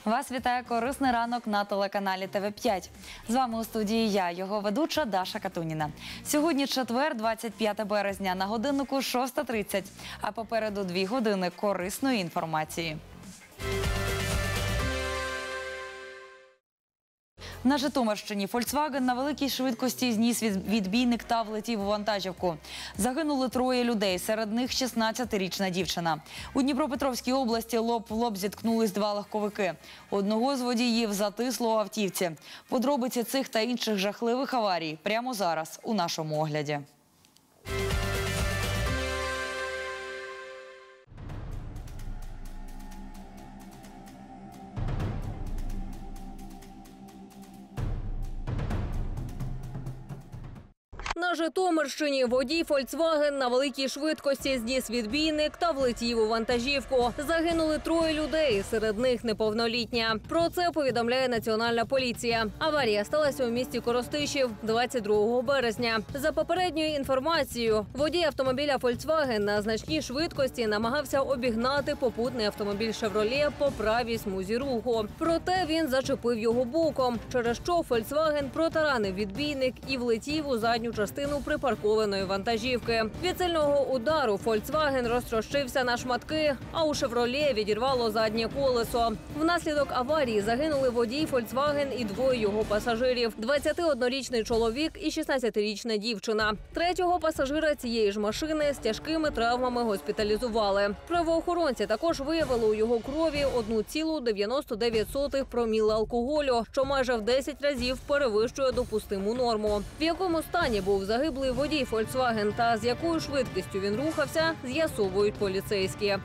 Вас вітає корисний ранок на телеканалі ТВ5. З вами у студії я, його ведуча Даша Катуніна. Сьогодні четвер, 25 березня, на годиннику 6:30, а попереду 2 години корисної інформації. На Житомирщині «Фольксваген» на великій швидкості зніс відбійник та влетів у вантажівку. Загинули 3 людей, серед них 16-річна дівчина. У Дніпропетровській області лоб в лоб зіткнулись 2 легковики. Одного з водіїв затисло у автівці. Подробиці цих та інших жахливих аварій прямо зараз у нашому огляді. На Житомирщині водій «Фольксваген» на великій швидкості зніс відбійник та влетів у вантажівку. Загинули 3 людей, серед них неповнолітня. Про це повідомляє Національна поліція. Аварія сталася у місті Коростишів 22 березня. За попередньою інформацією, водій автомобіля «Фольксваген» на значній швидкості намагався обігнати попутний автомобіль «Шевроле» по правій смузі руху. Проте він зачепив його боком, через що «Фольксваген» протаранив відбійник і влетів у задню частину припаркованої вантажівки. Від сильного удару «Фольксваген» розтрощився на шматки, а у «Шевроле» відірвало заднє колесо. Внаслідок аварії загинули водій «Фольксваген» і 2 його пасажирів – 21-річний чоловік і 16-річна дівчина. 3-го пасажира цієї ж машини з тяжкими травмами госпіталізували. Правоохоронці також виявили у його крові 1,99 проміла алкоголю, що майже в 10 разів перевищує допустиму норму. В якому стані був загиблий водій «Фольксваген» та з якою швидкістю він рухався, з'ясовують поліцейські.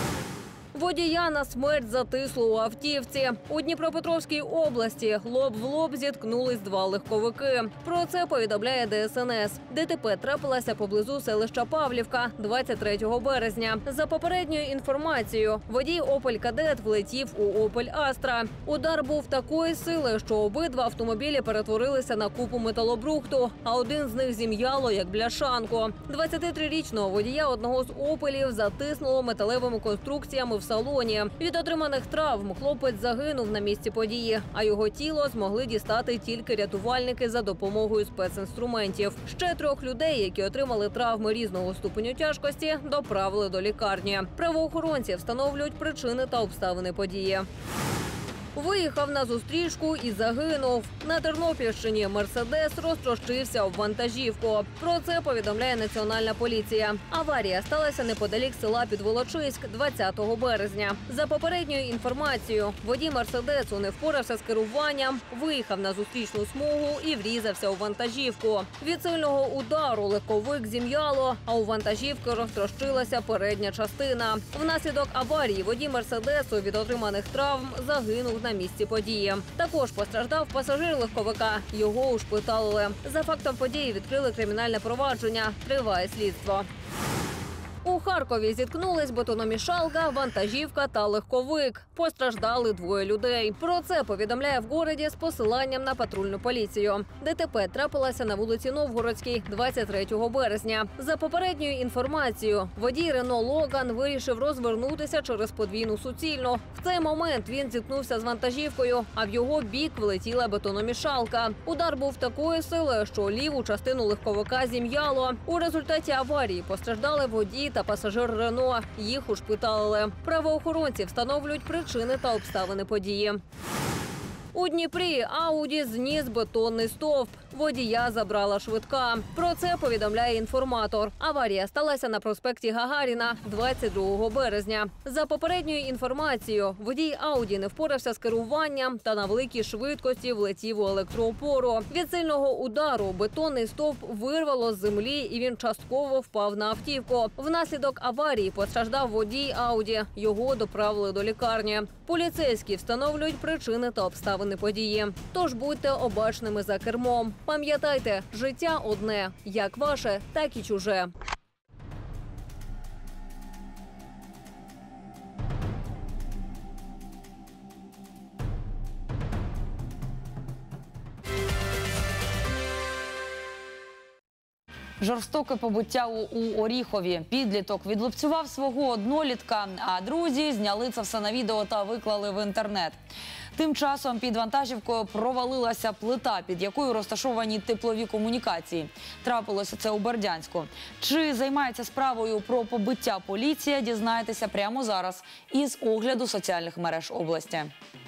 Водія на смерть затисло у автівці. У Дніпропетровській області лоб в лоб зіткнулись 2 легковики. Про це повідомляє ДСНС. ДТП трапилося поблизу селища Павлівка 23 березня. За попередньою інформацією, водій «Опель Кадет» влетів у «Опель Астра». Удар був такої сили, що обидва автомобілі перетворилися на купу металобрухту, а один з них зім'яло як бляшанку. 23-річного водія одного з «Опелів» затиснуло металевими конструкціями в салоні. Від отриманих травм хлопець загинув на місці події, а його тіло змогли дістати тільки рятувальники за допомогою спецінструментів. Ще 3 людей, які отримали травми різного ступеню тяжкості, доправили до лікарні. Правоохоронці встановлюють причини та обставини події. Виїхав на зустрічку і загинув. На Тернопільщині «Мерседес» розтрощився об вантажівку. Про це повідомляє Національна поліція. Аварія сталася неподалік села Підволочиськ 20 березня. За попередньою інформацією, водій «Мерседесу» не впорався з керуванням, виїхав на зустрічну смугу і врізався у вантажівку. Від сильного удару легковик зім'яло, а у вантажівки розтрощилася передня частина. Внаслідок аварії водій «Мерседесу» від отриманих травм загинув на місці події. Також постраждав пасажир легковика. Його ушпиталили. За фактом події відкрили кримінальне провадження. Триває слідство. У Харкові зіткнулись бетономішалка, вантажівка та легковик. Постраждали 2 людей. Про це повідомляє в городі з посиланням на патрульну поліцію. ДТП трапилося на вулиці Новгородській 23 березня. За попередньою інформацією, водій «Рено Логан» вирішив розвернутися через подвійну суцільну. В цей момент він зіткнувся з вантажівкою, а в його бік влетіла бетономішалка. Удар був такої сили, що ліву частину легковика зім'яло. У результаті аварії постраждали водій та пасажир «Рено». Їх ушпиталили. Правоохоронці встановлюють причини та обставини події. У Дніпрі «Ауді» зніс бетонний стовп. Водія забрала швидка. Про це повідомляє інформатор. Аварія сталася на проспекті Гагаріна 22 березня. За попередньою інформацією, водій «Ауді» не впорався з керуванням та на великій швидкості влетів у електроопору. Від сильного удару бетонний стовп вирвало з землі і він частково впав на автівку. Внаслідок аварії постраждав водій «Ауді». Його доправили до лікарні. Поліцейські встановлюють причини та обставини події. Тож будьте обачними за кермом. Пам'ятайте, життя одне, як ваше, так і чуже. Жорстоке побиття у Оріхові. Підліток відлупцював свого однолітка, а друзі зняли це все на відео та виклали в інтернет. Тим часом під вантажівкою провалилася плита, під якою розташовані теплові комунікації. Трапилося це у Бердянську. Чи займається справою про побиття поліція, дізнаєтеся прямо зараз із огляду соціальних мереж області.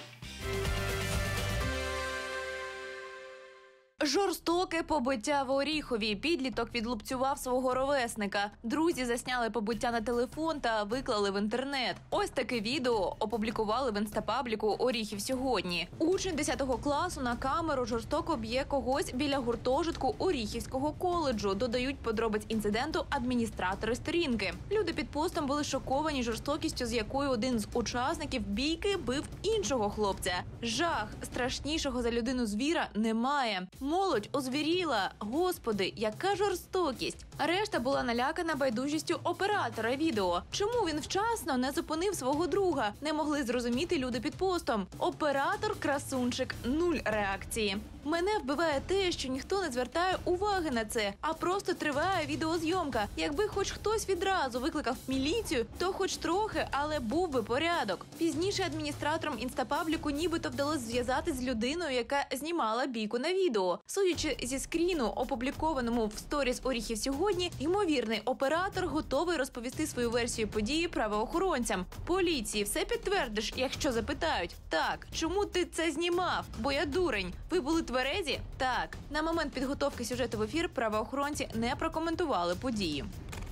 Жорстоке побиття в Оріхові. Підліток відлупцював свого ровесника. Друзі засняли побиття на телефон та виклали в інтернет. Ось таке відео опублікували в інстапабліку «Оріхів сьогодні». Учень 10 класу на камеру жорстоко б'є когось біля гуртожитку Оріхівського коледжу. Додають подробиць інциденту адміністратори сторінки. Люди під постом були шоковані жорстокістю, з якою один з учасників бійки бив іншого хлопця. Жах. Страшнішого за людину звіра немає. Молодь озвіріла. Господи, яка жорстокість. Решта була налякана байдужістю оператора відео. Чому він вчасно не зупинив свого друга? Не могли зрозуміти люди під постом. Оператор красунчик, нуль реакції. Мене вбиває те, що ніхто не звертає уваги на це, а просто триває відеозйомка. Якби хоч хтось відразу викликав міліцію, то хоч трохи, але був би порядок. Пізніше адміністраторам інстапабліку нібито вдалося зв'язати з людиною, яка знімала бійку на відео. Судячи зі скріну, опублікованому в сторіс Оріхів сьогодні, ймовірний оператор готовий розповісти свою версію події правоохоронцям. Поліції все підтвердиш, якщо запитають. Так, чому ти це знімав? Бо я дурень. Ви були тверезі? Так. На момент підготовки сюжету в ефір правоохоронці не прокоментували події.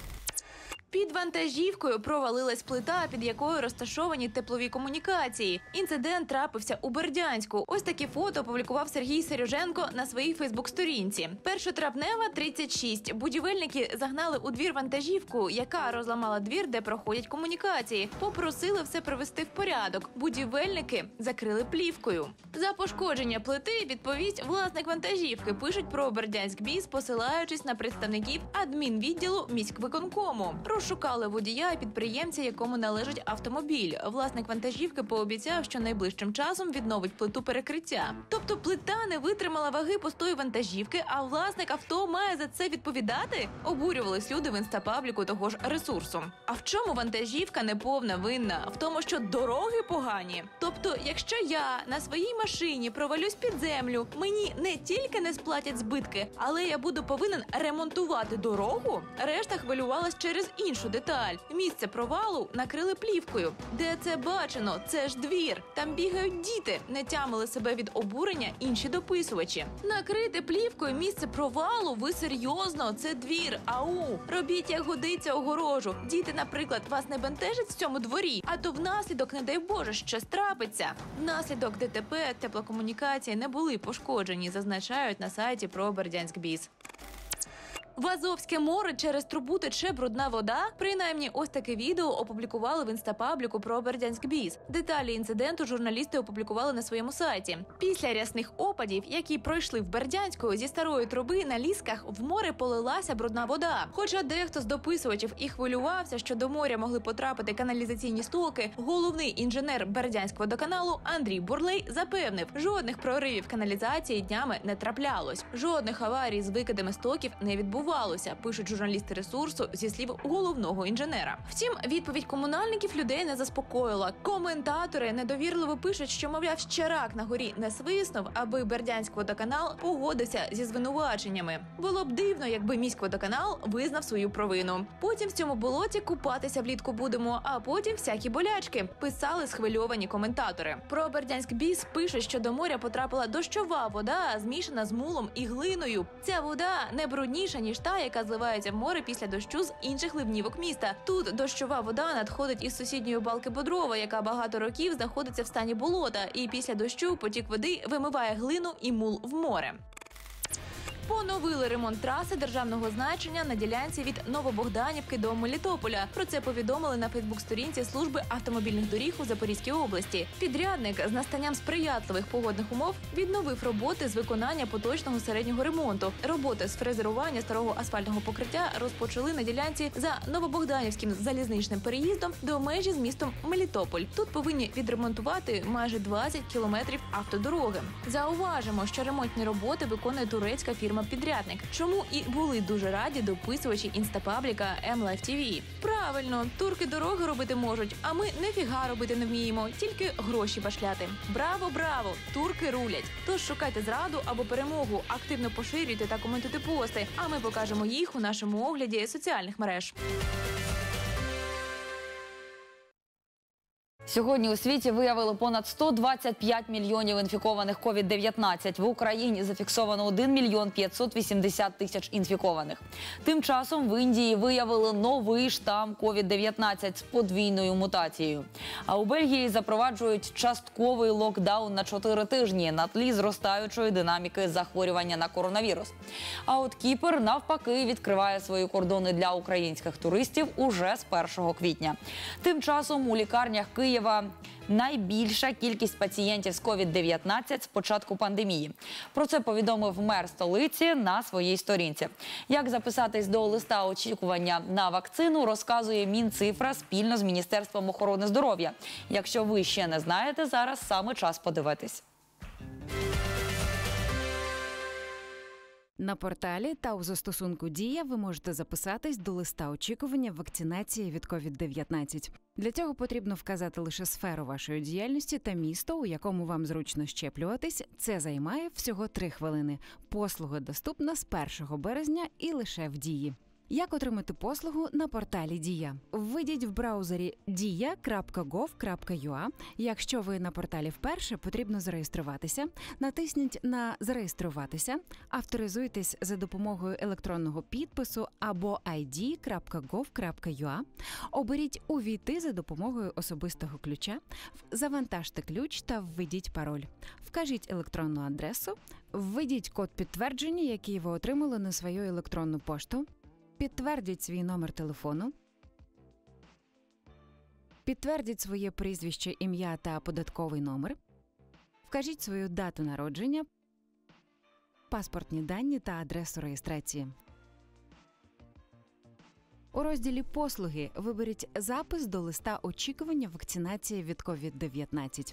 Під вантажівкою провалилась плита, під якою розташовані теплові комунікації. Інцидент трапився у Бердянську. Ось такі фото опублікував Сергій Сереженко на своїй фейсбук-сторінці. Першотравнева, 36. Будівельники загнали у двір вантажівку, яка розламала двір, де проходять комунікації. Попросили все привести в порядок. Будівельники закрили плівкою. За пошкодження плити відповість власник вантажівки, пишуть про Бердянськбіз, посилаючись на представників адмінвідділу міськвиконкому. Розшукали водія і підприємця, якому належить автомобіль. Власник вантажівки пообіцяв, що найближчим часом відновить плиту перекриття. Тобто плита не витримала ваги пустої вантажівки, а власник авто має за це відповідати? Обурювались люди в інстапабліку того ж ресурсу. А в чому вантажівка неповна винна? В тому, що дороги погані? Тобто, якщо я на своїй машині провалюсь під землю, мені не тільки не сплатять збитки, але я буду повинен ремонтувати дорогу? Решта хвилювалась через іншу деталь. Місце провалу накрили плівкою. Де це бачено? Це ж двір. Там бігають діти. Не тямили себе від обурення інші дописувачі. Накрити плівкою місце провалу? Ви серйозно? Це двір. Ау! Робіть, як годиться, огорожу. Діти, наприклад, вас не бентежать в цьому дворі? А то внаслідок, не дай Боже, щось трапиться. Внаслідок ДТП теплокомунікації не були пошкоджені, зазначають на сайті про Бердянськбіз. В Азовське море через трубу тече брудна вода? Принаймні, ось таке відео опублікували в інстапабліку про Бердянськбіз. Деталі інциденту журналісти опублікували на своєму сайті. Після рясних опадів, які пройшли в Бердянську, зі старої труби на лісках в море полилася брудна вода. Хоча дехто з дописувачів і хвилювався, що до моря могли потрапити каналізаційні стоки, головний інженер Бердянськводоканалу Андрій Бурлей запевнив, жодних проривів каналізації днями не траплялось. Жодних аварій з викидами стоків не відбувалося. Пишуть журналісти ресурсу зі слів головного інженера. Втім, відповідь комунальників людей не заспокоїла. Коментатори недовірливо пишуть, що, мовляв, ще рак на горі не свиснув, аби Бердянськводоканал погодився зі звинуваченнями. Було б дивно, якби міськводоканал визнав свою провину. Потім в цьому болоті купатися влітку будемо, а потім всякі болячки, писали схвильовані коментатори. Про Бердянськбіз пишуть, що до моря потрапила дощова вода, змішана з мулом і глиною. Ця вода не брудніша, ніж та, яка зливається в море після дощу з інших ливнівок міста. Тут дощова вода надходить із сусідньої балки Бодрова, яка багато років знаходиться в стані болота, і після дощу потік води вимиває глину і мул в море. Поновили ремонт траси державного значення на ділянці від Новобогданівки до Мелітополя. Про це повідомили на фейсбук-сторінці служби автомобільних доріг у Запорізькій області. Підрядник з настанням сприятливих погодних умов відновив роботи з виконання поточного середнього ремонту. Роботи з фрезерування старого асфальтного покриття розпочали на ділянці за Новобогданівським залізничним переїздом до межі з містом Мелітополь. Тут повинні відремонтувати майже 20 кілометрів автодороги. Зауважимо, що ремонтні роботи виконує турецька фірма саме підрядник. Чому і були дуже раді дописувачі інстапабліка MLive TV. Правильно, турки дороги робити можуть, а ми нефіга робити не вміємо, тільки гроші башляти. Браво, браво! Турки рулять. Тож шукайте зраду або перемогу, активно поширюйте та коментуйте пости, а ми покажемо їх у нашому огляді соціальних мереж. Сьогодні у світі виявили понад 125 мільйонів інфікованих COVID-19. В Україні зафіксовано 1 мільйон 580 тисяч інфікованих. Тим часом в Індії виявили новий штам COVID-19 з подвійною мутацією. А у Бельгії запроваджують частковий локдаун на 4 тижні на тлі зростаючої динаміки захворювання на коронавірус. А от Кіпр, навпаки, відкриває свої кордони для українських туристів уже з 1 квітня. Тим часом у лікарнях Києва найбільша кількість пацієнтів з COVID-19 з початку пандемії. Про це повідомив мер столиці на своїй сторінці. Як записатись до листа очікування на вакцину, розказує Мінцифра спільно з Міністерством охорони здоров'я. Якщо ви ще не знаєте, зараз саме час подивитись. На порталі та у застосунку «Дія» ви можете записатись до листа очікування вакцинації від COVID-19. Для цього потрібно вказати лише сферу вашої діяльності та місто, у якому вам зручно щеплюватись. Це займає всього 3 хвилини. Послуга доступна з 1 березня і лише в «Дії». Як отримати послугу на порталі «Дія»? Введіть в браузері dia.gov.ua. Якщо ви на порталі вперше, потрібно зареєструватися. Натисніть на «Зареєструватися», авторизуйтесь за допомогою електронного підпису або id.gov.ua. Оберіть «Увійти за допомогою особистого ключа», завантажте ключ та введіть пароль. Вкажіть електронну адресу, введіть код підтвердження, який ви отримали на свою електронну пошту. Підтвердіть свій номер телефону. Підтвердіть своє прізвище, ім'я та податковий номер. Вкажіть свою дату народження, паспортні дані та адресу реєстрації. У розділі «Послуги» виберіть запис до листа очікування вакцинації від COVID-19.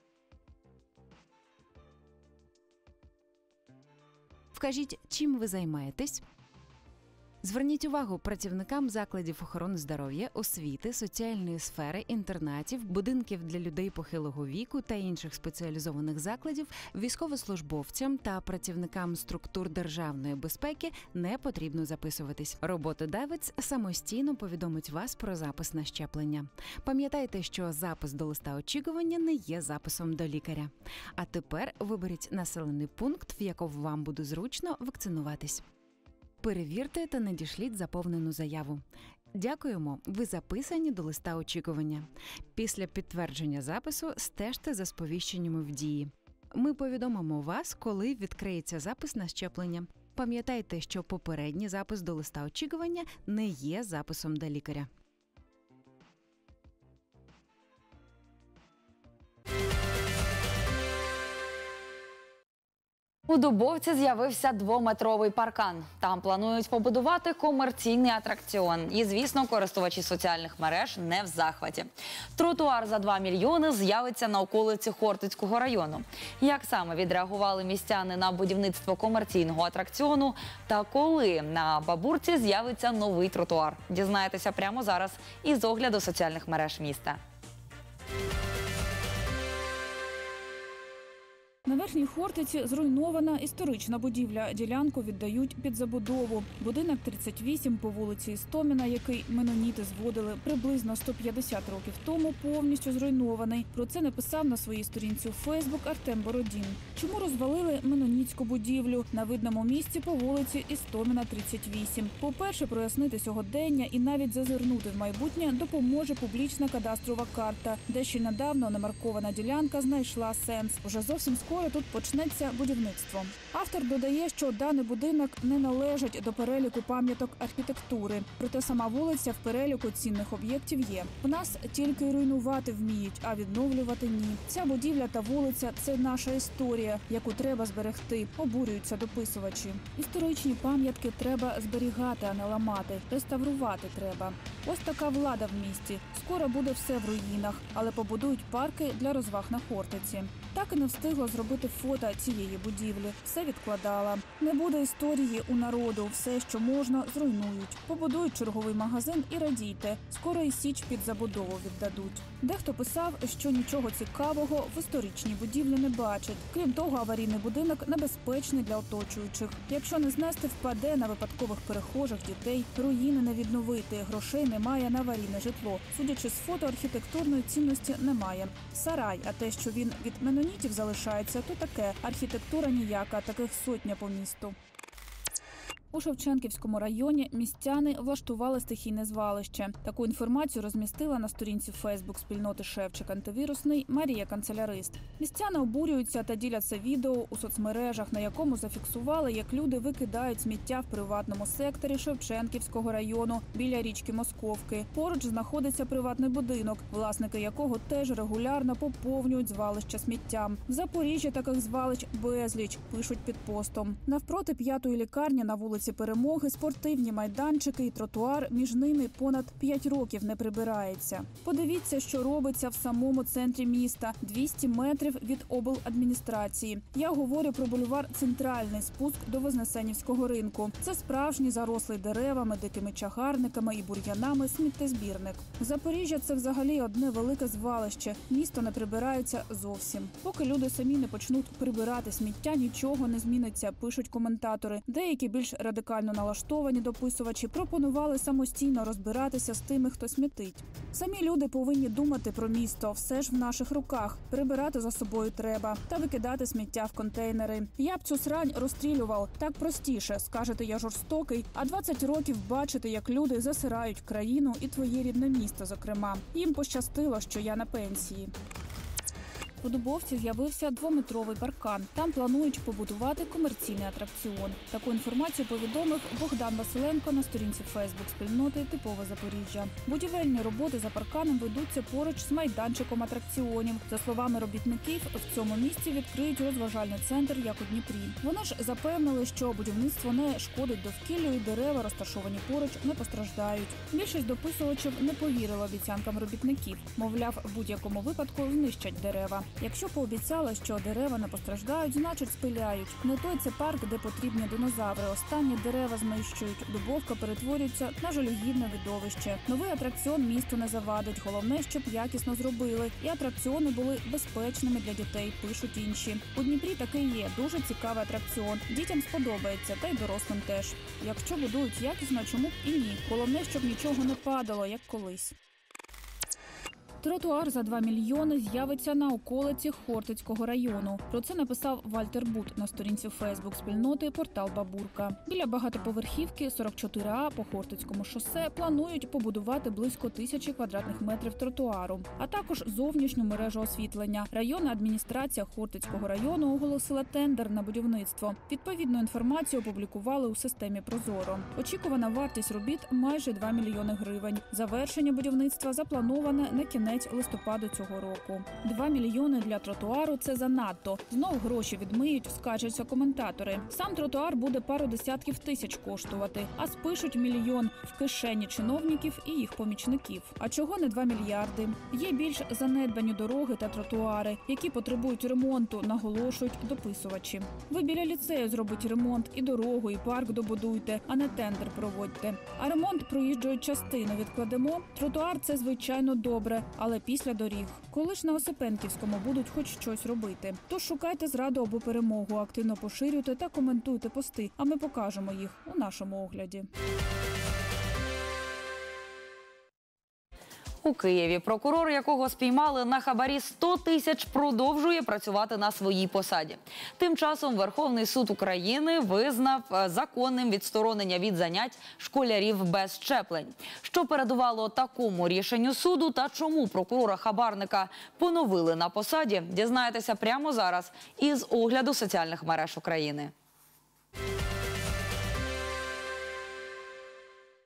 Вкажіть, чим ви займаєтесь. Зверніть увагу працівникам закладів охорони здоров'я, освіти, соціальної сфери, інтернатів, будинків для людей похилого віку та інших спеціалізованих закладів, військовослужбовцям та працівникам структур державної безпеки не потрібно записуватись. Роботодавець самостійно повідомить вас про запис на щеплення. Пам'ятайте, що запис до листа очікування не є записом до лікаря. А тепер виберіть населений пункт, в якому вам буде зручно вакцинуватись. Перевірте та надішліть заповнену заяву. Дякуємо, ви записані до листа очікування. Після підтвердження запису стежте за сповіщеннями в «Дії». Ми повідомимо вас, коли відкриється запис на щеплення. Пам'ятайте, що попередній запис до листа очікування не є записом до лікаря. У Дубовці з'явився 2-метровий паркан. Там планують побудувати комерційний атракціон. І, звісно, користувачі соціальних мереж не в захваті. Тротуар за 2 мільйони з'явиться на околиці Хортицького району. Як саме відреагували містяни на будівництво комерційного атракціону та коли на Бабурці з'явиться новий тротуар? Дізнаєтеся прямо зараз із огляду соціальних мереж міста. На Верхній Хортиці зруйнована історична будівля. Ділянку віддають під забудову. Будинок 38 по вулиці Істоміна, який меноніти зводили приблизно 150 років тому, повністю зруйнований. Про це написав на своїй сторінці у Фейсбук Артем Бородін. Чому розвалили менонітську будівлю? На видному місці по вулиці Істоміна, 38. По-перше, прояснити сьогодення і навіть зазирнути в майбутнє допоможе публічна кадастрова карта, де ще недавно намаркована ділянка знайшла сенс. Уже зовсім скоро тут почнеться будівництво. Автор додає, що даний будинок не належить до переліку пам'яток архітектури. Проте сама вулиця в переліку цінних об'єктів є. У нас тільки руйнувати вміють, а відновлювати ні. Ця будівля та вулиця – це наша історія, яку треба зберегти, обурюються дописувачі. Історичні пам'ятки треба зберігати, а не ламати. Реставрувати треба. Ось така влада в місті. Скоро буде все в руїнах, але побудують парки для розваг на Хортиці. Так і не встигло зробити зняти фото цієї будівлі. Все відкладала. Не буде історії у народу. Все, що можна, зруйнують. Побудують черговий магазин і радійте. Скоро і Січ під забудову віддадуть. Дехто писав, що нічого цікавого в історичній будівлі не бачить. Крім того, аварійний будинок небезпечний для оточуючих. Якщо не знести, впаде на випадкових перехожих, дітей. Руїни не відновити. Грошей немає на аварійне житло. Судячи з фото, архітектурної цінності немає. Сарай, а те, що він від менонітів залишається, то таке. Архітектура ніяка, таких сотня по місту. У Шевченківському районі містяни влаштували стихійне звалище. Таку інформацію розмістила на сторінці Фейсбук спільноти «Шевчик антивірусний» Марія Канцелярист. Містяни обурюються та діляться відео у соцмережах, на якому зафіксували, як люди викидають сміття в приватному секторі Шевченківського району біля річки Московки. Поруч знаходиться приватний будинок, власники якого теж регулярно поповнюють звалища сміттям. В Запоріжжі таких звалищ безліч, пишуть під постом. Навпроти 5-ї лікарні на вулиці Перемоги спортивні майданчики і тротуар, між ними понад 5 років не прибирається. Подивіться, що робиться в самому центрі міста, 200 метрів від обладміністрації. Я говорю про бульвар Центральний, спуск до Вознесенівського ринку. Це справжній зарослий деревами, дикими чагарниками і бур'янами сміттєзбірник. Запоріжжя – це взагалі одне велике звалище. Місто не прибирається зовсім. Поки люди самі не почнуть прибирати сміття, нічого не зміниться, пишуть коментатори. Деякі більш радикально налаштовані дописувачі пропонували самостійно розбиратися з тими, хто смітить. Самі люди повинні думати про місто, все ж в наших руках. Прибирати за собою треба та викидати сміття в контейнери. Я б цю срань розстрілював. Так простіше, скажете, я жорстокий, а 20 років бачити, як люди засирають країну і твоє рідне місто, зокрема. Їм пощастило, що я на пенсії. У Дубовці з'явився 2-метровий паркан. Там планують побудувати комерційний атракціон. Таку інформацію повідомив Богдан Василенко на сторінці Фейсбук спільноти «Типове Запоріжжя». Будівельні роботи за парканом ведуться поруч з майданчиком атракціонів. За словами робітників, в цьому місці відкриють розважальний центр, як у Дніпрі. Вони ж запевнили, що будівництво не шкодить довкіллю і дерева, розташовані поруч, не постраждають. Більшість дописувачів не повірила обіцянкам робітників. Мовляв, в будь-якому випадку знищать дерева. Якщо пообіцяли, що дерева не постраждають, значить спиляють. Не той це парк, де потрібні динозаври. Останні дерева знищують. Дубовка перетворюється на жалюгідне видовище. Новий атракціон місту не завадить. Головне, щоб якісно зробили. І атракціони були безпечними для дітей, пишуть інші. У Дніпрі такий є. Дуже цікавий атракціон. Дітям сподобається, та й дорослим теж. Якщо будують якісно, чому б і ні? Головне, щоб нічого не падало, як колись. Тротуар за 2 мільйони з'явиться на околиці Хортицького району. Про це написав Вальтер Бут на сторінці Фейсбук спільноти портал Бабурка. Біля багатоповерхівки 44А по Хортицькому шосе планують побудувати близько 1000 квадратних метрів тротуару, а також зовнішню мережу освітлення. Районна адміністрація Хортицького району оголосила тендер на будівництво. Відповідну інформацію опублікували у системі Прозоро. Очікувана вартість робіт – майже 2 мільйони гривень. Завершення будівництва заплановане на кінець листопаду цього року. 2 мільйони для тротуару – це занадто. Знов гроші відмиють, скаржаться коментатори. Сам тротуар буде пару десятків тисяч коштувати, а спишуть мільйон в кишені чиновників і їх помічників. А чого не 2 мільярди? Є більш занедбані дороги та тротуари, які потребують ремонту, наголошують дописувачі. Ви біля ліцею зробіть ремонт, і дорогу, і парк добудуйте, а не тендер проводьте. А ремонт проїжджої частини відкладемо? Тротуар – це, звичайно, добре, але після доріг. Коли ж на Осипенківському будуть хоч щось робити? Тож шукайте зраду або перемогу, активно поширюйте та коментуйте пости, а ми покажемо їх у нашому огляді. У Києві прокурор, якого спіймали на хабарі 100 тисяч, продовжує працювати на своїй посаді. Тим часом Верховний суд України визнав законним відсторонення від занять школярів без щеплень. Що передувало такому рішенню суду та чому прокурора-хабарника поновили на посаді, дізнаєтеся прямо зараз із огляду соціальних мереж України.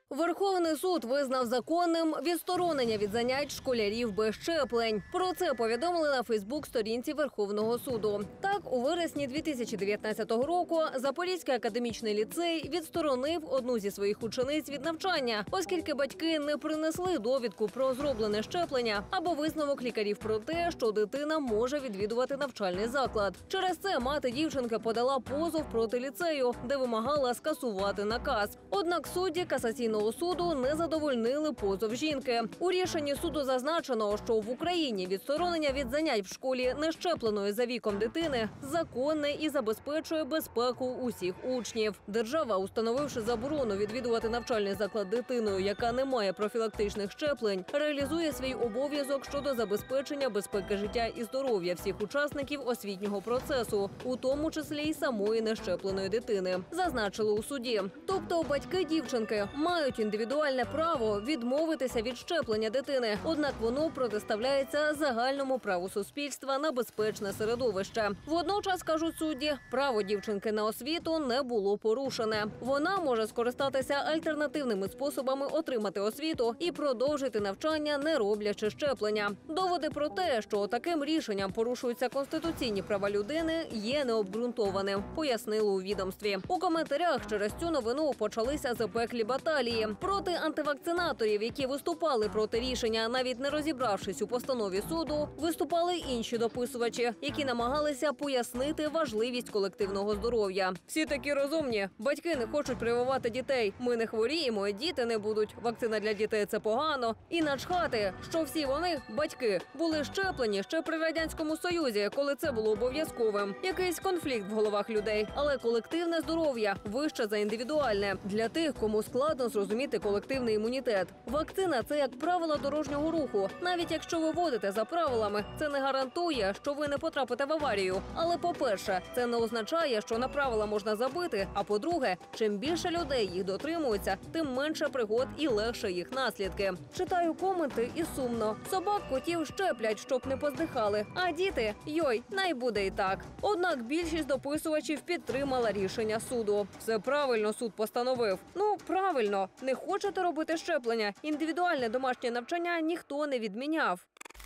Верховний суд визнав законним відсторонення від занять школярів без щеплень. Про це повідомили на Фейсбук-сторінці Верховного суду. Так, у вересні 2019 року Запорізький академічний ліцей відсторонив одну зі своїх учениць від навчання, оскільки батьки не принесли довідку про зроблене щеплення або висновок лікарів про те, що дитина може відвідувати навчальний заклад. Через це мати дівчинки подала позов проти ліцею, де вимагала скасувати наказ. Однак судді касаційного суду не задовольнили позов жінки. У рішенні суду зазначено, що в Україні відсторонення від занять в школі нещепленої за віком дитини законне і забезпечує безпеку усіх учнів. Держава, установивши заборону відвідувати навчальний заклад дитиною, яка не має профілактичних щеплень, реалізує свій обов'язок щодо забезпечення безпеки життя і здоров'я всіх учасників освітнього процесу, у тому числі й самої нещепленої дитини, зазначили у суді. Тобто батьки дівчинки мають індивідуальне право відмовитися від щеплення дитини, однак воно протиставляється загальному праву суспільства на безпечне середовище. Водночас, кажуть судді, право дівчинки на освіту не було порушене. Вона може скористатися альтернативними способами отримати освіту і продовжити навчання, не роблячи щеплення. Доводи про те, що таким рішенням порушуються конституційні права людини, є необґрунтованим, пояснили у відомстві. У коментарях через цю новину почалися запеклі баталії. Проти антивакцинаторів, які виступали проти рішення, навіть не розібравшись у постанові суду, виступали інші дописувачі, які намагалися пояснити важливість колективного здоров'я. Всі такі розумні. Батьки не хочуть прививати дітей. Ми не хворіємо, і діти не будуть. Вакцина для дітей – це погано. І начхати, що всі вони, батьки, були щеплені ще при Радянському Союзі, коли це було обов'язковим. Якийсь конфлікт в головах людей. Але колективне здоров'я вище за індивідуальне. Для тих, кому складно зрозуміти колективний імунітет. Вакцина – це як правила дорожнього руху. Навіть якщо ви водите за правилами, це не гарантує, що ви не потрапите в аварію. Але, по-перше, це не означає, що на правила можна забити. А по-друге, чим більше людей їх дотримуються, тим менше пригод і легше їх наслідки. Читаю коменти і сумно. Собак, котів щеплять, щоб не поздихали. А діти – йой, най буде і так. Однак більшість дописувачів підтримала рішення суду. Все правильно суд постановив. Ну, правильно. Не хочете робити щеплення? Індивідуальне домашнє навчання ніхто не відміняв.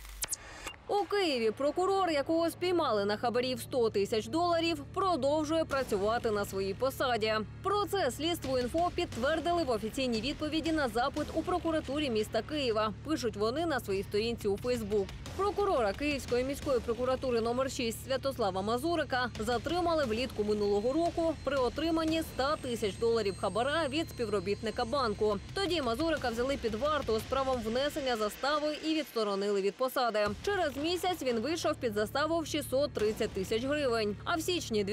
У Києві прокурор, якого спіймали на хабарі в $100 тисяч, продовжує працювати на своїй посаді. Про це Слідство.Інфо підтвердили в офіційній відповіді на запит у прокуратурі міста Києва. Пишуть вони на своїй сторінці у Фейсбук. Прокурора Київської міської прокуратури номер 6 Святослава Мазурика затримали влітку минулого року при отриманні $100 тисяч хабара від співробітника банку. Тоді Мазурика взяли під варту з правом внесення застави і відсторонили від посади. Через місяць він вийшов під заставу в 630 тисяч гривень. А в січні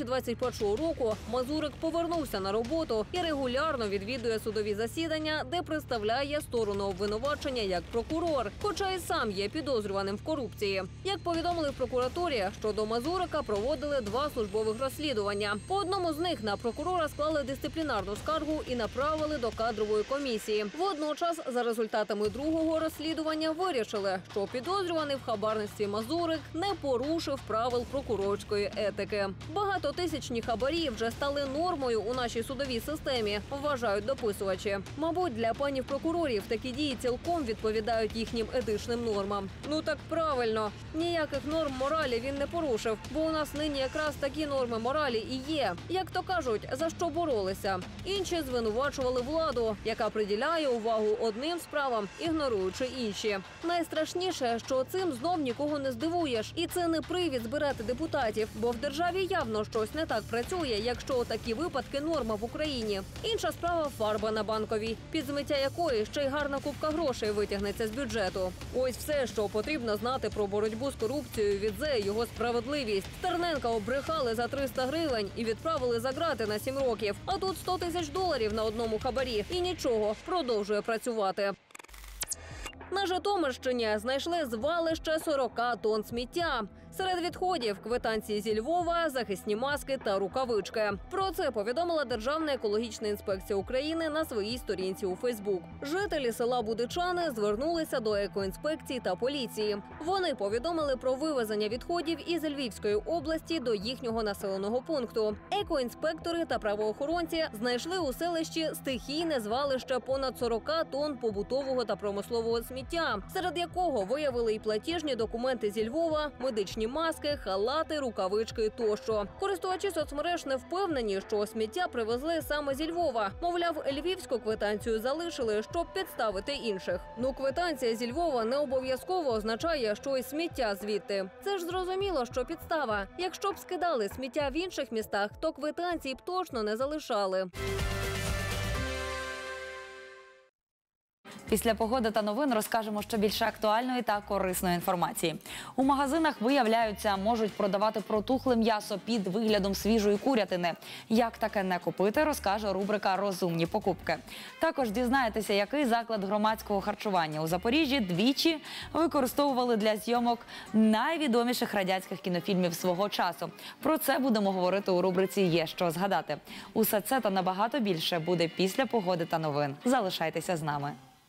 2021 року Мазурик повернувся на роботу і регулярно відвідує судові засідання, де представляє сторону обвинувачення як прокурор, хоча і сам є підозрюваним в корупції. Як повідомили в прокуратурі, щодо Мазурика проводили 2 службових розслідування. По одному з них на прокурора склали дисциплінарну скаргу і направили до кадрової комісії. Водночас, за результатами другого розслідування, вирішили, що підозрюваний в хабарництві Мазурик не порушив правил прокурорської етики. Багатотисячні хабарі вже стали нормою у нашій судовій системі, вважають дописувачі. Мабуть, для панів прокурорів такі дії цілком відповідають їхнім етичним нормам. Ну так правильно. Ніяких норм моралі він не порушив, бо у нас нині якраз такі норми моралі і є. Як то кажуть, за що боролися. Інші звинувачували владу, яка приділяє увагу одним справам, ігноруючи інші. Найстрашніше, що цим знов нікого не здивуєш. І це не привід збирати депутатів, бо в державі явно щось не так працює, якщо такі випадки норма в Україні. Інша справа – фарба на Банковій, під змиття якої ще й гарна купка грошей витягнеться з бюджету. Ось все, що потрібно знати про боротьбу з корупцією від ЗЕ – його справедливість. Стерненка обрехали за 300 гривень і відправили за ґрати на 7 років. А тут $100 тисяч на одному хабарі. І нічого, продовжує працювати. На Житомирщині знайшли звалище 40 тонн сміття. Серед відходів – квитанції зі Львова, захисні маски та рукавички. Про це повідомила Державна екологічна інспекція України на своїй сторінці у Фейсбук. Жителі села Будичани звернулися до екоінспекції та поліції. Вони повідомили про вивезення відходів із Львівської області до їхнього населеного пункту. Екоінспектори та правоохоронці знайшли у селищі стихійне звалище понад 40 тонн побутового та промислового сміття, серед якого виявили і платіжні документи зі Львова, медичні маски, халати, рукавички тощо. Користувачі соцмереж не впевнені, що сміття привезли саме зі Львова. Мовляв, львівську квитанцію залишили, щоб підставити інших. Ну, квитанція зі Львова не обов'язково означає, що й сміття звідти. Це ж зрозуміло, що підстава. Якщо б скидали сміття в інших містах, то квитанції б точно не залишали. Після погоди та новин розкажемо, що більше актуальної та корисної інформації. У магазинах виявляються, можуть продавати протухле м'ясо під виглядом свіжої курятини. Як таке не купити, розкаже рубрика «Розумні покупки». Також дізнаєтеся, який заклад громадського харчування у Запоріжжі двічі використовували для зйомок найвідоміших радянських кінофільмів свого часу. Про це будемо говорити у рубриці «Є що згадати». Усе це та набагато більше буде після погоди та новин. Залишайтеся з нами.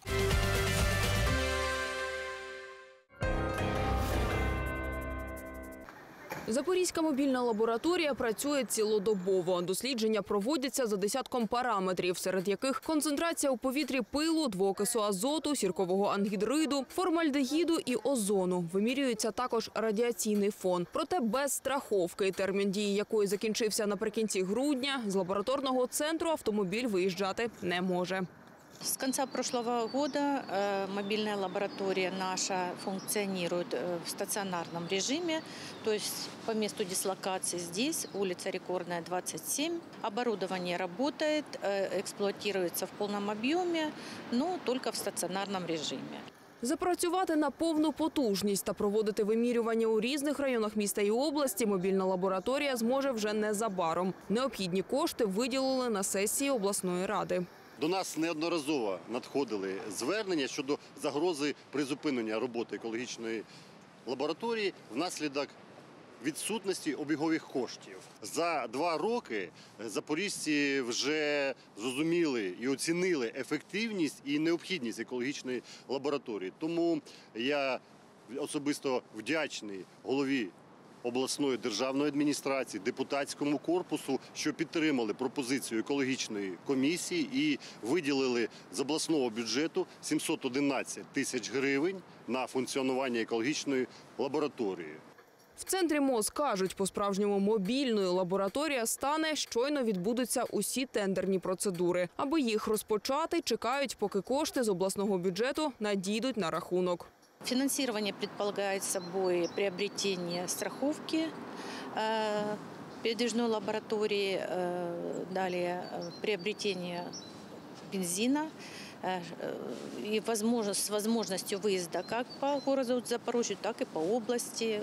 Запорізька мобільна лабораторія працює цілодобово. Дослідження проводяться за десятком параметрів, серед яких концентрація у повітрі пилу, двоокису азоту, сіркового ангідриду, формальдегіду і озону. Вимірюється також радіаційний фон. Проте без страховки, термін дії якої закінчився наприкінці грудня, з лабораторного центру автомобіль виїжджати не може. С конца прошлого года мобильная лаборатория наша функционирует в стационарном режиме, то есть по месту дислокации здесь, улица Рекордная, 27. Оборудование работает, эксплуатируется в полном объеме, но только в стационарном режиме. Запрацювати на повну потужність та проводити вимірювання у різних районах міста і області мобільна лабораторія зможе вже незабаром. Необхідні кошти виділили на сесії обласної ради. До нас неодноразово надходили звернення щодо загрози призупинення роботи екологічної лабораторії внаслідок відсутності обігових коштів. За 2 роки запоріжці вже зрозуміли і оцінили ефективність і необхідність екологічної лабораторії. Тому я особисто вдячний голові обласної державної адміністрації, депутатському корпусу, що підтримали пропозицію екологічної комісії і виділили з обласного бюджету 711 тисяч гривень на функціонування екологічної лабораторії. В центрі МОЗ кажуть, по-справжньому мобільною лабораторія стане, щойно відбудуться усі тендерні процедури. Аби їх розпочати, чекають, поки кошти з обласного бюджету надійдуть на рахунок. Финансирование предполагает собой приобретение страховки передвижной лаборатории, далее приобретение бензина и с возможностью выезда как по городу Запорожью, так и по области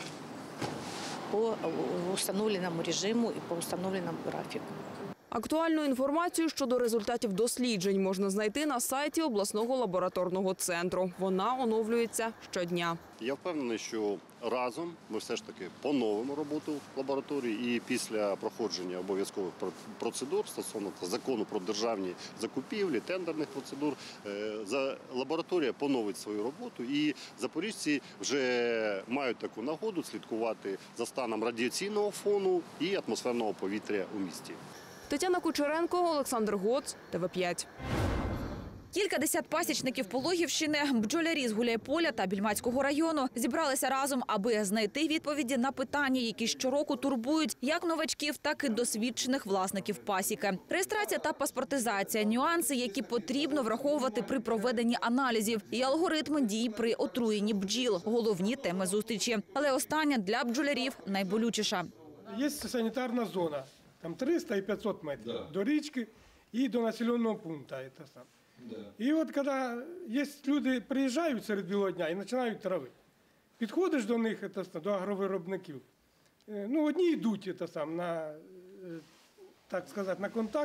по установленному режиму и по установленному графику. Актуальну інформацію щодо результатів досліджень можна знайти на сайті обласного лабораторного центру. Вона оновлюється щодня. Я впевнений, що разом ми все ж таки поновимо роботу лабораторії і після проходження обов'язкових процедур стосовно закону про державні закупівлі, тендерних процедур, лабораторія поновить свою роботу і запоріжці вже мають таку нагоду слідкувати за станом радіаційного фону і атмосферного повітря у місті. Тетяна Кучеренко, Олександр Гоц, ТВ5. Кількадесят пасічників Пологівщини, бджолярі з Гуляйполя та Більмацького району зібралися разом, аби знайти відповіді на питання, які щороку турбують як новачків, так і досвідчених власників пасіки. Реєстрація та паспортизація – нюанси, які потрібно враховувати при проведенні аналізів, і алгоритми дій при отруєнні бджіл – головні теми зустрічі. Але остання для бджолярів найболючіша. Є санітарна зона. Там 300 і 500 метрів до річки і до населеного пункту. І от коли є люди, приїжджають серед білого дня і починають травити. Підходиш до них, до агровиробників, ну одні йдуть на, так сказати, на контакт,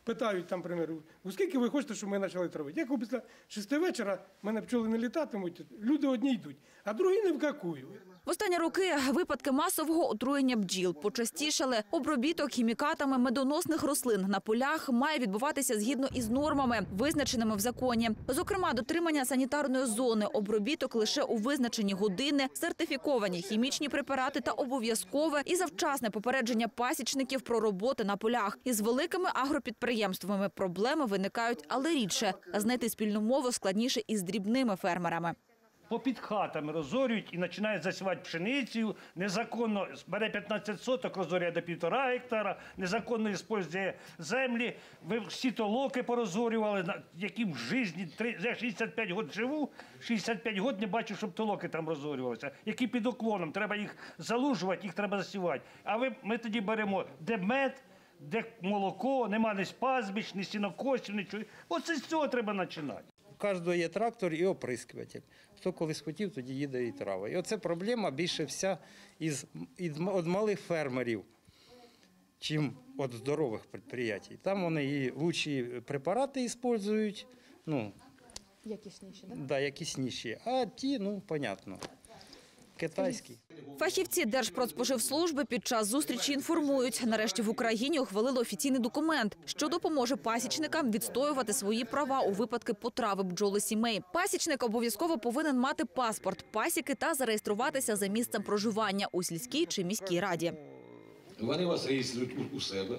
питають там, примеру, у скільки ви хочете, щоб ми почали травити? Як після 6 вечора в мене пчоли не літатимуть, люди одні йдуть, а другі ні в какую. В останні роки випадки масового отруєння бджіл почастішали. Обробіток хімікатами медоносних рослин на полях має відбуватися згідно із нормами, визначеними в законі. Зокрема, дотримання санітарної зони, обробіток лише у визначені години, сертифіковані хімічні препарати та обов'язкове і завчасне попередження пасічників про роботи на полях. Із великими агропідприємствами проблеми виникають, але рідше. Знайти спільну мову складніше із дрібними фермерами. Попід хатами розорюють і починають засівати пшеницю, незаконно бере 15 соток, розорює до 1,5 гектара, незаконно використовує землі. Ви всі толоки порозорювали, які в житті, я 65 років живу, 65 років не бачу, щоб толоки там розорювалися. Які під уклоном, треба їх залужувати, їх треба засівати. А ми тоді беремо, де мед, де молоко, нема ні пастбищ, ні сінокосів, нічого. Оце з цього треба починати. У кожного є трактор і оприскуватель. Хто колись хотів, тоді їде і трава. І оце проблема більше вся від малих фермерів, чим від здорових підприємств. Там вони і лучші препарати використовують, якісніші, так? Да, якісніші. А ті, понятно, китайські. Фахівці Держпродспоживслужби під час зустрічі інформують, нарешті в Україні ухвалили офіційний документ, що допоможе пасічникам відстоювати свої права у випадку потрави бджолосімей. Пасічник обов'язково повинен мати паспорт пасіки та зареєструватися за місцем проживання у сільській чи міській раді. Вони вас реєструють у себе.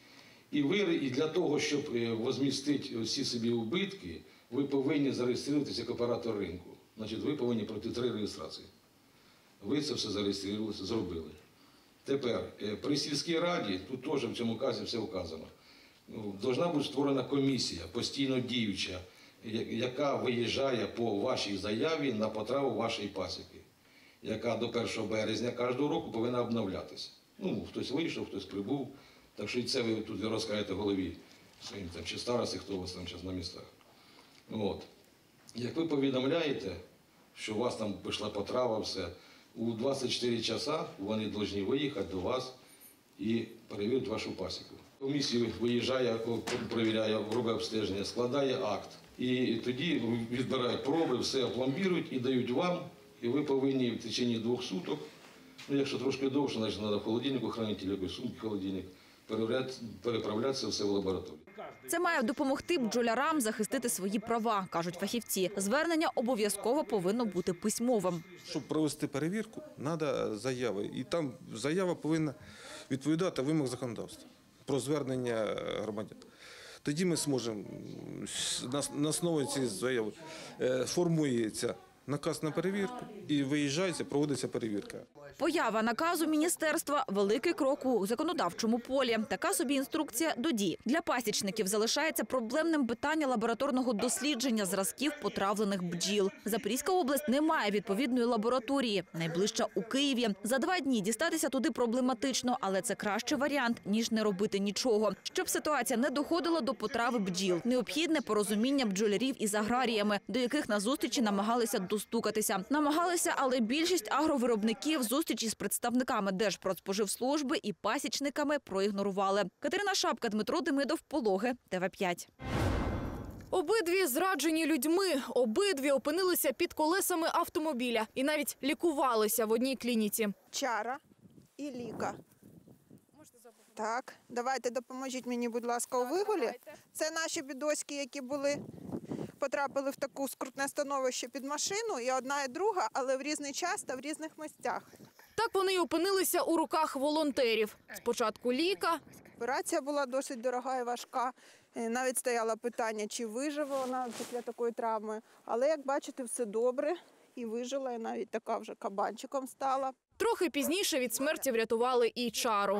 І для того, щоб возмістити всі собі убитки, ви повинні зареєструватися як оператор ринку. Значить, ви повинні пройти 3 реєстрації. Ви це все зареєстрували, зробили. Тепер, при сільській раді, тут теж в цьому казі все вказано, повинна бути створена комісія, постійно діюча, яка виїжджає по вашій заяві на потраву вашої пасіки, яка до 1 березня кожного року повинна обновлятися. Хтось вийшов, хтось прибув, так що і це ви тут розкажете голові своїм чи старості, хто у вас там зараз на містах. Як ви повідомляєте, що у вас там пішла потрава, все, у 24 часа вони повинні виїхати до вас і перевірити вашу пасіку. Комісія виїжджає, перевіряє, робить обстеження, складає акт. І тоді відбирають проби, все опломбірують і дають вам. І ви повинні в течение 2 суток, якщо трошки довше, значить треба в холодильнику хранити, якийсь сумки холодильник, переправлятися все в лабораторію. Це має допомогти бджолярам захистити свої права, кажуть фахівці. Звернення обов'язково повинно бути письмовим. Щоб провести перевірку, треба заяви. І там заява повинна відповідати вимог законодавства про звернення громадян. Тоді ми зможемо, на основі цієї заяви формується наказ на перевірку і виїжджається, проводиться перевірка. Поява наказу міністерства – великий крок у законодавчому полі. Така собі інструкція до дій. Для пасічників залишається проблемним питання лабораторного дослідження зразків потравлених бджіл. Запорізька область не має відповідної лабораторії. Найближча у Києві. За 2 дні дістатися туди проблематично, але це кращий варіант, ніж не робити нічого. Щоб ситуація не доходила до потрави бджіл, необхідне порозуміння бджолярів із аграріями, до яких на зустрічі намагалися достукатися. Намагалися, але більшість агровиробників зустрічі з представниками Держпродспоживслужби і пасічниками проігнорували. Катерина Шапка, Дмитро Демидов, Пологи, ТВ5. Обидві зраджені людьми, обидві опинилися під колесами автомобіля і навіть лікувалися в одній клініці. Чара і Ліка. Так, давайте допоможіть мені, будь ласка, у вигулі. Це наші бідоськи, які потрапили в таке скрутне становище під машину, і одна, і друга, але в різний час та в різних місцях. Так вони й опинилися у руках волонтерів. Спочатку Ліка. Операція була досить дорога і важка. Навіть стояло питання, чи виживе вона після такої травми. Але, як бачите, все добре і вижила, і навіть така вже кабанчиком стала. Трохи пізніше від смерті врятували і Чару.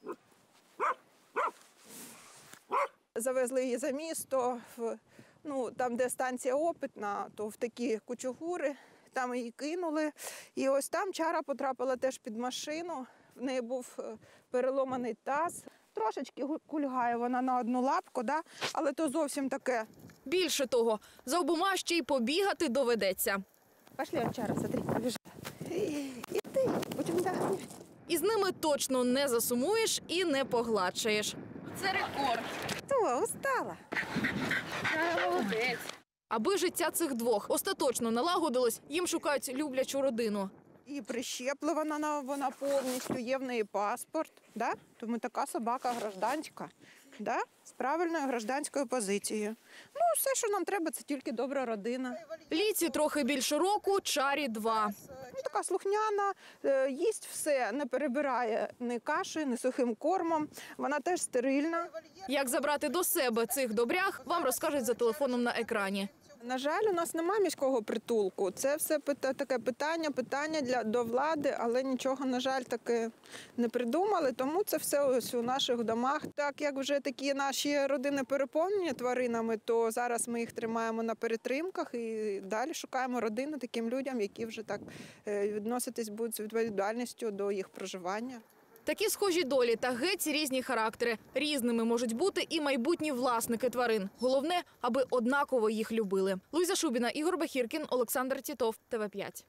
Завезли її за місто, там, де станція опитна, то в такі кучугури, там її кинули. І ось там Чара потрапила теж під машину, в неї був переломаний таз. Трошечки кульгає вона на одну лапку, але то зовсім таке. Більше того, за обома ще й побігати доведеться. Пошли, Чара, смотри, побіжи. І ти, будемо далі. Із ними точно не засумуєш і не погладшаєш. Це рекорд. О, устала. Молодець. Аби життя цих двох остаточно налагодилось, їм шукають люблячу родину. І прищеплена вона повністю, є в неї паспорт, да? Тому така собака гражданська, да? З правильною гражданською позицією. Ну, все, що нам треба, це тільки добра родина. Ліці трохи більше року, Чарі 2. Ну, така слухняна, їсть все, не перебирає ні каші, ні сухим кормом. Вона теж стерильна. Як забрати до себе цих добрях, вам розкажуть за телефоном на екрані. На жаль, у нас немає міського притулку. Це все таке питання до влади, але нічого, на жаль, таке не придумали. Тому це все ось у наших домах. Так як вже такі наші родини переповнені тваринами, то зараз ми їх тримаємо на перетримках і далі шукаємо родини таким людям, які вже так відноситись будуть з відповідальністю до їх проживання. Такі схожі долі та геть різні характери. Різними можуть бути і майбутні власники тварин. Головне, аби однаково їх любили. Луїза Шубіна, Ігор Бахіркін, Олександр Тітов, ТВ5.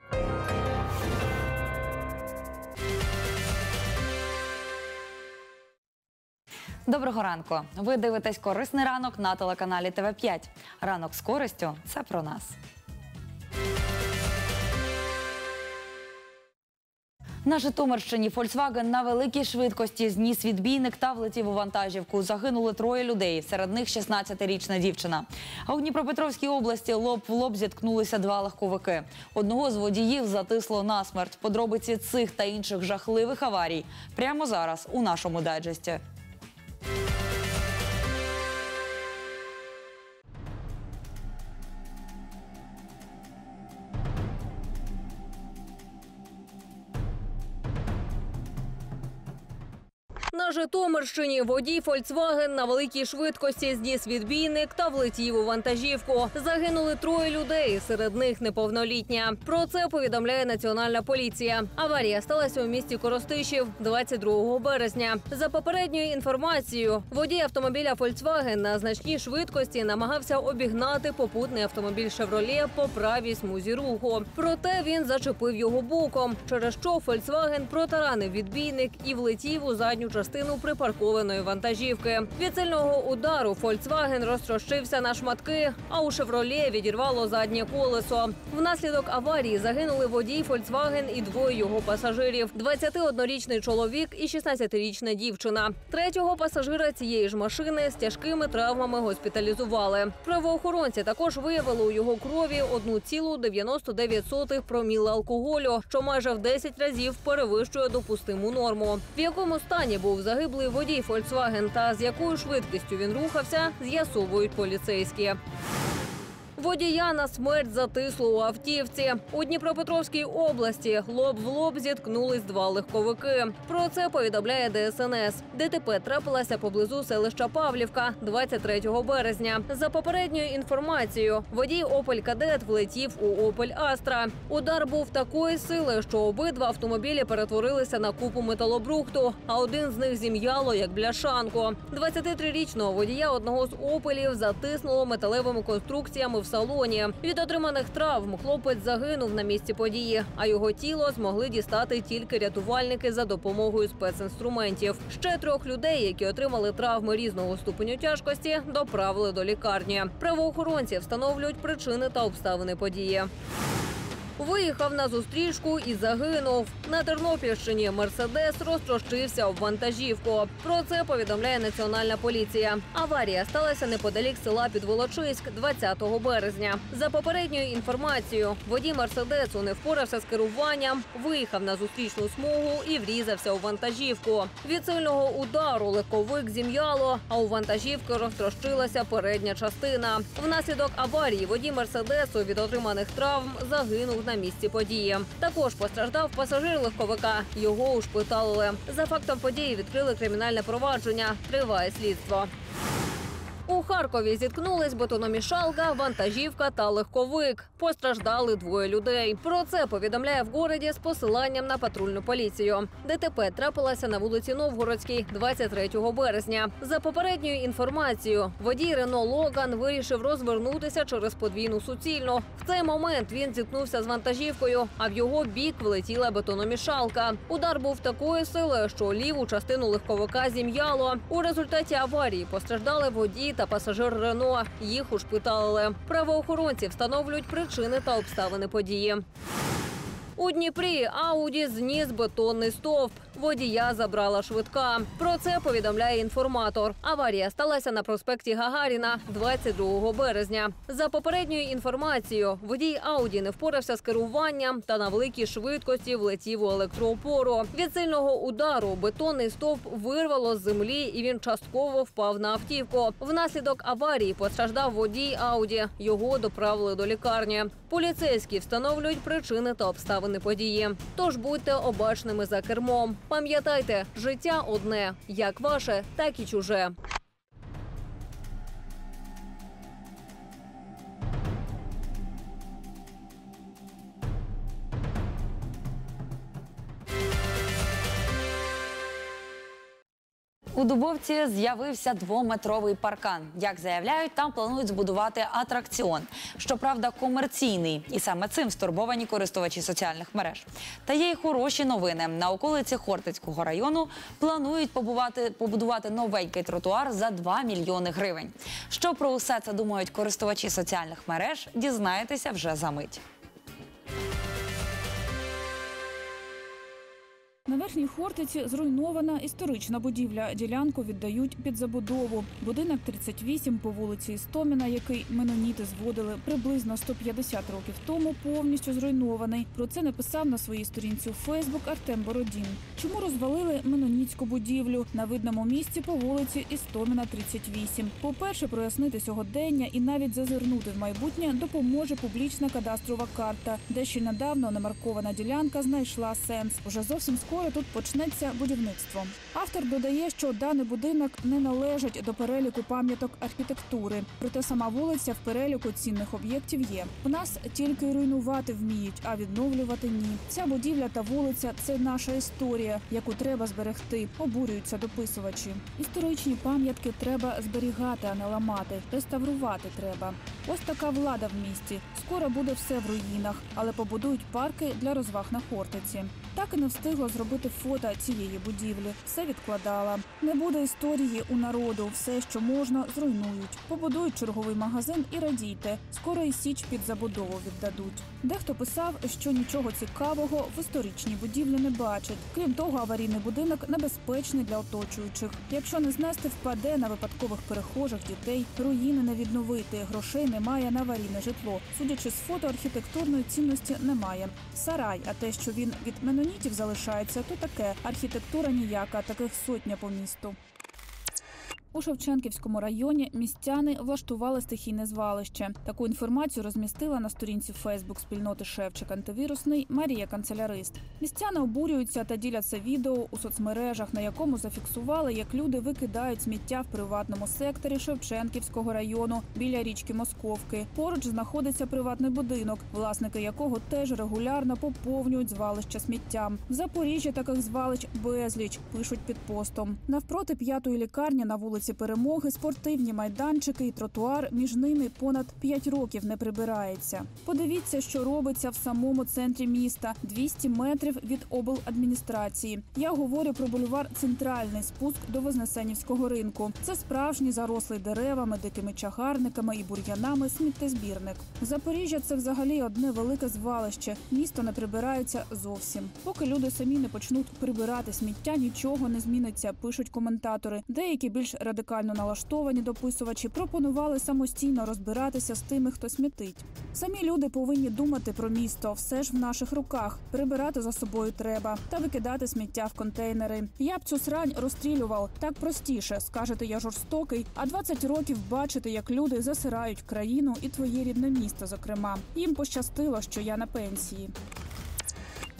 Доброго ранку. Ви дивитесь «Корисний ранок» на телеканалі ТВ5. Ранок з користю – це про нас. На Житомирщині Volkswagen на великій швидкості зніс відбійник та влетів у вантажівку. Загинули 3 людей, серед них 16-річна дівчина. А у Дніпропетровській області лоб в лоб зіткнулися 2 легковики. Одного з водіїв затисло насмерть. Подробиці цих та інших жахливих аварій прямо зараз у нашому дайджесті. На Житомирщині водій Volkswagen на великій швидкості зніс відбійник та влетів у вантажівку. Загинули 3 людей, серед них неповнолітня. Про це повідомляє Національна поліція. Аварія сталася у місті Коростишів 22 березня. За попередньою інформацією, водій автомобіля Volkswagen на значній швидкості намагався обігнати попутний автомобіль Chevrolet по правій смузі руху. Проте він зачепив його боком, через що Volkswagen протаранив відбійник і влетів у задню частину припаркованої вантажівки. Від сильного удару Volkswagen розтрощився на шматки, а у Chevrolet відірвало заднє колесо. Внаслідок аварії загинули водій Volkswagen і 2 його пасажирів – 21-річний чоловік і 16-річна дівчина. 3-го пасажира цієї ж машини з тяжкими травмами госпіталізували. Правоохоронці також виявили у його крові 1,99 проміла алкоголю, що майже в 10 разів перевищує допустиму норму. В якому стані був загиблий водій Volkswagen та з якою швидкістю він рухався, з'ясовують поліцейські. Водія на смерть затисло у автівці. У Дніпропетровській області лоб в лоб зіткнулись 2 легковики. Про це повідомляє ДСНС. ДТП трапилася поблизу селища Павлівка 23 березня. За попередньою інформацією, водій Opel Kadett влетів у Opel Astra. Удар був такої сили, що обидва автомобілі перетворилися на купу металобрухту, а один з них зім'яло як бляшанку. 23-річного водія одного з «Опелів» затиснуло металевими конструкціями в салоні. Від отриманих травм хлопець загинув на місці події, а його тіло змогли дістати тільки рятувальники за допомогою спецінструментів. Ще 3 людей, які отримали травми різного ступеню тяжкості, доправили до лікарні. Правоохоронці встановлюють причини та обставини події. Виїхав на зустрічку і загинув. На Тернопільщині «Мерседес» розтрощився об вантажівку. Про це повідомляє Національна поліція. Аварія сталася неподалік села Підволочиськ 20 березня. За попередньою інформацією, водій «Мерседесу» не впорався з керуванням, виїхав на зустрічну смугу і врізався у вантажівку. Від сильного удару легковик зім'яло, а у вантажівки розтрощилася передня частина. Внаслідок аварії водій «Мерседесу» від отриманих травм загинув на місці події. Також постраждав пасажир легковика. Його ушпиталили. За фактом події відкрили кримінальне провадження. Триває слідство. У Харкові зіткнулись бетономішалка, вантажівка та легковик. Постраждали 2 людей. Про це повідомляє в городі з посиланням на патрульну поліцію. ДТП трапилося на вулиці Новгородській 23 березня. За попередньою інформацією, водій Рено Логан вирішив розвернутися через подвійну суцільну. В цей момент він зіткнувся з вантажівкою, а в його бік влетіла бетономішалка. Удар був такої сили, що ліву частину легковика зім'яло. У результаті аварії постраждали водій та пасажир Рено. Їх ушпиталили. Правоохоронці встановлюють причини та обставини події. У Дніпрі Ауді зніс бетонний стовп. Водія забрала швидка. Про це повідомляє інформатор. Аварія сталася на проспекті Гагаріна 22 березня. За попередньою інформацією, водій Ауді не впорався з керуванням та на великій швидкості влетів у електроопору. Від сильного удару бетонний стовп вирвало з землі і він частково впав на автівку. Внаслідок аварії постраждав водій Ауді. Його доправили до лікарні. Поліцейські встановлюють причини та обставини події. Тож будьте обачними за кермом. Пам'ятайте, життя одне, як ваше, так і чуже. У Дубовці з'явився 2-метровий паркан. Як заявляють, там планують збудувати атракціон. Щоправда, комерційний. І саме цим стурбовані користувачі соціальних мереж. Та є й хороші новини. На околиці Хортицького району планують побудувати новенький тротуар за 2 мільйони гривень. Що про усе це думають користувачі соціальних мереж, дізнаєтеся вже за мить. На Верхній Хортиці зруйнована історична будівля. Ділянку віддають під забудову. Будинок 38 по вулиці Істоміна, який меноніти зводили приблизно 150 років тому, повністю зруйнований. Про це написав на своїй сторінці у Фейсбук Артем Бородін. Чому розвалили менонітську будівлю? На видному місці по вулиці Істоміна, 38. По-перше, прояснити сьогодення і навіть зазирнути в майбутнє допоможе публічна кадастрова карта, де ще недавно намаркована ділянка знайшла сенс. Уже зовсім скоро тут почнеться будівництво. Автор додає, що даний будинок не належить до переліку пам'яток архітектури. Проте сама вулиця в переліку цінних об'єктів є. У нас тільки руйнувати вміють, а відновлювати ні. Ця будівля та вулиця – це наша історія, яку треба зберегти, обурюються дописувачі. Історичні пам'ятки треба зберігати, а не ламати. Реставрувати треба. Ось така влада в місті. Скоро буде все в руїнах, але побудують парки для розваг на Хортиці. Так і не встигла зробити фото цієї будівлі. Все відкладала. Не буде історії у народу. Все, що можна, зруйнують. Побудують черговий магазин і радійте. Скоро і Січ під забудову віддадуть. Дехто писав, що нічого цікавого в історичній будівлі не бачить. Крім того, аварійний будинок небезпечний для оточуючих. Якщо не знести, впаде на випадкових перехожих, дітей. Руїни не відновити. Грошей немає на аварійне житло. Судячи з фото, архітектурної цінності немає. Сарай, а те, що він від менонітів залишається, то таке. Архітектура ніяка, таких сотня по місту. У Шевченківському районі містяни влаштували стихійне звалище. Таку інформацію розмістила на сторінці Фейсбук спільноти «Шевчик антивірусний» Марія Канцелярист. Містяни обурюються та діляться відео у соцмережах, на якому зафіксували, як люди викидають сміття в приватному секторі Шевченківського району біля річки Московки. Поруч знаходиться приватний будинок, власники якого теж регулярно поповнюють звалище сміттям. В Запоріжжі таких звалищ безліч, пишуть під постом. Навпроти 5-ї лікарні на вулиці Перемоги спортивні майданчики і тротуар, між ними понад 5 років не прибирається. Подивіться, що робиться в самому центрі міста, 200 метрів від обладміністрації. Я говорю про бульвар Центральний, спуск до Вознесенівського ринку. Це справжній зарослий деревами, дикими чагарниками і бур'янами сміттєзбірник. Запоріжжя – це взагалі одне велике звалище. Місто не прибирається зовсім. Поки люди самі не почнуть прибирати сміття, нічого не зміниться, пишуть коментатори. Деякі більш радикально налаштовані дописувачі пропонували самостійно розбиратися з тими, хто смітить. Самі люди повинні думати про місто, все ж в наших руках. Прибирати за собою треба та викидати сміття в контейнери. Я б цю срань розстрілював. Так простіше, скажете, я жорстокий, а 20 років бачити, як люди засирають країну і твоє рідне місто, зокрема. Їм пощастило, що я на пенсії.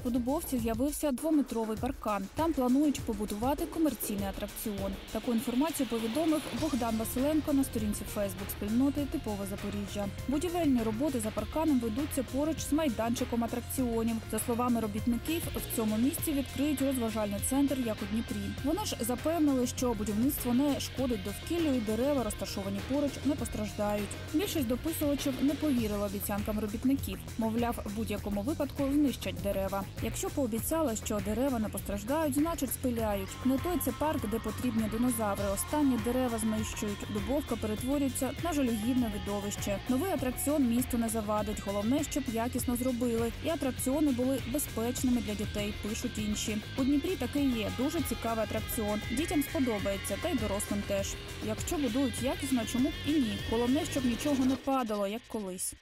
У Дубовці з'явився 2-метровий паркан. Там планують побудувати комерційний атракціон. Таку інформацію повідомив Богдан Василенко на сторінці Фейсбук-спільноти «Типове Запоріжжя». Будівельні роботи за парканом ведуться поруч з майданчиком атракціонів. За словами робітників, в цьому місці відкриють розважальний центр, як у Дніпрі. Вони ж запевнили, що будівництво не шкодить довкіллю і дерева, розташовані поруч, не постраждають. Більшість дописувачів не повірила обіцянкам робітників. Мовляв, в будь-якому випадку знищать дерева. Якщо пообіцяли, що дерева не постраждають, значить спиляють. Не той це парк, де потрібні динозаври. Останні дерева знищують. Дубовка перетворюється на жалюгідне видовище. Новий атракціон місту не завадить. Головне, щоб якісно зробили. І атракціони були безпечними для дітей, пишуть інші. У Дніпрі такий є. Дуже цікавий атракціон. Дітям сподобається, та й дорослим теж. Якщо будують якісно, чому б і ні? Головне, щоб нічого не падало, як колись.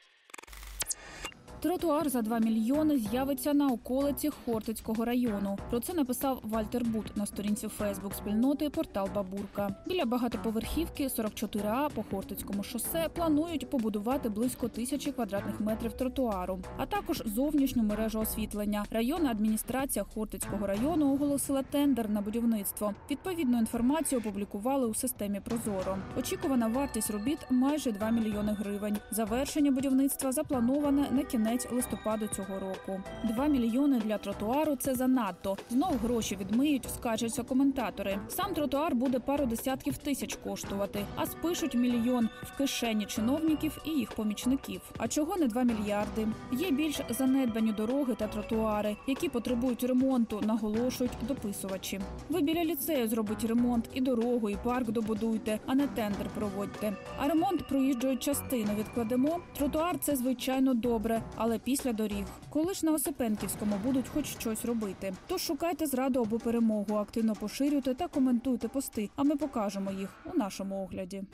Тротуар за 2 мільйони з'явиться на околиці Хортицького району. Про це написав Вальтер Бут на сторінці Фейсбук-спільноти «Портал Бабурка». Біля багатоповерхівки 44А по Хортицькому шосе планують побудувати близько 1000 квадратних метрів тротуару, а також зовнішню мережу освітлення. Районна адміністрація Хортицького району оголосила тендер на будівництво. Відповідну інформацію опублікували у системі «Прозоро». Очікувана вартість робіт – майже 2 мільйони гривень. Завершення будівництва заплановане на кінець листопаду цього року. 2 мільйони для тротуару – це занадто. Знов гроші відмиють, скаржаться коментатори. Сам тротуар буде пару десятків тисяч коштувати, а спишуть мільйон в кишені чиновників і їх помічників. А чого не 2 мільярди? Є більш занедбані дороги та тротуари, які потребують ремонту, наголошують дописувачі. Ви біля ліцею зробіть ремонт, і дорогу, і парк добудуйте, а не тендер проводьте. А ремонт проїжджої частини відкладемо? Тротуар – це, звичайно, добре, але після доріг. Коли ж на Осипенківському будуть хоч щось робити? Тож шукайте зраду або перемогу, активно поширюйте та коментуйте пости, а ми покажемо їх у нашому огляді.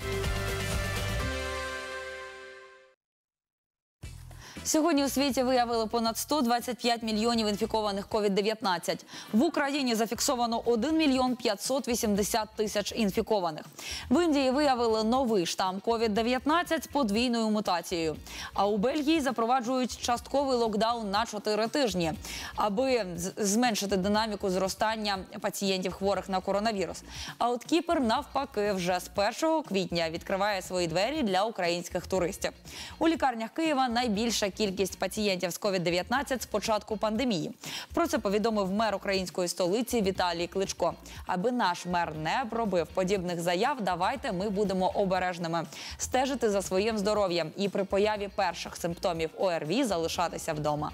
Сьогодні у світі виявили понад 125 мільйонів інфікованих COVID-19. В Україні зафіксовано 1 мільйон 580 тисяч інфікованих. В Індії виявили новий штам COVID-19 з подвійною мутацією. А у Бельгії запроваджують частковий локдаун на 4 тижні, аби зменшити динаміку зростання пацієнтів хворих на коронавірус. А от Кіпр, навпаки, вже з 1 квітня відкриває свої двері для українських туристів. У лікарнях Києва найбільша кількість пацієнтів з COVID-19 з початку пандемії. Про це повідомив мер української столиці Віталій Кличко. Аби наш мер не робив подібних заяв, давайте ми будемо обережними. Стежити за своїм здоров'ям і при появі перших симптомів ОРВІ залишатися вдома.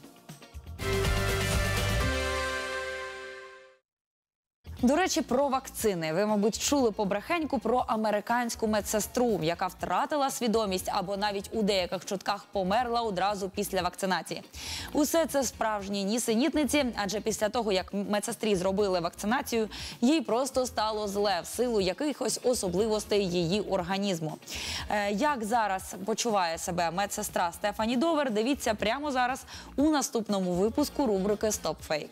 До речі, про вакцини. Ви, мабуть, чули побрехеньку про американську медсестру, яка втратила свідомість або навіть у деяких чутках померла одразу після вакцинації. Усе це справжні нісенітниці, адже після того, як медсестрі зробили вакцинацію, їй просто стало зле в силу якихось особливостей її організму. Як зараз почуває себе медсестра Стефані Довер, дивіться прямо зараз у наступному випуску рубрики «Стоп фейк».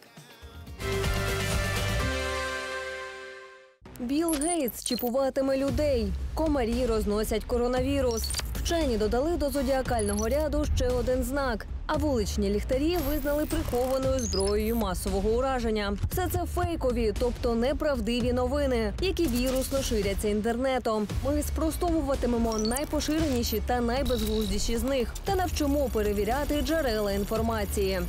Білл Гейтс чіпуватиме людей. Комарі розносять коронавірус. Вчені додали до зодіакального ряду ще один знак. А вуличні ліхтарі визнали прихованою зброєю масового ураження. Все це фейкові, тобто неправдиві новини, які вірусно ширяться інтернетом. Ми спростовуватимемо найпоширеніші та найбезглуздіші з них та навчимо перевіряти джерела інформації.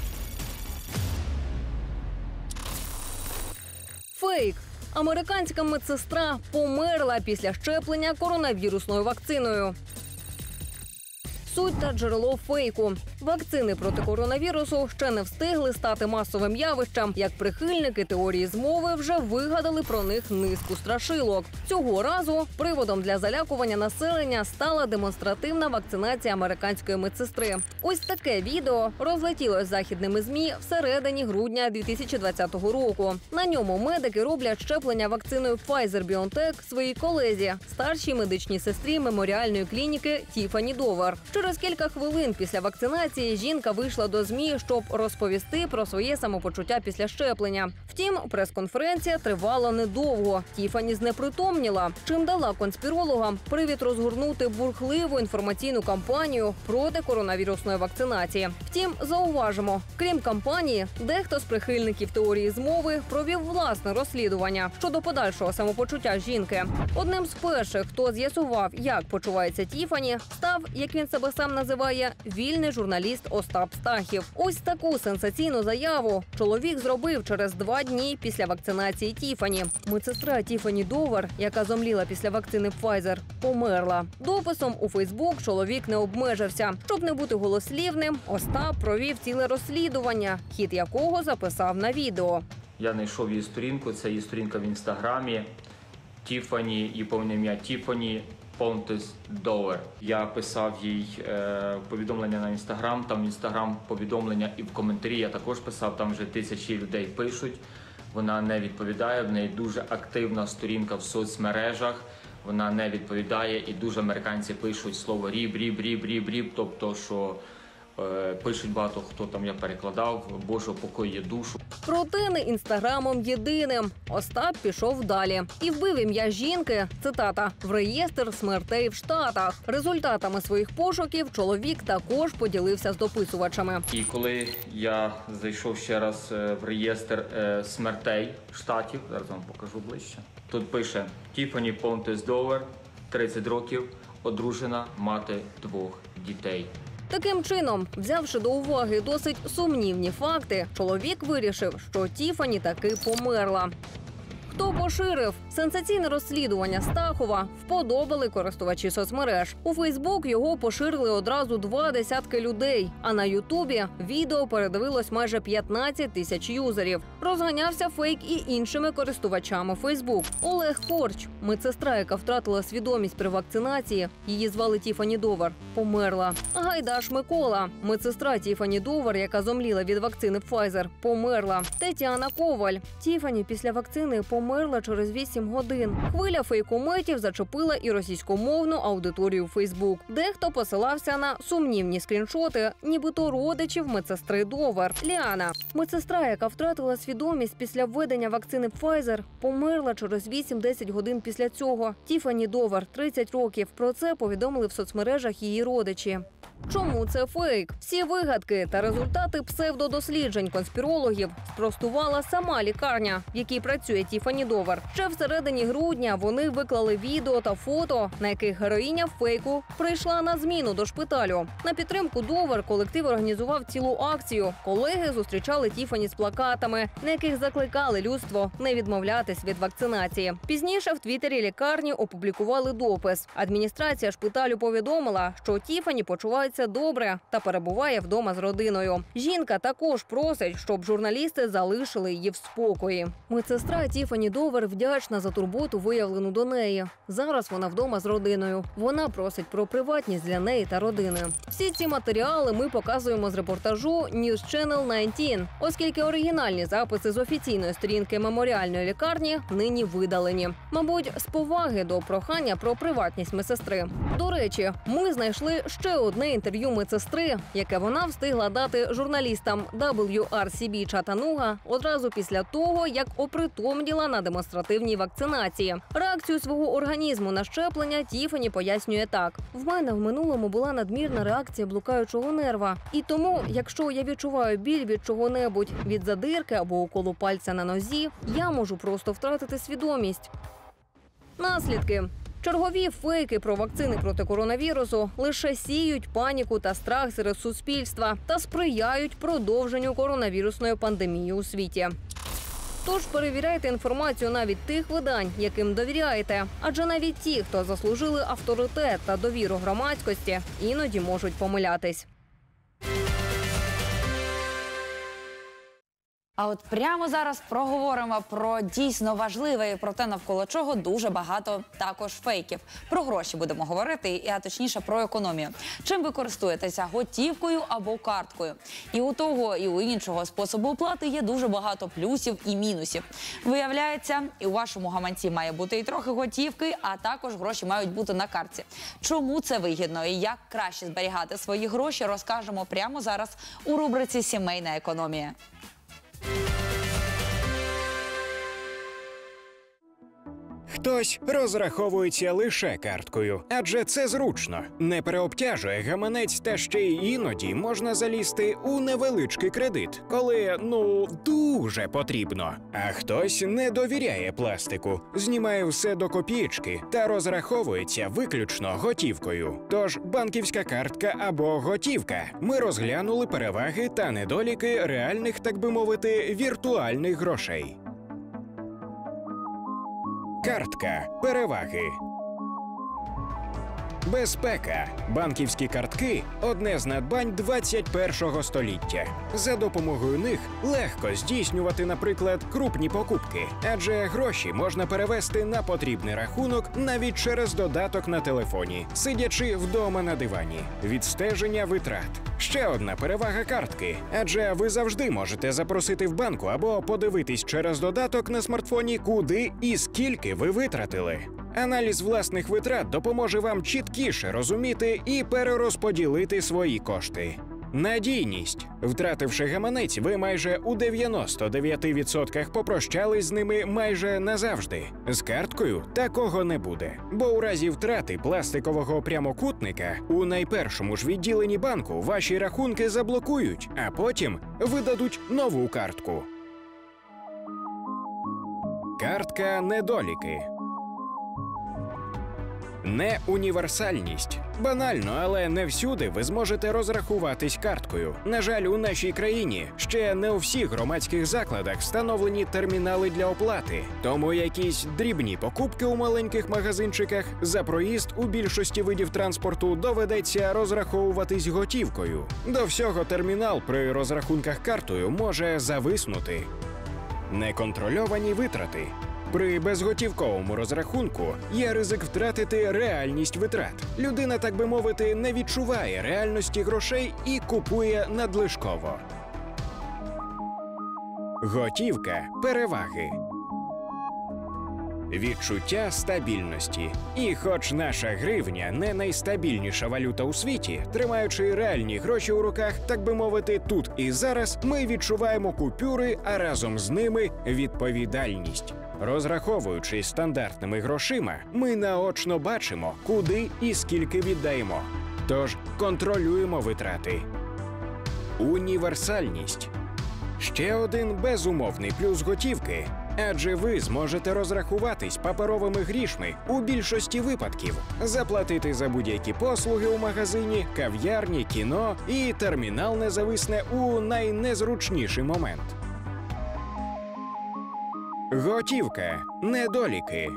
Фейк. Американська медсестра померла після щеплення коронавірусною вакциною. Суть та джерело фейку. Вакцини проти коронавірусу ще не встигли стати масовим явищем, як прихильники теорії змови вже вигадали про них низку страшилок. Цього разу приводом для залякування населення стала демонстративна вакцинація американської медсестри. Ось таке відео розлетілось західними ЗМІ всередині грудня 2020 року. На ньому медики роблять щеплення вакциною Pfizer-BioNTech своїй колезі, старшій медичній сестрі меморіальної клініки Тіфані Довер. Через Через кілька хвилин після вакцинації жінка вийшла до ЗМІ, щоб розповісти про своє самопочуття після щеплення. Втім, прес-конференція тривала недовго. Тіфані знепритомніла, чим дала конспірологам привід розгорнути бурхливу інформаційну кампанію проти коронавірусної вакцинації. Втім, зауважимо, крім кампанії, дехто з прихильників теорії змови провів власне розслідування щодо подальшого самопочуття жінки. Одним з перших, хто з'ясував, як почувається Тіфані, став, як він себе сам називає, вільний журналіст Остап Стахів. Ось таку сенсаційну заяву чоловік зробив через 2 дні після вакцинації Тіфані. Медсестра Тіфані Довер, яка зомліла після вакцини Pfizer, померла. Дописом у Фейсбук чоловік не обмежився. Щоб не бути голослівним, Остап провів ціле розслідування, хід якого записав на відео. Я знайшов її сторінку, це її сторінка в Інстаграмі. Тіфані, і повне ім'я Тіфані Понтес Довер. Я писав їй повідомлення на Інстаграм, там Інстаграм повідомлення і в коментарі я також писав, там вже тисячі людей пишуть. Вона не відповідає, в неї дуже активна сторінка в соцмережах, вона не відповідає і дуже американці пишуть слово ріб, тобто, що пишуть багато хто там, я перекладав, Боже, упокой душу. Проте не інстаграмом єдиним. Остап пішов далі і вбив ім'я жінки, цитата, в реєстр смертей в Штатах. Результатами своїх пошуків чоловік також поділився з дописувачами. І коли я зайшов ще раз в реєстр смертей Штатів, зараз вам покажу ближче, тут пише Тіфані Понтес Довер, 30 років, одружена, мати 2 дітей. Таким чином, взявши до уваги досить сумнівні факти, чоловік вирішив, що Тіфані таки померла. Хто поширив? Сенсаційне розслідування Стахова вподобали користувачі соцмереж. У Фейсбук його поширили одразу 20 людей, а на Ютубі відео передивилось майже 15 тисяч юзерів. Розганявся фейк і іншими користувачами Фейсбук. Олег Корч, медсестра, яка втратила свідомість при вакцинації, її звали Тіфані Довер, померла. Гайдаш Микола, медсестра Тіфані Довер, яка зомліла від вакцини Pfizer, померла. Тетяна Коваль, Тіфані після вакцини померла через 8 годин. Хвиля фейкометів зачепила і російськомовну аудиторію Фейсбук. Дехто посилався на сумнівні скріншоти, нібито родичів медсестри Довер. Ліана, медсестра, яка втратила свідомість після введення вакцини Pfizer, померла через 8-10 годин після цього. Тіфані Довер, 30 років. Про це повідомили в соцмережах її родичі. Чому це фейк? Всі вигадки та результати псевдодосліджень конспірологів спростувала сама лікарня, в якій працює Тіфані Довер. Ще всередині грудня вони виклали відео та фото, на яких героїня фейку прийшла на зміну до шпиталю. На підтримку Довер колектив організував цілу акцію. Колеги зустрічали Тіфані з плакатами, на яких закликали людство не відмовлятись від вакцинації. Пізніше в твіттері лікарні опублікували допис. Адміністрація шпиталю повідомила, що Тіфані почувається добре та перебуває вдома з родиною. Жінка також просить, щоб журналісти залишили її в спокої. Медсестра Тіфані Довер вдячна за турботу, виявлену до неї. Зараз вона вдома з родиною. Вона просить про приватність для неї та родини. Всі ці матеріали ми показуємо з репортажу News Channel 19, оскільки оригінальні записи з офіційної сторінки меморіальної лікарні нині видалені. Мабуть, з поваги до прохання про приватність медсестри. До речі, ми знайшли ще одне інтерв'ю медсестри, яке вона встигла дати журналістам WRCB Чатануга одразу після того, як опритомніла на демонстративній вакцинації. Реакцію свого організму на щеплення Тіфані пояснює так. В мене в минулому була надмірна реакція блукаючого нерва. І тому, якщо я відчуваю біль від чого-небудь, від задирки або уколу пальця на нозі, я можу просто втратити свідомість. Наслідки. Чергові фейки про вакцини проти коронавірусу лише сіють паніку та страх серед суспільства та сприяють продовженню коронавірусної пандемії у світі. Тож перевіряйте інформацію навіть тих видань, яким довіряєте. Адже навіть ті, хто заслужили авторитет та довіру громадськості, іноді можуть помилятись. А от прямо зараз проговоримо про дійсно важливе і про те, навколо чого дуже багато також фейків. Про гроші будемо говорити, а точніше про економію. Чим ви користуєтеся? Готівкою або карткою? І у того, і у іншого способу оплати є дуже багато плюсів і мінусів. Виявляється, і у вашому гаманці має бути і трохи готівки, а також гроші мають бути на картці. Чому це вигідно і як краще зберігати свої гроші, розкажемо прямо зараз у рубриці «Сімейна економія». Хтось розраховується лише карткою, адже це зручно, не переобтяжує гаманець, та ще й іноді можна залізти у невеличкий кредит, коли, дуже потрібно. А хтось не довіряє пластику, знімає все до копієчки та розраховується виключно готівкою. Тож банківська картка або готівка. Ми розглянули переваги та недоліки реальних, так би мовити, віртуальних грошей. Картка. Переваги. Безпека. Банківські картки – одне з надбань 21-го століття. За допомогою них легко здійснювати, наприклад, крупні покупки, адже гроші можна перевести на потрібний рахунок навіть через додаток на телефоні, сидячи вдома на дивані. Відстеження витрат. Ще одна перевага картки, адже ви завжди можете запросити в банку або подивитись через додаток на смартфоні, куди і скільки ви витратили. Аналіз власних витрат допоможе вам чіткіше розуміти і перерозподілити свої кошти. Надійність. Втративши гаманець, ви майже у 99% попрощались з ними майже назавжди. З карткою такого не буде. Бо у разі втрати пластикового прямокутника у найпершому ж відділенні банку ваші рахунки заблокують, а потім видадуть нову картку. Картка недоліки. Неуніверсальність. Банально, але не всюди ви зможете розрахуватись карткою. На жаль, у нашій країні ще не у всіх громадських закладах встановлені термінали для оплати. Тому якісь дрібні покупки у маленьких магазинчиках за проїзд у більшості видів транспорту доведеться розраховуватись готівкою. До всього термінал при розрахунках картою може зависнути. Неконтрольовані витрати. При безготівковому розрахунку є ризик втратити реальність витрат. Людина, так би мовити, не відчуває реальності грошей і купує надлишково. Готівка. Переваги. Відчуття стабільності. І хоч наша гривня не найстабільніша валюта у світі, тримаючи реальні гроші у руках, так би мовити, тут і зараз, ми відчуваємо купюри, а разом з ними відповідальність. Розраховуючись стандартними грошима, ми наочно бачимо, куди і скільки віддаємо. Тож контролюємо витрати. Універсальність. Ще один безумовний плюс готівки. Адже ви зможете розрахуватись паперовими грішми у більшості випадків, заплатити за будь-які послуги у магазині, кав'ярні, кіно, і термінал не зависне у найнезручніший момент. Готівка. Недоліки.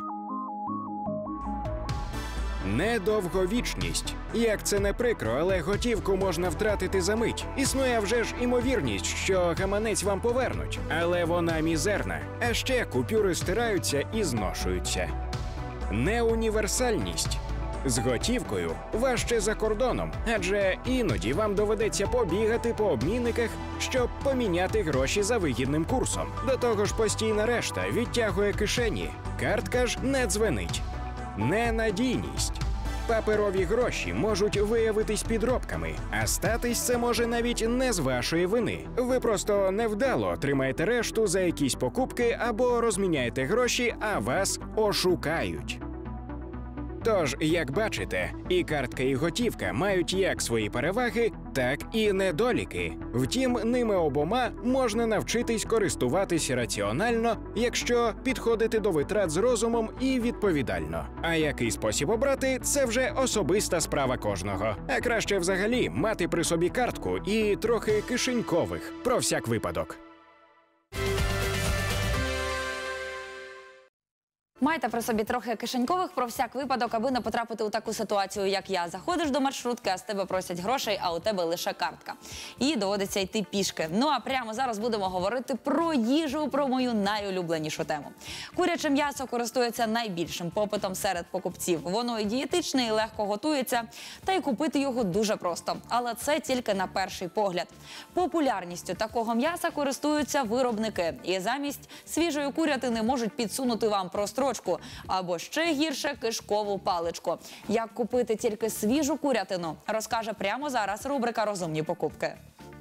Недовговічність. Як це не прикро, але готівку можна втратити за мить. Існує вже ж імовірність, що гаманець вам повернуть, але вона мізерна. А ще купюри стираються і зношуються. Неуніверсальність. З готівкою важче за кордоном, адже іноді вам доведеться побігати по обмінниках, щоб поміняти гроші за вигідним курсом. До того ж, постійна решта відтягує кишені, картка ж не дзвенить. Ненадійність. Паперові гроші можуть виявитись підробками, а статись це може навіть не з вашої вини. Ви просто невдало отримаєте решту за якісь покупки або розміняєте гроші, а вас ошукають. Тож, як бачите, і картка, і готівка мають як свої переваги, так і недоліки. Втім, ними обома можна навчитись користуватись раціонально, якщо підходити до витрат з розумом і відповідально. А який спосіб обрати – це вже особиста справа кожного. А краще взагалі мати при собі картку і трохи кишенькових, про всяк випадок. Майте при собі трохи кишенькових про всяк випадок, аби не потрапити у таку ситуацію, як я. Заходиш до маршрутки, а з тебе просять грошей, а у тебе лише картка. І доводиться йти пішки. Ну а прямо зараз будемо говорити про їжу, про мою найулюбленішу тему. Куряче м'ясо користується найбільшим попитом серед покупців. Воно і дієтичне, і легко готується, та й купити його дуже просто. Але це тільки на перший погляд. Популярністю такого м'яса користуються виробники. І замість свіжої курятини можуть підсунути вам прострочку або ще гірше кишкову паличку. Як купити тільки свіжу курятину, розкаже прямо зараз рубрика «Розумні покупки».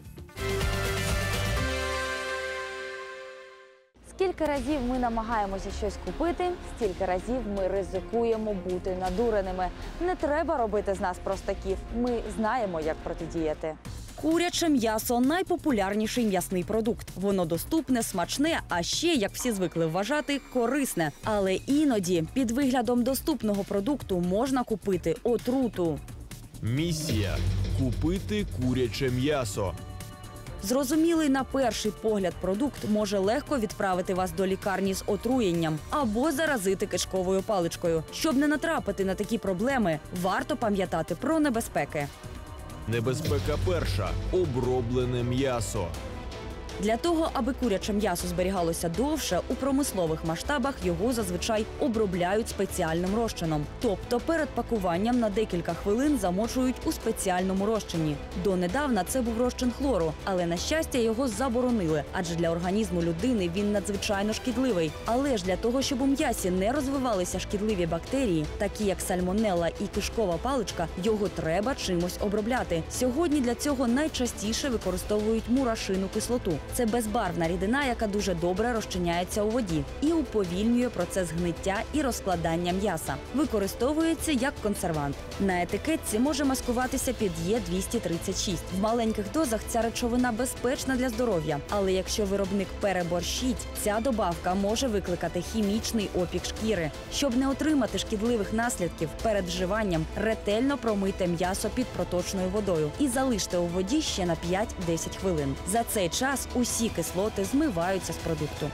Скільки разів ми намагаємося щось купити, стільки разів ми ризикуємо бути надуреними. Не треба робити з нас простаків. Ми знаємо, як протидіяти. Куряче м'ясо – найпопулярніший м'ясний продукт. Воно доступне, смачне, а ще, як всі звикли вважати, корисне. Але іноді під виглядом доступного продукту можна купити отруту. Місія – купити куряче м'ясо. Зрозумілий на перший погляд продукт може легко відправити вас до лікарні з отруєнням або заразити кишковою паличкою. Щоб не натрапити на такі проблеми, варто пам'ятати про небезпеки. Небезпека перша – оброблене м'ясо. Для того, аби куряче м'ясо зберігалося довше, у промислових масштабах його зазвичай обробляють спеціальним розчином. Тобто перед пакуванням на декілька хвилин замочують у спеціальному розчині. Донедавна це був розчин хлору, але, на щастя, його заборонили, адже для організму людини він надзвичайно шкідливий. Але ж для того, щоб у м'ясі не розвивалися шкідливі бактерії, такі як сальмонелла і кишкова паличка, його треба чимось обробляти. Сьогодні для цього найчастіше використовують мурашину кислоту. Це безбарвна рідина, яка дуже добре розчиняється у воді і уповільнює процес гниття і розкладання м'яса. Використовується як консервант. На етикетці може маскуватися під Е236. В маленьких дозах ця речовина безпечна для здоров'я. Але якщо виробник переборщить, ця добавка може викликати хімічний опік шкіри. Щоб не отримати шкідливих наслідків, перед вживанням ретельно промийте м'ясо під проточною водою і залиште у воді ще на 5-10 хвилин. За цей час усі кислоти змиваються з продукту.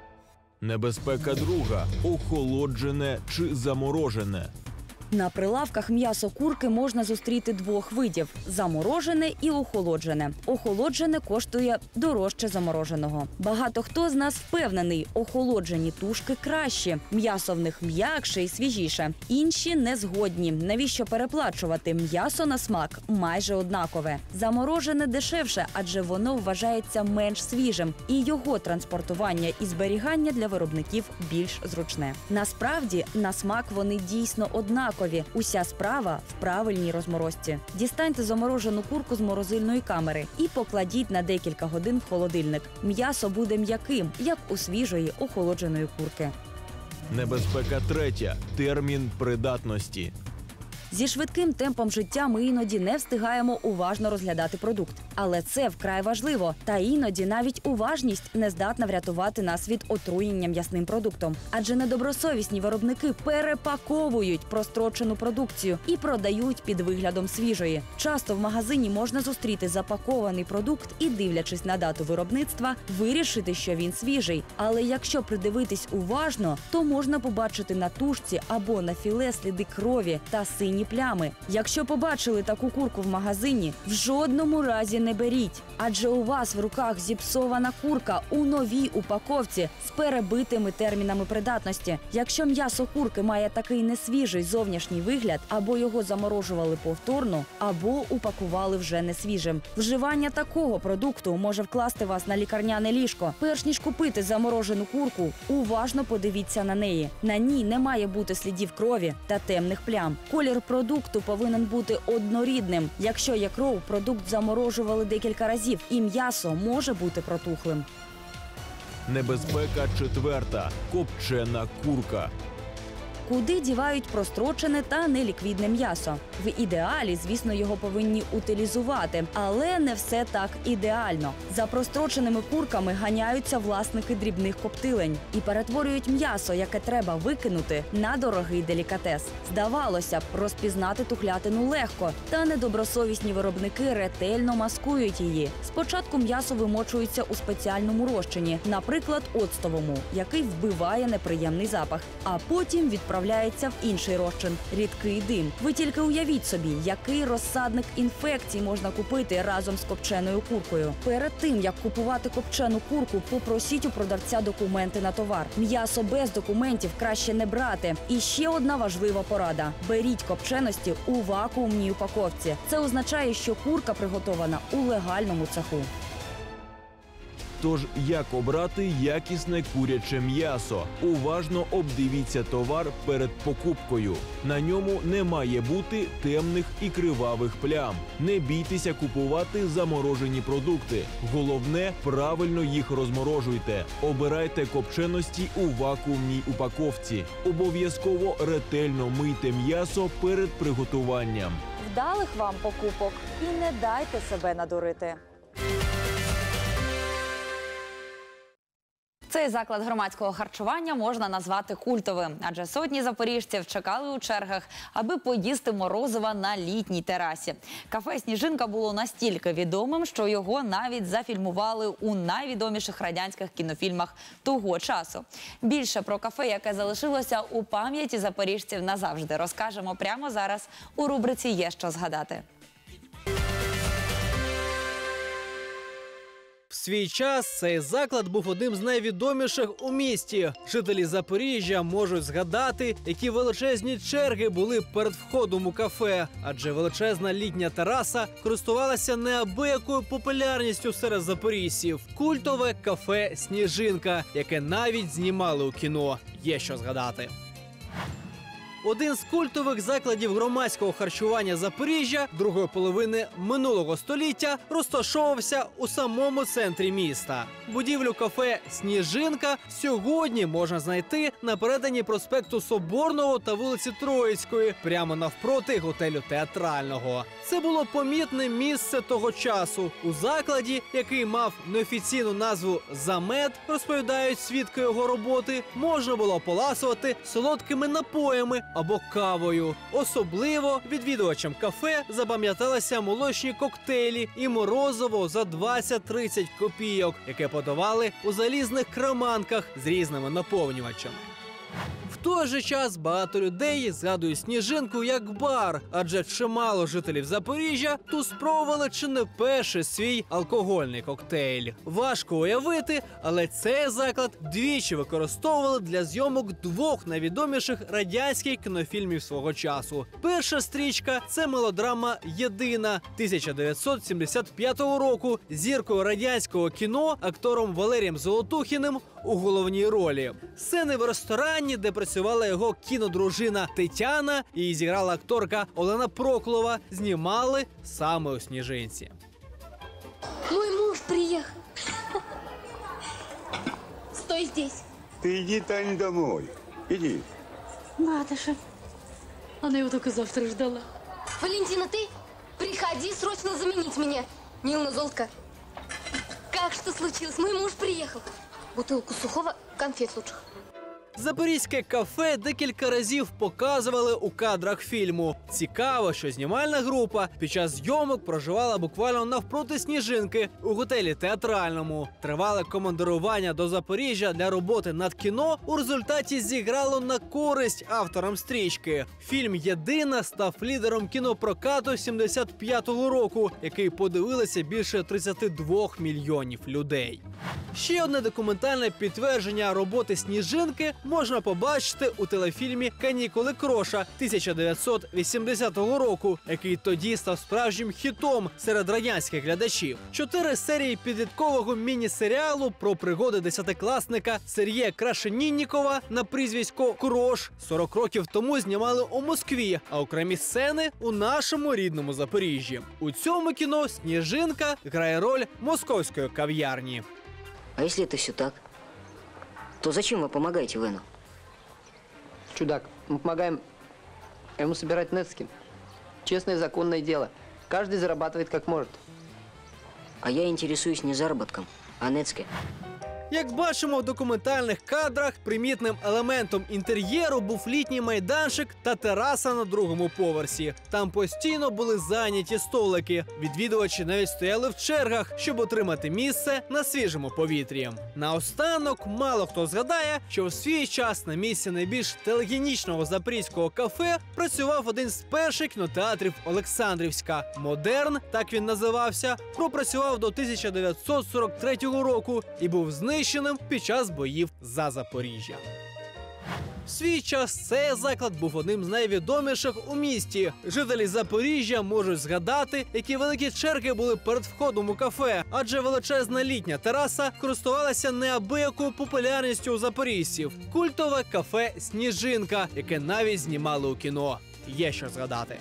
Небезпека друга – охолоджене чи заморожене. На прилавках м'ясо курки можна зустріти двох видів – заморожене і охолоджене. Охолоджене коштує дорожче замороженого. Багато хто з нас впевнений – охолоджені тушки кращі, м'ясо в них м'якше і свіжіше. Інші не згодні. Навіщо переплачувати? М'ясо на смак майже однакове. Заморожене дешевше, адже воно вважається менш свіжим. І його транспортування і зберігання для виробників більш зручне. Насправді, на смак вони дійсно однакові. Уся справа в правильній розморозці. Дістаньте заморожену курку з морозильної камери і покладіть на декілька годин в холодильник. М'ясо буде м'яким, як у свіжої охолодженої курки. Небезпека третя – термін придатності. Зі швидким темпом життя ми іноді не встигаємо уважно розглядати продукт. Але це вкрай важливо. Та іноді навіть уважність не здатна врятувати нас від отруєння м'ясним продуктом. Адже недобросовісні виробники перепаковують прострочену продукцію і продають під виглядом свіжої. Часто в магазині можна зустріти запакований продукт і, дивлячись на дату виробництва, вирішити, що він свіжий. Але якщо придивитись уважно, то можна побачити на тушці або на філе сліди крові та сині плями. Якщо побачили таку курку в магазині, в жодному разі не беріть. Адже у вас в руках зіпсована курка у новій упаковці з перебитими термінами придатності. Якщо м'ясо курки має такий несвіжий зовнішній вигляд, або його заморожували повторно, або упакували вже несвіжим. Вживання такого продукту може вкласти вас на лікарняне ліжко. Перш ніж купити заморожену курку, уважно подивіться на неї. На ній не має бути слідів крові та темних плям. Колір продукту повинен бути однорідним. Якщо є кров, продукт заморожували декілька разів, і м'ясо може бути протухлим. Небезпека четверта – копчена курка. Куди дівають прострочене та неліквідне м'ясо? В ідеалі, звісно, його повинні утилізувати, але не все так ідеально. За простроченими курками ганяються власники дрібних коптилень і перетворюють м'ясо, яке треба викинути, на дорогий делікатес. Здавалося б, розпізнати тухлятину легко, та недобросовісні виробники ретельно маскують її. Спочатку м'ясо вимочується у спеціальному розчині, наприклад, оцтовому, який вбиває неприємний запах, а потім відправляється в інший розчин – рідкий дим. Ви тільки уявіть собі, який розсадник інфекцій можна купити разом з копченою куркою. Перед тим, як купувати копчену курку, попросіть у продавця документи на товар. М'ясо без документів краще не брати. І ще одна важлива порада – беріть копченості у вакуумній упаковці. Це означає, що курка приготована у легальному цеху. Тож, як обрати якісне куряче м'ясо? Уважно обдивіться товар перед покупкою. На ньому не має бути темних і кривавих плям. Не бійтеся купувати заморожені продукти. Головне, правильно їх розморожуйте. Обирайте копченості у вакуумній упаковці. Обов'язково ретельно мийте м'ясо перед приготуванням. Вдалих вам покупок і не дайте себе надурити. Цей заклад громадського харчування можна назвати культовим, адже сотні запоріжців чекали у чергах, аби поїсти морозива на літній терасі. Кафе «Сніжинка» було настільки відомим, що його навіть зафільмували у найвідоміших радянських кінофільмах того часу. Більше про кафе, яке залишилося у пам'яті запоріжців назавжди, розкажемо прямо зараз у рубриці «Є що згадати». В свій час цей заклад був одним з найвідоміших у місті. Жителі Запоріжжя можуть згадати, які величезні черги були перед входом у кафе. Адже величезна літня тераса користувалася неабиякою популярністю серед запоріжців. Культове кафе «Сніжинка», яке навіть знімали у кіно. Є що згадати. Один з культових закладів громадського харчування Запоріжжя другої половини минулого століття розташовувався у самому центрі міста. Будівлю кафе «Сніжинка» сьогодні можна знайти на перетині проспекту Соборного та вулиці Троїцької, прямо навпроти готелю Театрального. Це було помітне місце того часу. У закладі, який мав неофіційну назву «Замет», розповідають свідки його роботи, можна було поласувати солодкими напоями або кавою. Особливо відвідувачам кафе запам'яталися молочні коктейлі і морозиво за 20-30 копійок, яке подавали у залізних краманках з різними наповнювачами. В той же час багато людей згадують «Сніжинку» як бар, адже чимало жителів Запоріжжя тут спробували чи не перший свій алкогольний коктейль. Важко уявити, але цей заклад двічі використовували для зйомок двох найвідоміших радянських кінофільмів свого часу. Перша стрічка – це мелодрама «Єдина» 1975 року з зіркою радянського кіно, актором Валерієм Золотухіним у головній ролі. Сцени в ресторані, де працювала його кінодружина Тетяна і зіграла акторка Олена Проклова, знімали саме у «Сніжинці». Мой муж приехал. Стой здесь. Ты иди, Тань, домой. Иди. Маташа. Она его только завтра ждала. Валентина, ты приходи срочно заменить меня. Нилна Золотка. Как что случилось? Мой муж приехал. Бутылку сухого, конфет лучших. Запорізьке кафе декілька разів показували у кадрах фільму. Цікаво, що знімальна група під час зйомок проживала буквально навпроти «Сніжинки» у готелі Театральному. Тривале командирування до Запоріжжя для роботи над кіно у результаті зіграло на користь авторам стрічки. Фільм «Єдина» став лідером кінопрокату 75-го року, який подивилися більше 32 мільйонів людей. Ще одне документальне підтвердження роботи «Сніжинки» можна побачити у телефільмі «Канікули Кроша» 1980 року, який тоді став справжнім хітом серед радянських глядачів. 4 серії підліткового міні-серіалу про пригоди десятикласника Сергія Крашеніннікова на прізвисько Крош 40 років тому знімали у Москві, а окремі сцени у нашому рідному Запоріжжі. У цьому кіно «Сніжинка» грає роль московської кав'ярні. А если это все так, то зачем вы помогаете Вену? чудак. Мы помогаем ему собирать нетски. Честное законное дело. Каждый зарабатывает как может. А я интересуюсь не заработком, а нецки. Як бачимо в документальних кадрах, примітним елементом інтер'єру був літній майданчик та тераса на другому поверсі. Там постійно були зайняті столики. Відвідувачі навіть стояли в чергах, щоб отримати місце на свіжому повітрі. Наостанок, мало хто згадає, що в свій час на місці найбільш телегенічного запорізького кафе працював один з перших кінотеатрів Олександрівська. «Модерн», так він називався, пропрацював до 1943 року і був знищений під час боїв за Запоріжжя. В свій час цей заклад був одним з найвідоміших у місті. Жителі Запоріжжя можуть згадати, які великі черги були перед входом у кафе, адже величезна літня тераса користувалася неабиякою популярністю у запоріжців. Культове кафе «Сніжинка», яке навіть знімали у кіно. Є що згадати.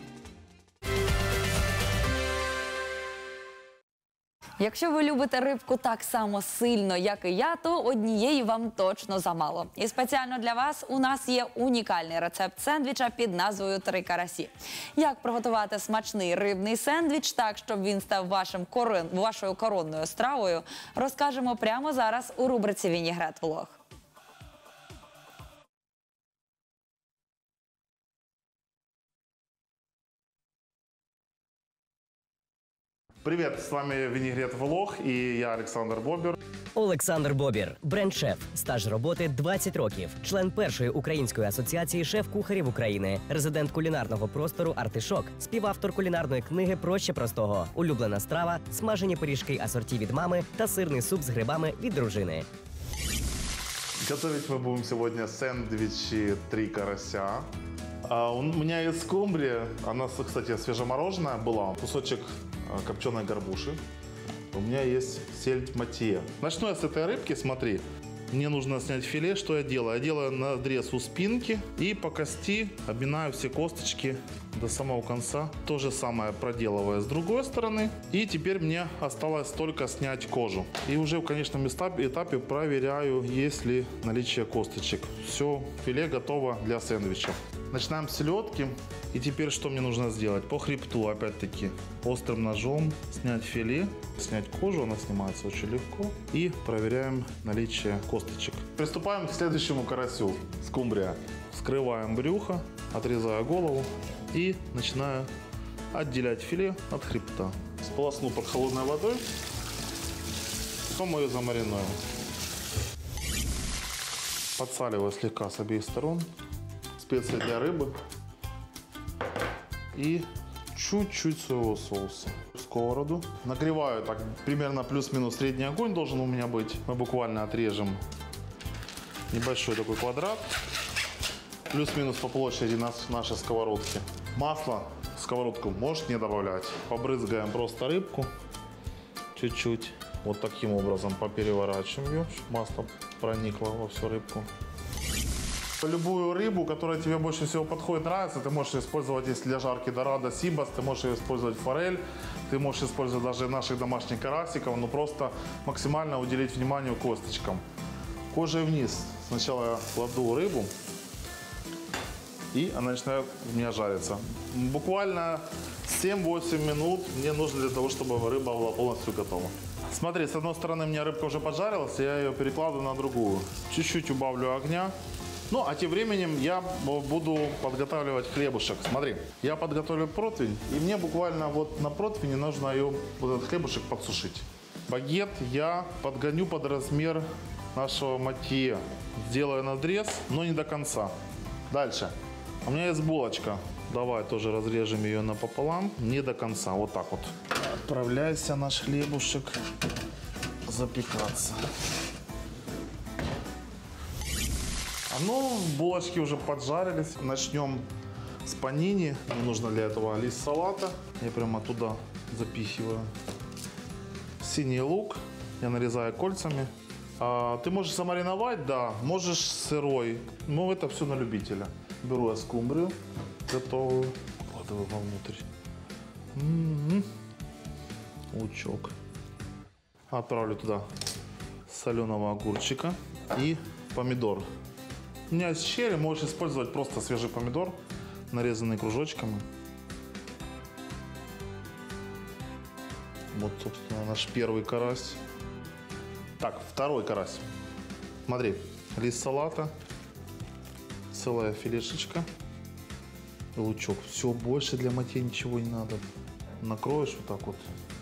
Якщо ви любите рибку так само сильно, як і я, то однієї вам точно замало. І спеціально для вас у нас є унікальний рецепт сендвіча під назвою «3 карасі». Як приготувати смачний рибний сендвіч так, щоб він став вашою коронною стравою, розкажемо прямо зараз у рубриці «Вінігрет Влог». Привет, с вами Винегрет Влог и я Олександр Бобір. Олександр Бобір, бренд-шеф, стаж роботи 20 років, член першої української асоціації шеф-кухарів України, резидент кулінарного простору «Артишок», співавтор кулінарної книги «Проще простого», улюблена страва, смажені пиріжки асорті від мами та сирний суп з грибами від дружини. Готовить мы будем сегодня сэндвичи «3 карася». У меня есть скумбрия, она, кстати, свежемороженая была, кусочек копченой горбуши. У меня есть сельдь матье. Начну я с этой рыбки, смотри. Мне нужно снять филе. Что я делаю? Я делаю надрез у спинки и по кости обминаю все косточки до самого конца. То же самое проделываю с другой стороны. И теперь мне осталось только снять кожу. И уже в конечном этапе проверяю, есть ли наличие косточек. Все, филе готово для сэндвича. Начинаем с селедки. И теперь что мне нужно сделать? По хребту, опять-таки, острым ножом снять филе, снять кожу, она снимается очень легко. И проверяем наличие косточек. Приступаем к следующему карасю. Скумбрия. Вскрываем брюхо, отрезаю голову и начинаю отделять филе от хребта. Сполосну под холодной водой, потом ее замаринуем. Подсаливаю слегка с обеих сторон. Специи для рыбы. И чуть-чуть соевого соуса. Сковороду. Нагреваю так примерно плюс-минус средний огонь должен у меня быть. Мы буквально отрежем небольшой такой квадрат. Плюс-минус по площади нашей сковородки. Масло в сковородку можешь не добавлять. Побрызгаем просто рыбку. Чуть-чуть. Вот таким образом попереворачиваем ее, чтобы масло проникло во всю рыбку. Любую рыбу, которая тебе больше всего подходит, нравится, ты можешь использовать, если для жарки дорадо, сибас, ты можешь использовать форель, ты можешь использовать даже наших домашних карасиков, но просто максимально уделить внимание косточкам. Кожей вниз. Сначала я кладу рыбу, и она начинает у меня жариться. Буквально 7-8 минут мне нужно для того, чтобы рыба была полностью готова. Смотри, с одной стороны у меня рыбка уже поджарилась, я ее перекладываю на другую. Чуть-чуть убавлю огня. Ну, а тем временем я буду подготавливать хлебушек. Смотри, я подготовлю противень, и мне буквально вот на противне нужно ее, вот этот хлебушек подсушить. Багет я подгоню под размер нашего матье. Сделаю надрез, но не до конца. Дальше. У меня есть булочка. Давай тоже разрежем ее напополам, не до конца, вот так вот. Отправляйся наш хлебушек запекаться. Ну, булочки уже поджарились. Начнем с панини. Мне нужно для этого лист салата. Я прямо туда запихиваю. Синий лук. Я нарезаю кольцами. Ты можешь замариновать, да. Можешь сырой. Но это все на любителя. Беру я скумбрию готовую. Вкладываю вовнутрь. Лучок. Отправлю туда соленого огурчика и помидор. У меня есть черри, можешь использовать просто свежий помидор, нарезанный кружочками. Вот, собственно, наш первый карась. Так, второй карась. Смотри, лист салата, целая филешечка, лучок. Все, больше для мытья ничего не надо. Накроешь вот так вот.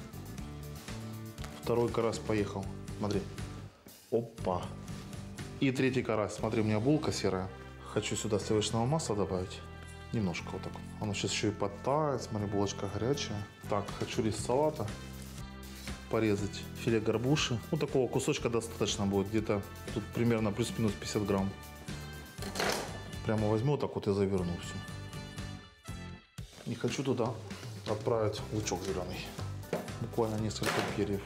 Второй карась поехал. Смотри. Опа. И третий карась. Смотри, у меня булка серая. Хочу сюда сливочного масла добавить. Немножко вот так. Оно сейчас еще и подтает. Смотри, булочка горячая. Так, хочу лист салата. Порезать филе горбуши. Ну, такого кусочка достаточно будет. Где-то тут примерно плюс-минус 50 грамм. Прямо возьму так вот и заверну все. И хочу туда отправить лучок зеленый. Буквально несколько перьев.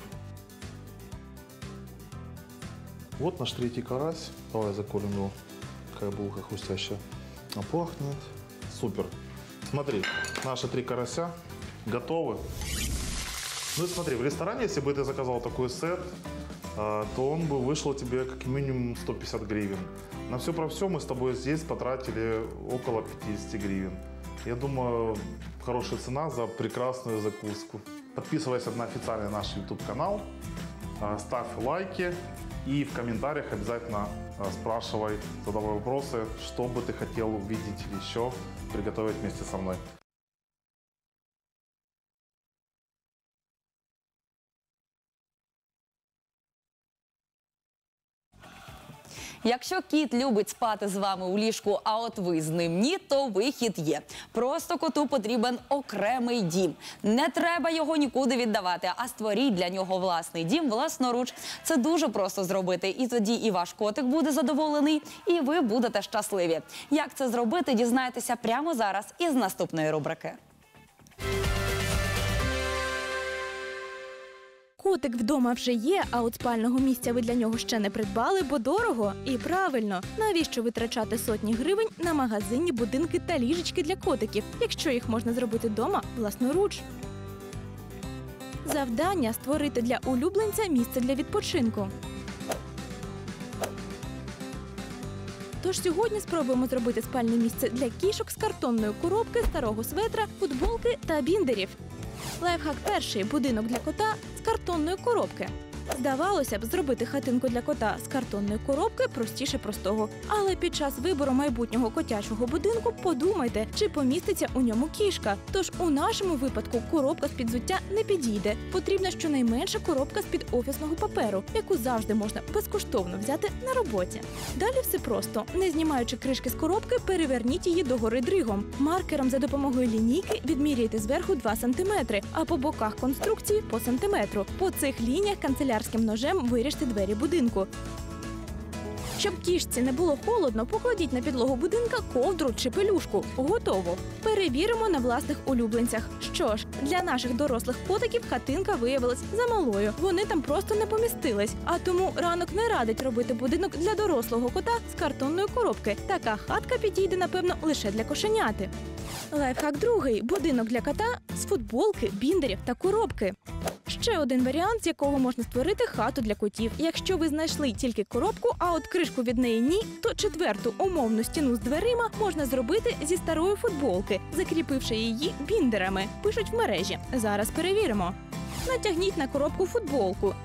Вот наш третий карась. Давай заколем его. Какая булка хрустящая. А пахнет. Супер. Смотри, наши 3 карася готовы. Ну и смотри, в ресторане, если бы ты заказал такой сет, то он бы вышел тебе как минимум 150 гривен. На все про все мы с тобой здесь потратили около 50 гривен. Я думаю, хорошая цена за прекрасную закуску. Подписывайся на официальный наш YouTube-канал, ставь лайки и в комментариях обязательно спрашивай, задавай вопросы, что бы ты хотел увидеть еще, приготовить вместе со мной. Якщо кіт любить спати з вами у ліжку, а от ви з ним ні, то вихід є. Просто коту потрібен окремий дім. Не треба його нікуди віддавати, а створіть для нього власний дім власноруч. Це дуже просто зробити, і тоді і ваш котик буде задоволений, і ви будете щасливі. Як це зробити, дізнайтеся прямо зараз із наступної рубрики. Котик вдома вже є, а от спального місця ви для нього ще не придбали, бо дорого. І правильно, навіщо витрачати сотні гривень на магазинні будинки та ліжечки для котиків, якщо їх можна зробити вдома власноруч? Завдання – створити для улюбленця місце для відпочинку. Тож сьогодні спробуємо зробити спальне місце для кішок з картонної коробки, старого светра, футболки та біндерів. Лайфхак перший – будинок для кота з картонної коробки. Здавалося б, зробити хатинку для кота з картонної коробки простіше простого. Але під час вибору майбутнього котячого будинку подумайте, чи поміститься у ньому кішка. Тож у нашому випадку коробка з-під взуття не підійде. Потрібна щонайменше коробка з-під офісного паперу, яку завжди можна безкоштовно взяти на роботі. Далі все просто. Не знімаючи кришки з коробки, переверніть її догори дригом. Маркером за допомогою лінійки відміряйте зверху 2 см, а по боках конструкції – по сантиметру. По цих лініях канцелярським ножем виріжте двері будинку. Щоб кішці не було холодно, покладіть на підлогу будинка ковдру чи пелюшку. Готово. Перевіримо на власних улюбленцях. Що ж, для наших дорослих котиків хатинка виявилась замалою. Вони там просто не помістились. А тому ранок не радить робити будинок для дорослого кота з картонної коробки. Така хатка підійде, напевно, лише для кошеняти. Лайфхак другий – будинок для кота з футболки, біндерів та коробки. Ще один варіант, з якого можна створити хату для котів. Якщо ви знайшли тільки коробку, а от кришку від неї ні, то 4-ту умовну стіну з дверима можна зробити зі старої футболки, закріпивши її біндерами. Пишуть в мережі. Зараз перевіримо. Натягніть на коробку футболку.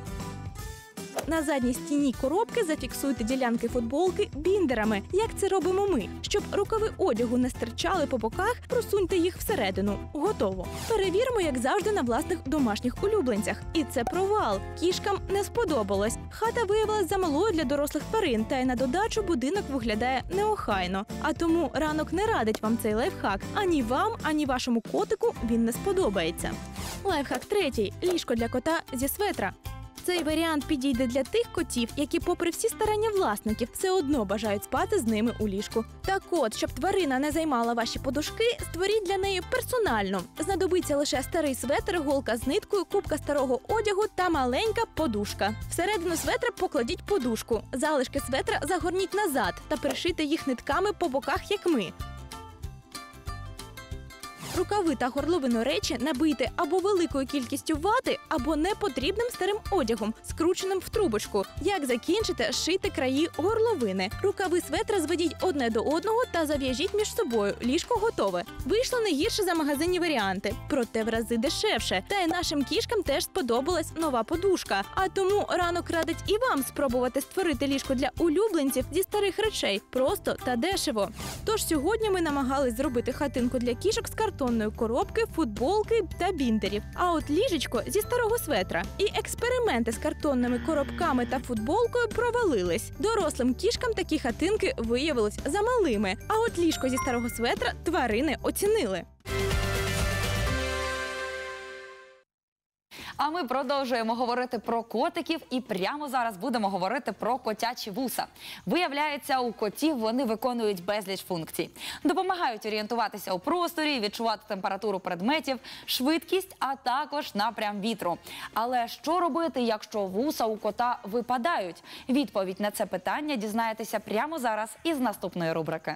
На задній стіні коробки зафіксуйте ділянки футболки біндерами, як це робимо ми. Щоб рукави одягу не стирчали по боках, просуньте їх всередину. Готово. Перевіримо, як завжди, на власних домашніх улюбленцях. І це провал. Кішкам не сподобалось. Хата виявилась замалою для дорослих тварин, та й на додачу будинок виглядає неохайно. А тому ранок не радить вам цей лайфхак. Ані вам, ані вашому котику він не сподобається. Лайфхак третій – ліжко для кота зі светра. Цей варіант підійде для тих котів, які, попри всі старання власників, все одно бажають спати з ними у ліжку. Так от, щоб тварина не займала ваші подушки, створіть для неї персонально. Знадобиться лише старий светр, голка з ниткою, купка старого одягу та маленька подушка. Всередину светра покладіть подушку. Залишки светра загорніть назад та пришийте їх нитками по боках, як ми. Рукави та горловину речі набийте або великою кількістю вати, або непотрібним старим одягом, скрученим в трубочку. Як закінчите, шийте краї горловини. Рукави светра зведіть одне до одного та зав'яжіть між собою. Ліжко готове. Вийшло не гірше за магазинні варіанти, проте в рази дешевше. Та й нашим кішкам теж сподобалась нова подушка. А тому ранок радить і вам спробувати створити ліжко для улюбленців зі старих речей. Просто та дешево. Тож сьогодні ми намагались зробити хатинку для кішок з картонної коробки, футболки та біндерів. А от ліжечко зі старого светра. І експерименти з картонними коробками та футболкою провалились. Дорослим кішкам такі хатинки виявились замалими. А от ліжко зі старого светра тварини оцінили. А ми продовжуємо говорити про котиків і прямо зараз будемо говорити про котячі вуса. Виявляється, у котів вони виконують безліч функцій. Допомагають орієнтуватися у просторі, відчувати температуру предметів, швидкість, а також напрям вітру. Але що робити, якщо вуса у кота випадають? Відповідь на це питання дізнаєтеся прямо зараз із наступної рубрики.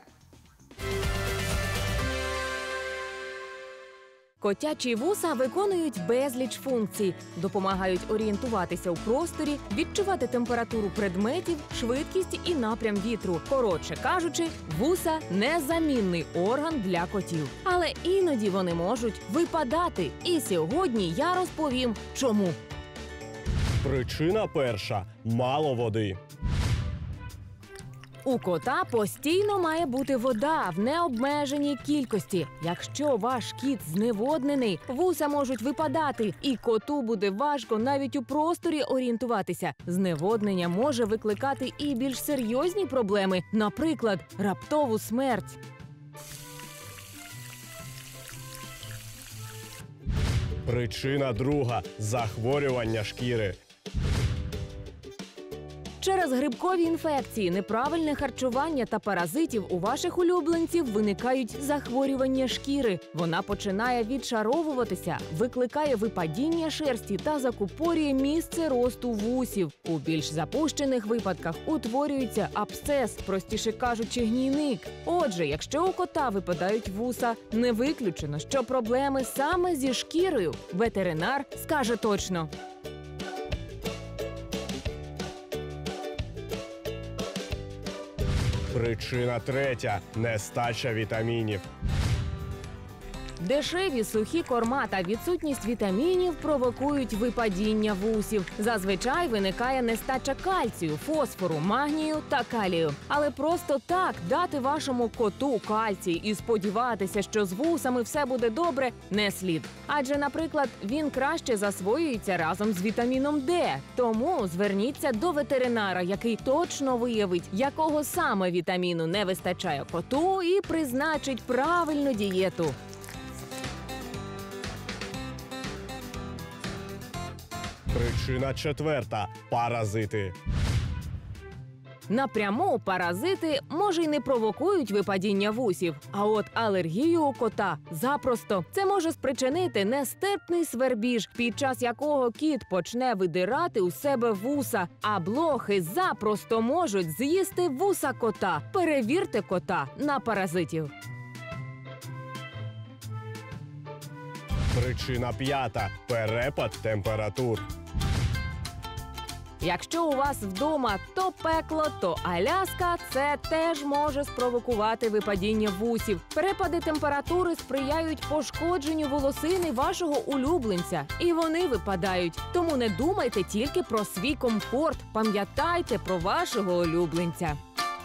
Котячі вуса виконують безліч функцій. Допомагають орієнтуватися у просторі, відчувати температуру предметів, швидкість і напрям вітру. Коротше кажучи, вуса – незамінний орган для котів. Але іноді вони можуть випадати. І сьогодні я розповім, чому. Причина перша – мало води. У кота постійно має бути вода в необмеженій кількості. Якщо ваш кіт зневоднений, вуса можуть випадати, і коту буде важко навіть у просторі орієнтуватися. Зневоднення може викликати і більш серйозні проблеми, наприклад, раптову смерть. Причина друга – захворювання шкіри. Через грибкові інфекції, неправильне харчування та паразитів у ваших улюбленців виникають захворювання шкіри. Вона починає відшаровуватися, викликає випадіння шерсті та закупорює місце росту вусів. У більш запущених випадках утворюється абсцес, простіше кажучи, гнійник. Отже, якщо у кота випадають вуса, не виключено, що проблеми саме зі шкірою. Ветеринар скаже точно. Причина третя – нестача вітамінів. Дешеві сухі корма та відсутність вітамінів провокують випадіння вусів. Зазвичай виникає нестача кальцію, фосфору, магнію та калію. Але просто так дати вашому коту кальцій і сподіватися, що з вусами все буде добре, не слід. Адже, наприклад, він краще засвоюється разом з вітаміном Д. Тому зверніться до ветеринара, який точно виявить, якого саме вітаміну не вистачає коту, і призначить правильну дієту. Причина четверта – паразити. Напряму паразити, може, й не провокують випадіння вусів, а от алергію у кота запросто. Це може спричинити нестерпний свербіж, під час якого кіт почне видирати у себе вуса, а блохи запросто можуть з'їсти вуса кота. Перевірте кота на паразитів. Причина п'ята – перепад температур. Якщо у вас вдома то пекло, то Аляска, це теж може спровокувати випадіння вусів. Перепади температури сприяють пошкодженню волосини вашого улюбленця. І вони випадають. Тому не думайте тільки про свій комфорт. Пам'ятайте про вашого улюбленця.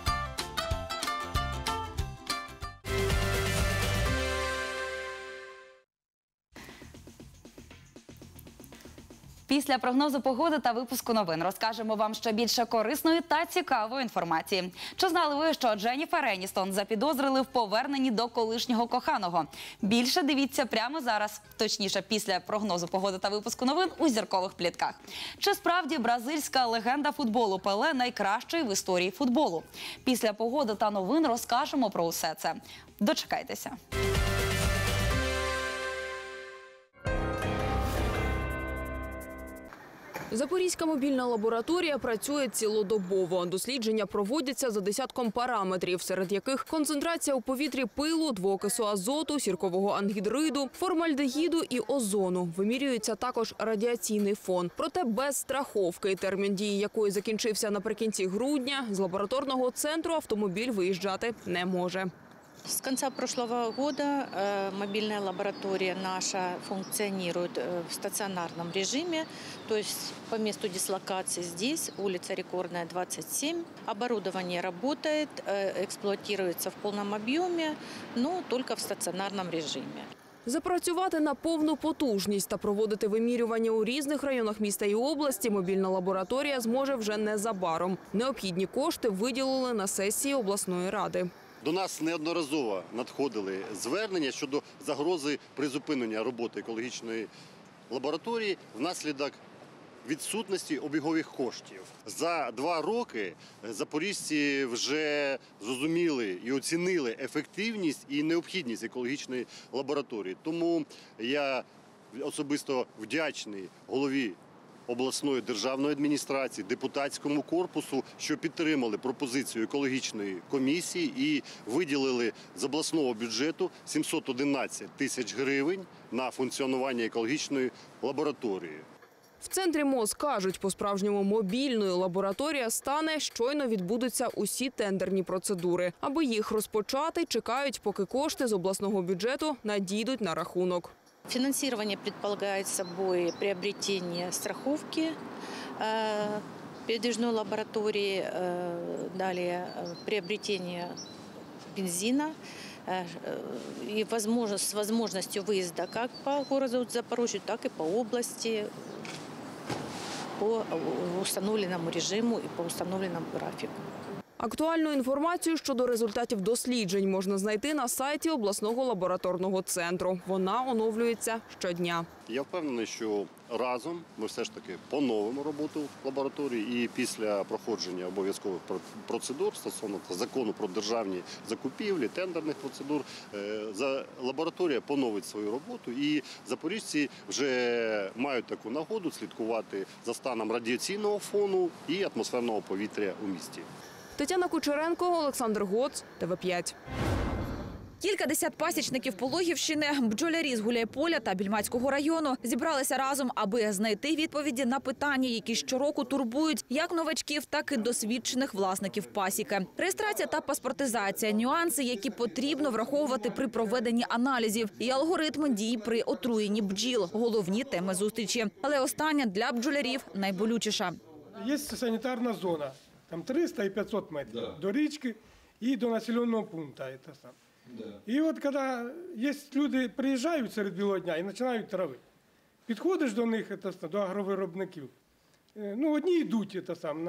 Після прогнозу погоди та випуску новин розкажемо вам ще більше корисної та цікавої інформації. Чи знали ви, що Дженніфер Еністон запідозрили в поверненні до колишнього коханого? Більше дивіться прямо зараз, точніше після прогнозу погоди та випуску новин у зіркових плітках. Чи справді бразильська легенда футболу Пеле найкращий в історії футболу? Після погоди та новин розкажемо про усе це. Дочекайтеся. Запорізька мобільна лабораторія працює цілодобово. Дослідження проводяться за десятком параметрів, серед яких концентрація у повітрі пилу, двоокису азоту, сіркового ангідриду, формальдегіду і озону. Вимірюється також радіаційний фон. Проте без страховки, термін дії якої закінчився наприкінці грудня, з лабораторного центру автомобіль виїжджати не може. С конца прошлого года мобильная лаборатория наша функционирует в стационарном режиме, то есть по месту дислокации здесь, улица Рекордная, 27. Оборудование работает, эксплуатируется в полном объеме, но только в стационарном режиме. Запрацювати на повну потужність та проводити вимірювання у різних районах міста і області мобільна лабораторія зможе вже незабаром. Необхідні кошти виділили на сесії обласної ради. До нас неодноразово надходили звернення щодо загрози призупинення роботи екологічної лабораторії внаслідок відсутності обігових коштів. За 2 роки запоріжці вже зрозуміли і оцінили ефективність і необхідність екологічної лабораторії. Тому я особисто вдячний голові обласної державної адміністрації, депутатському корпусу, що підтримали пропозицію екологічної комісії і виділили з обласного бюджету 711 тисяч гривень на функціонування екологічної лабораторії. В центрі МОЗ кажуть, по-справжньому мобільною лабораторія стане, щойно відбудуться усі тендерні процедури. Аби їх розпочати, чекають, поки кошти з обласного бюджету надійдуть на рахунок. Финансирование предполагает собой приобретение страховки передвижной лаборатории, далее приобретение бензина и с возможностью выезда как по городу Запорожью, так и по области по установленному режиму и по установленному графику. Актуальну інформацію щодо результатів досліджень можна знайти на сайті обласного лабораторного центру. Вона оновлюється щодня. Я впевнений, що разом ми все ж таки поновимо роботу лабораторії і після проходження обов'язкових процедур стосовно закону про державні закупівлі, тендерних процедур, лабораторія поновить свою роботу і запоріжці вже мають таку нагоду слідкувати за станом радіаційного фону і атмосферного повітря у місті. Тетяна Кучеренко, Олександр Гоц, ТВ5. Кількадесят пасічників Пологівщини, бджолярі з Гуляйполя та Більмацького району зібралися разом, аби знайти відповіді на питання, які щороку турбують як новачків, так і досвідчених власників пасіки. Реєстрація та паспортизація – нюанси, які потрібно враховувати при проведенні аналізів, і алгоритм дій при отруєнні бджіл – головні теми зустрічі. Але остання для бджолярів найболючіша. Є санітарна зона, там 300 і 500 метрів до річки і до населеного пункту. І от коли є люди, приїжджають серед білого дня і починають травити. Підходиш до них, до агровиробників, ну одні йдуть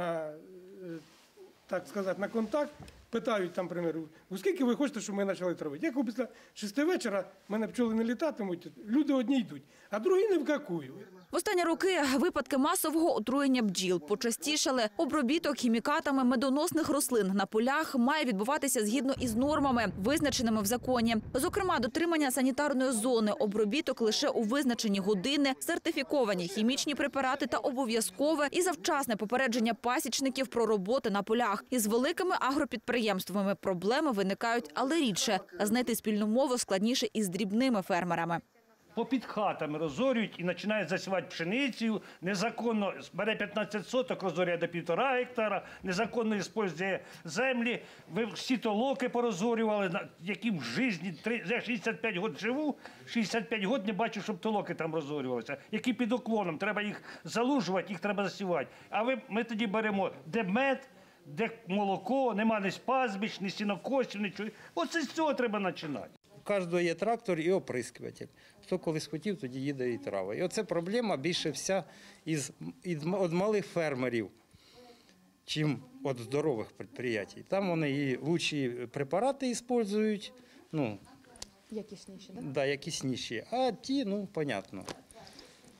на контакт, питають там, приміру, скільки ви хочете, щоб ми почали травити. Як після 6 вечора в мене пчоли не літатимуть, люди одні йдуть, а другі не вкакують. В останні роки випадки масового отруєння бджіл почастішали. Обробіток хімікатами медоносних рослин на полях має відбуватися згідно із нормами, визначеними в законі. Зокрема, дотримання санітарної зони, обробіток лише у визначені години, сертифіковані хімічні препарати та обов'язкове і завчасне попередження пасічників про роботи на полях. Із великими агропідприємствами проблеми виникають, але рідше. Знайти спільну мову складніше із дрібними фермерами. Попід хатами розорюють і починають засівати пшеницю, незаконно бере 15 соток, розорює до 1,5 гектара, незаконно використовує землі. Ви всі толоки порозорювали, які в житті, я 65 років живу, 65 років не бачу, щоб толоки там розорювалися. Які під уклоном, треба їх залужувати, їх треба засівати. А ми тоді беремо, де мед, де молоко, нема ні пастбищ, ні сінокосів, нічого. Оце з цього треба починати. У кожного є трактор і оприскуватель. Хто колись хотів, тоді їде і трава. І оце проблема більше вся від малих фермерів, чим від здорових підприємств. Там вони і лучші препарати використовують, якісніші, так? Да, якісніші. А ті, понятно.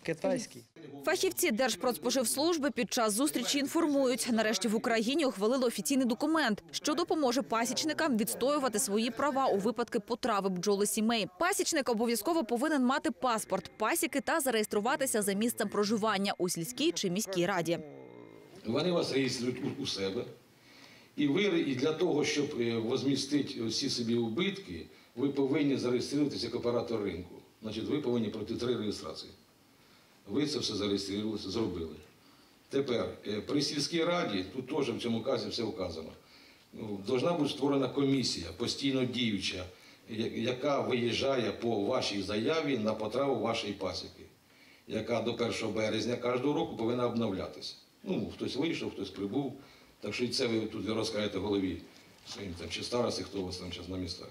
китайський. Фахівці Держпродспоживслужби під час зустрічі інформують, нарешті в Україні ухвалили офіційний документ, що допоможе пасічникам відстоювати свої права у випадку потрави бджоли сімей. Пасічник обов'язково повинен мати паспорт пасіки та зареєструватися за місцем проживання у сільській чи міській раді. Вони вас реєструють у себе. І для того, щоб возмістити всі собі убитки, ви повинні зареєструватися як оператор ринку. Значить, ви повинні пройти 3 реєстрації. Ви це все зареєстрували, зробили. Тепер, при сільській раді, тут теж в цьому казі все вказано, повинна бути створена комісія, постійно діюча, яка виїжджає по вашій заяві на потраву вашої пасіки, яка до 1 березня кожного року повинна обновлятися. Хтось вийшов, хтось прибув, так що і це ви тут розкажете голові своїм чи старості, хто у вас там зараз на містах.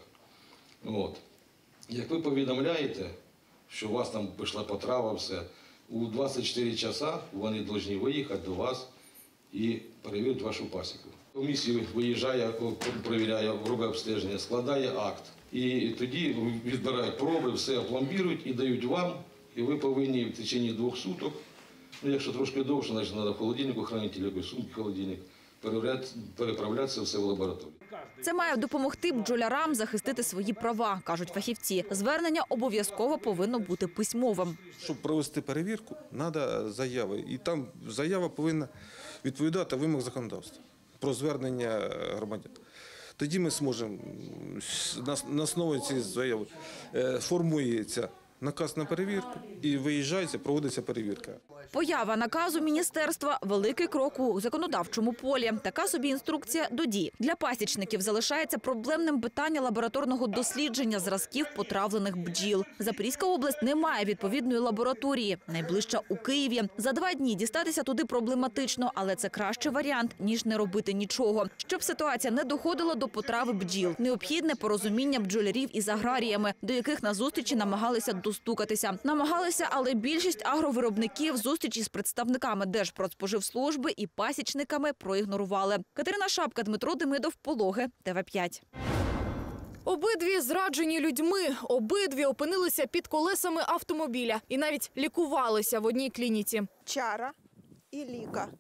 Як ви повідомляєте, що у вас там пішла потрава, все, у 24 часа вони повинні виїхати до вас і перевірити вашу пасіку. Комісія виїжджає, перевіряє, робить обстеження, складає акт. І тоді відбирають проби, все опломбірують і дають вам. І ви повинні в течение 2 суток, якщо трошки довше, значить треба в холодильнику хранити, або сумки холодильник, переправлятися все в лабораторію. Це має допомогти бджолярам захистити свої права, кажуть фахівці. Звернення обов'язково повинно бути письмовим. Щоб провести перевірку, треба заяви. І там заява повинна відповідати вимог законодавства про звернення громадян. Тоді ми зможемо, на основі цієї заяви формується наказ на перевірку і виїжджається, проводиться перевірка. Поява наказу міністерства – великий крок у законодавчому полі. Така собі інструкція до дій. Для пасічників залишається проблемним питання лабораторного дослідження зразків потравлених бджіл. Запорізька область не має відповідної лабораторії. Найближча у Києві. За 2 дні дістатися туди проблематично, але це кращий варіант, ніж не робити нічого. Щоб ситуація не доходила до потрави бджіл, необхідне порозуміння бджолярів із аграріями, до яких на зустрічі намагалися достукатися. Але більшість агровиробників зустрічі з представниками Держпродспоживслужби і пасічниками проігнорували. Катерина Шапка, Дмитро Демидов, Пологи, ТВ5. Обидві зраджені людьми, обидві опинилися під колесами автомобіля і навіть лікувалися в одній клініці. Чара і Ліка.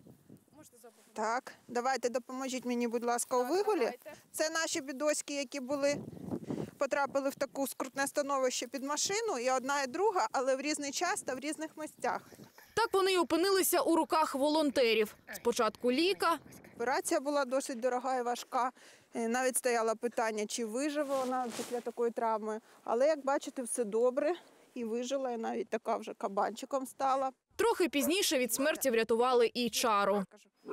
Так, давайте допоможіть мені, будь ласка, у вигулі. Це наші бідоськи, які потрапили в таке скрутне становище під машину, і одна, і друга, але в різний час та в різних місцях. Так вони й опинилися у руках волонтерів. Спочатку Ліка. Операція була досить дорога і важка. Навіть стояло питання, чи виживе вона після такої травми. Але, як бачите, все добре. І вижила, і навіть така вже кабанчиком стала. Трохи пізніше від смерті врятували і Чару.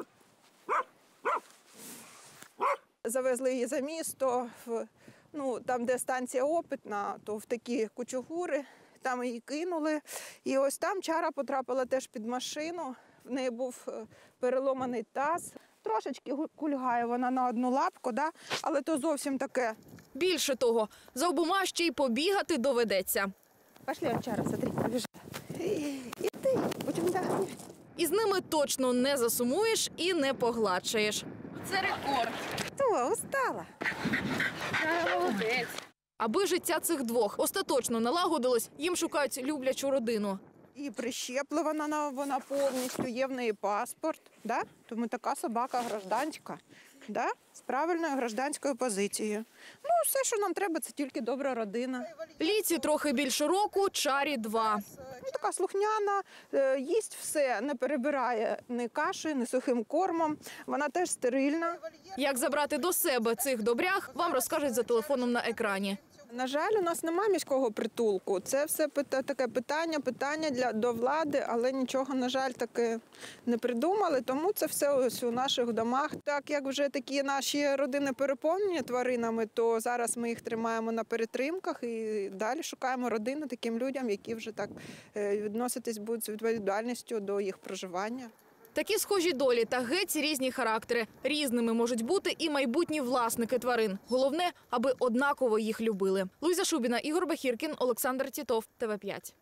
Завезли її за місто, там, де станція опитна, то в такі кучугури, там її кинули. І ось там Чара потрапила теж під машину, в неї був переломаний таз. Трошечки кульгає вона на одну лапку, але то зовсім таке. Більше того, за обома ще й побігати доведеться. Пошли, Чара, смотри, побіжи. І ти, будемо далі. Із ними точно не засумуєш і не погладшаєш. Це рекорд. То, устала. Молодець. Аби життя цих двох остаточно налагодилось, їм шукають люблячу родину. І прищеплена вона повністю, є в неї паспорт. Тому така собака гражданська, з правильною гражданською позицією. Все, що нам треба, це тільки добра родина. Ліці трохи більше року, Чарі 2. Така слухняна, їсть все, не перебирає ні каші, ні сухим кормом. Вона теж стерильна. Як забрати до себе цих добрях, вам розкажуть за телефоном на екрані. На жаль, у нас немає міського притулку. Це все таке питання до влади, але нічого, на жаль, таке не придумали. Тому це все ось у наших домах. Так як вже такі наші родини переповнені тваринами, то зараз ми їх тримаємо на перетримках і далі шукаємо родини таким людям, які вже так відноситись будуть з відповідальністю до їх проживання. Такі схожі долі та геть різні характери. Різними можуть бути і майбутні власники тварин. Головне, аби однаково їх любили. Луїза Шубіна, Ігор Бахіркін, Олександр Тітов, ТВ5.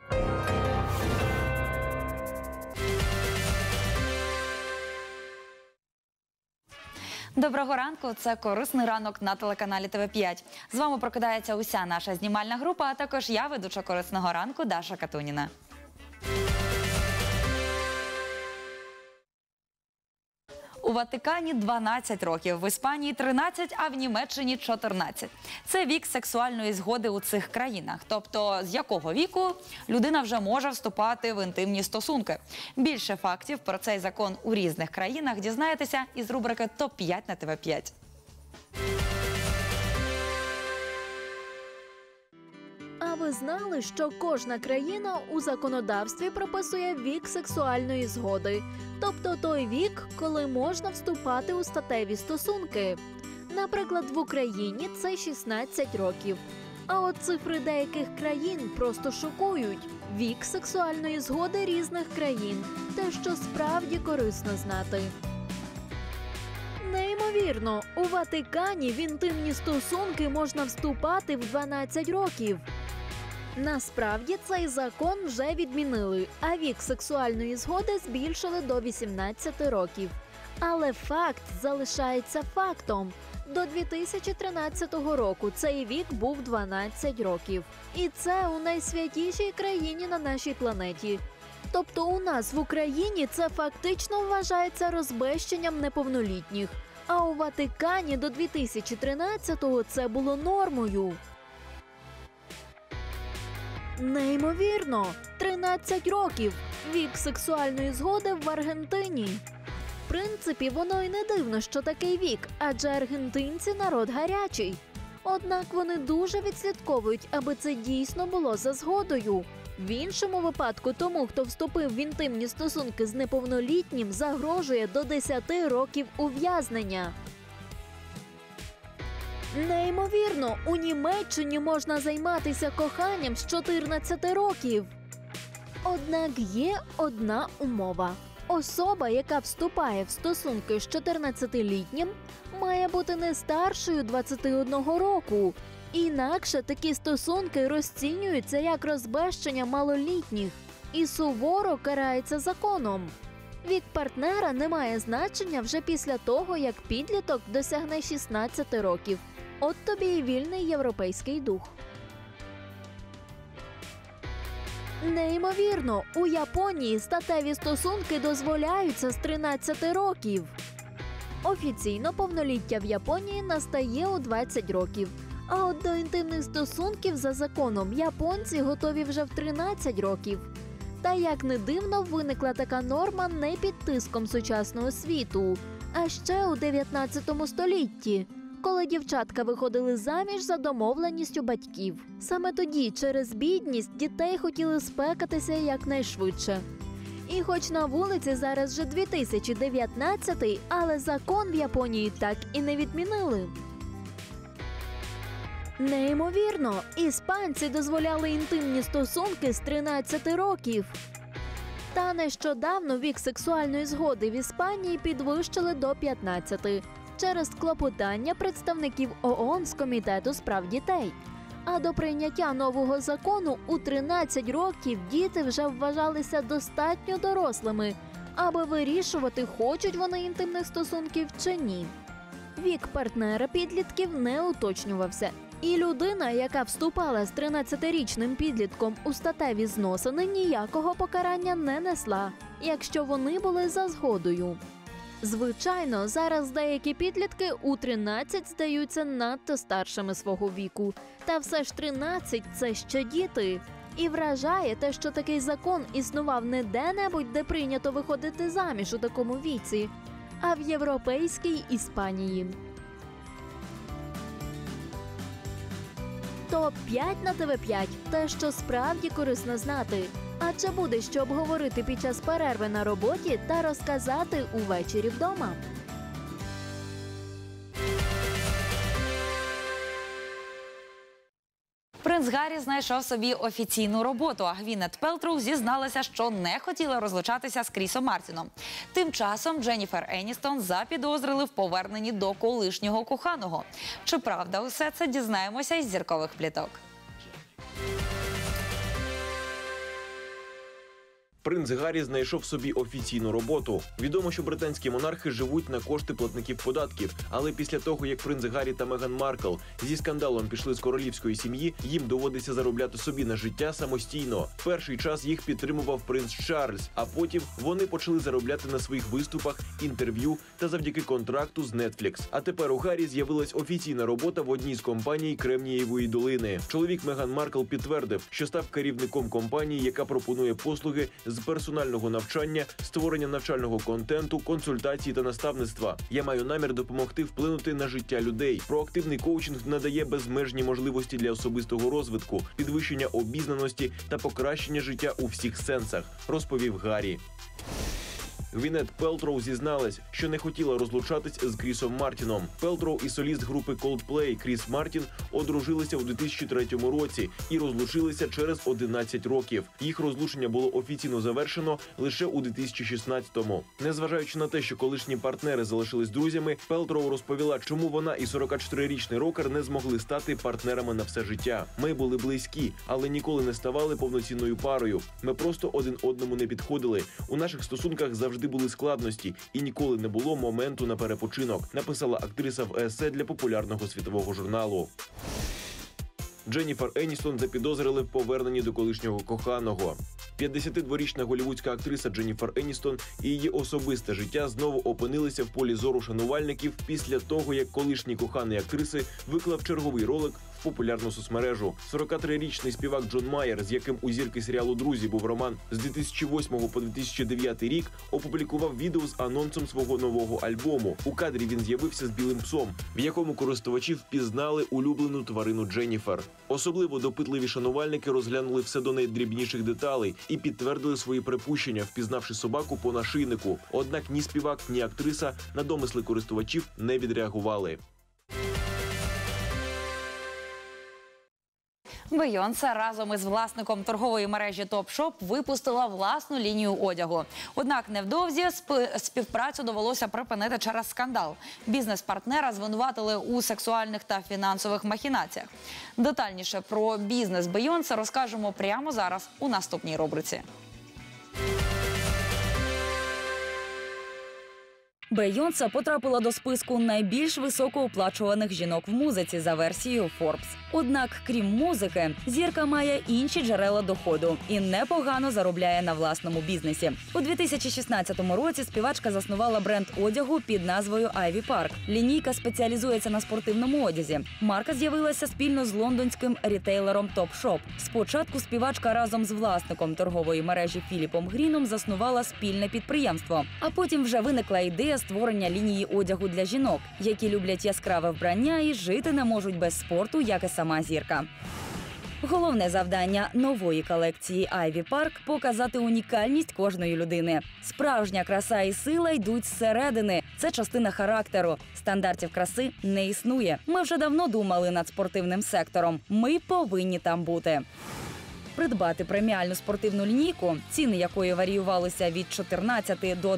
Доброго ранку, це «Корисний ранок» на телеканалі ТВ5. З вами прокидається уся наша знімальна група, а також я, ведуча «Корисного ранку» Даша Катуніна. У Ватикані 12 років, в Іспанії 13, а в Німеччині 14. Це вік сексуальної згоди у цих країнах. Тобто, з якого віку людина вже може вступати в інтимні стосунки. Більше фактів про цей закон у різних країнах дізнаєтеся із рубрики «Топ-5» на ТВ5. А ви знали, що кожна країна у законодавстві прописує вік сексуальної згоди? Тобто той вік, коли можна вступати у статеві стосунки. Наприклад, в Україні це 16 років. А от цифри деяких країн просто шокують. Вік сексуальної згоди різних країн. Те, що справді корисно знати. Неймовірно, у Ватикані в інтимні стосунки можна вступати в 12 років. Насправді цей закон вже відмінили, а вік сексуальної згоди збільшили до 18 років. Але факт залишається фактом. До 2013 року цей вік був 12 років. І це у найсвятішій країні на нашій планеті. Тобто у нас в Україні це фактично вважається розбещенням неповнолітніх. А у Ватикані до 2013-го це було нормою. Неймовірно! 13 років! Вік сексуальної згоди в Аргентині. В принципі, воно й не дивно, що такий вік, адже аргентинці – народ гарячий. Однак вони дуже відслідковують, аби це дійсно було за згодою. В іншому випадку тому, хто вступив в інтимні стосунки з неповнолітнім, загрожує до 10 років ув'язнення. Неймовірно, у Німеччині можна займатися коханням з 14 років. Однак є одна умова. Особа, яка вступає в стосунки з 14-літнім, має бути не старшою 21 року. Інакше такі стосунки розцінюються як розбещення малолітніх і суворо карається законом. Вік партнера не має значення вже після того, як підліток досягне 16 років. От тобі і вільний європейський дух. Неймовірно, у Японії статеві стосунки дозволяються з 13 років. Офіційно повноліття в Японії настає у 20 років. А от до інтимних стосунків за законом японці готові вже в 13 років. Та як не дивно, виникла така норма не під тиском сучасного світу, а ще у 19 столітті, коли дівчатка виходили заміж за домовленістю батьків. Саме тоді через бідність дітей хотіли спекатися якнайшвидше. І хоч на вулиці зараз вже 2019, але закон в Японії так і не відмінили. Неймовірно, іспанці дозволяли інтимні стосунки з 13 років. Та нещодавно вік сексуальної згоди в Іспанії підвищили до 15 через клопотання представників ООН з Комітету з прав дітей. А до прийняття нового закону у 13 років діти вже вважалися достатньо дорослими, аби вирішувати, хочуть вони інтимних стосунків чи ні. Вік партнера підлітків не уточнювався. І людина, яка вступала з 13-річним підлітком у статеві зносини, ніякого покарання не несла, якщо вони були за згодою. Звичайно, зараз деякі підлітки у 13 здаються надто старшими свого віку. Та все ж 13 – це ще діти. І вражає те, що такий закон існував не де-небудь, де прийнято виходити заміж у такому віці, а в європейській Іспанії. Топ-5 на ТВ5 – те, що справді корисно знати. Адже буде що обговорити під час перерви на роботі та розказати увечері вдома. Принц Гаррі знайшов собі офіційну роботу, а Гвінет Пелтроу зізналася, що не хотіла розлучатися з Крісом Мартіном. Тим часом Дженніфер Еністон запідозрили в поверненні до колишнього коханого. Чи правда усе це, дізнаємося із зіркових пліток. Принц Гаррі знайшов собі офіційну роботу. Відомо, що британські монархи живуть на кошти платників податків, але після того, як принц Гаррі та Меган Маркл зі скандалом пішли з королівської сім'ї, їм доводиться заробляти собі на життя самостійно. Перший час їх підтримував принц Чарльз, а потім вони почали заробляти на своїх виступах, інтерв'ю та завдяки контракту з Netflix. А тепер у Гаррі з'явилась офіційна робота в одній з компаній Кремнієвої долини. Чоловік Меган Маркл підтвердив, що став керівником компанії, яка пропонує послуги з персонального навчання, створення навчального контенту, консультацій та наставництва. Я маю намір допомогти вплинути на життя людей. Проактивний коучинг надає безмежні можливості для особистого розвитку, підвищення обізнаності та покращення життя у всіх сенсах, розповів Гаррі. Гвінет Пелтроу зізналась, що не хотіла розлучатись з Крісом Мартіном. Пелтроу і соліст групи Coldplay Кріс Мартін одружилися у 2003 році і розлучилися через 11 років. Їх розлучення було офіційно завершено лише у 2016-му. Незважаючи на те, що колишні партнери залишились друзями, Пелтроу розповіла, чому вона і 44-річний рокер не змогли стати партнерами на все життя. Ми були близькі, але ніколи не ставали повноцінною парою. Ми просто один одному не підходили. У наших стосунках завжди були складності і ніколи не було моменту на перепочинок, написала актриса в есе для популярного світового журналу. Дженніфер Еністон запідозрили в поверненні до колишнього коханого. 52-річна голлівудська актриса Дженніфер Еністон і її особисте життя знову опинилися в полі зору шанувальників після того, як колишній коханий актриси виклав черговий ролик в популярну соцмережу. 43-річний співак Джон Майер, з яким у зірки серіалу «Друзі» був роман з 2008 по 2009 рік, опублікував відео з анонсом свого нового альбому. У кадрі він з'явився з білим псом, в якому користувачі впізнали улюблену тварину Дженніфер. Особливо допитливі шанувальники розглянули все до найдрібніших деталей і підтвердили свої припущення, впізнавши собаку по нашийнику. Однак ні співак, ні актриса на домисли користувачів не відреагували. Бейонсе разом із власником торгової мережі «Топ-Шоп» випустила власну лінію одягу. Однак невдовзі співпрацю довелося припинити через скандал. Бізнес-партнера звинуватили у сексуальних та фінансових махінаціях. Детальніше про бізнес Бейонсе розкажемо прямо зараз у наступній рубриці. Бейонсе потрапила до списку найбільш високооплачуваних жінок в музиці за версією Forbes. Однак, крім музики, зірка має інші джерела доходу і непогано заробляє на власному бізнесі. У 2016 році співачка заснувала бренд одягу під назвою Ivy Park. Лінійка спеціалізується на спортивному одязі. Марка з'явилася спільно з лондонським рітейлером Топ-Шоп. Спочатку співачка разом з власником торгової мережі Філіпом Гріном заснувала спільне підприємство. А потім вже виникла ідея створення лінії одягу для жінок, які люблять яскраве вбрання і жити не можуть без спорту, як і сама зірка. Головне завдання нової колекції Ivy Park – показати унікальність кожної людини. Справжня краса і сила йдуть зсередини. Це частина характеру. Стандартів краси не існує. Ми вже давно думали над спортивним сектором. Ми повинні там бути. Придбати преміальну спортивну лінійку, ціни якої варіювалися від 14 до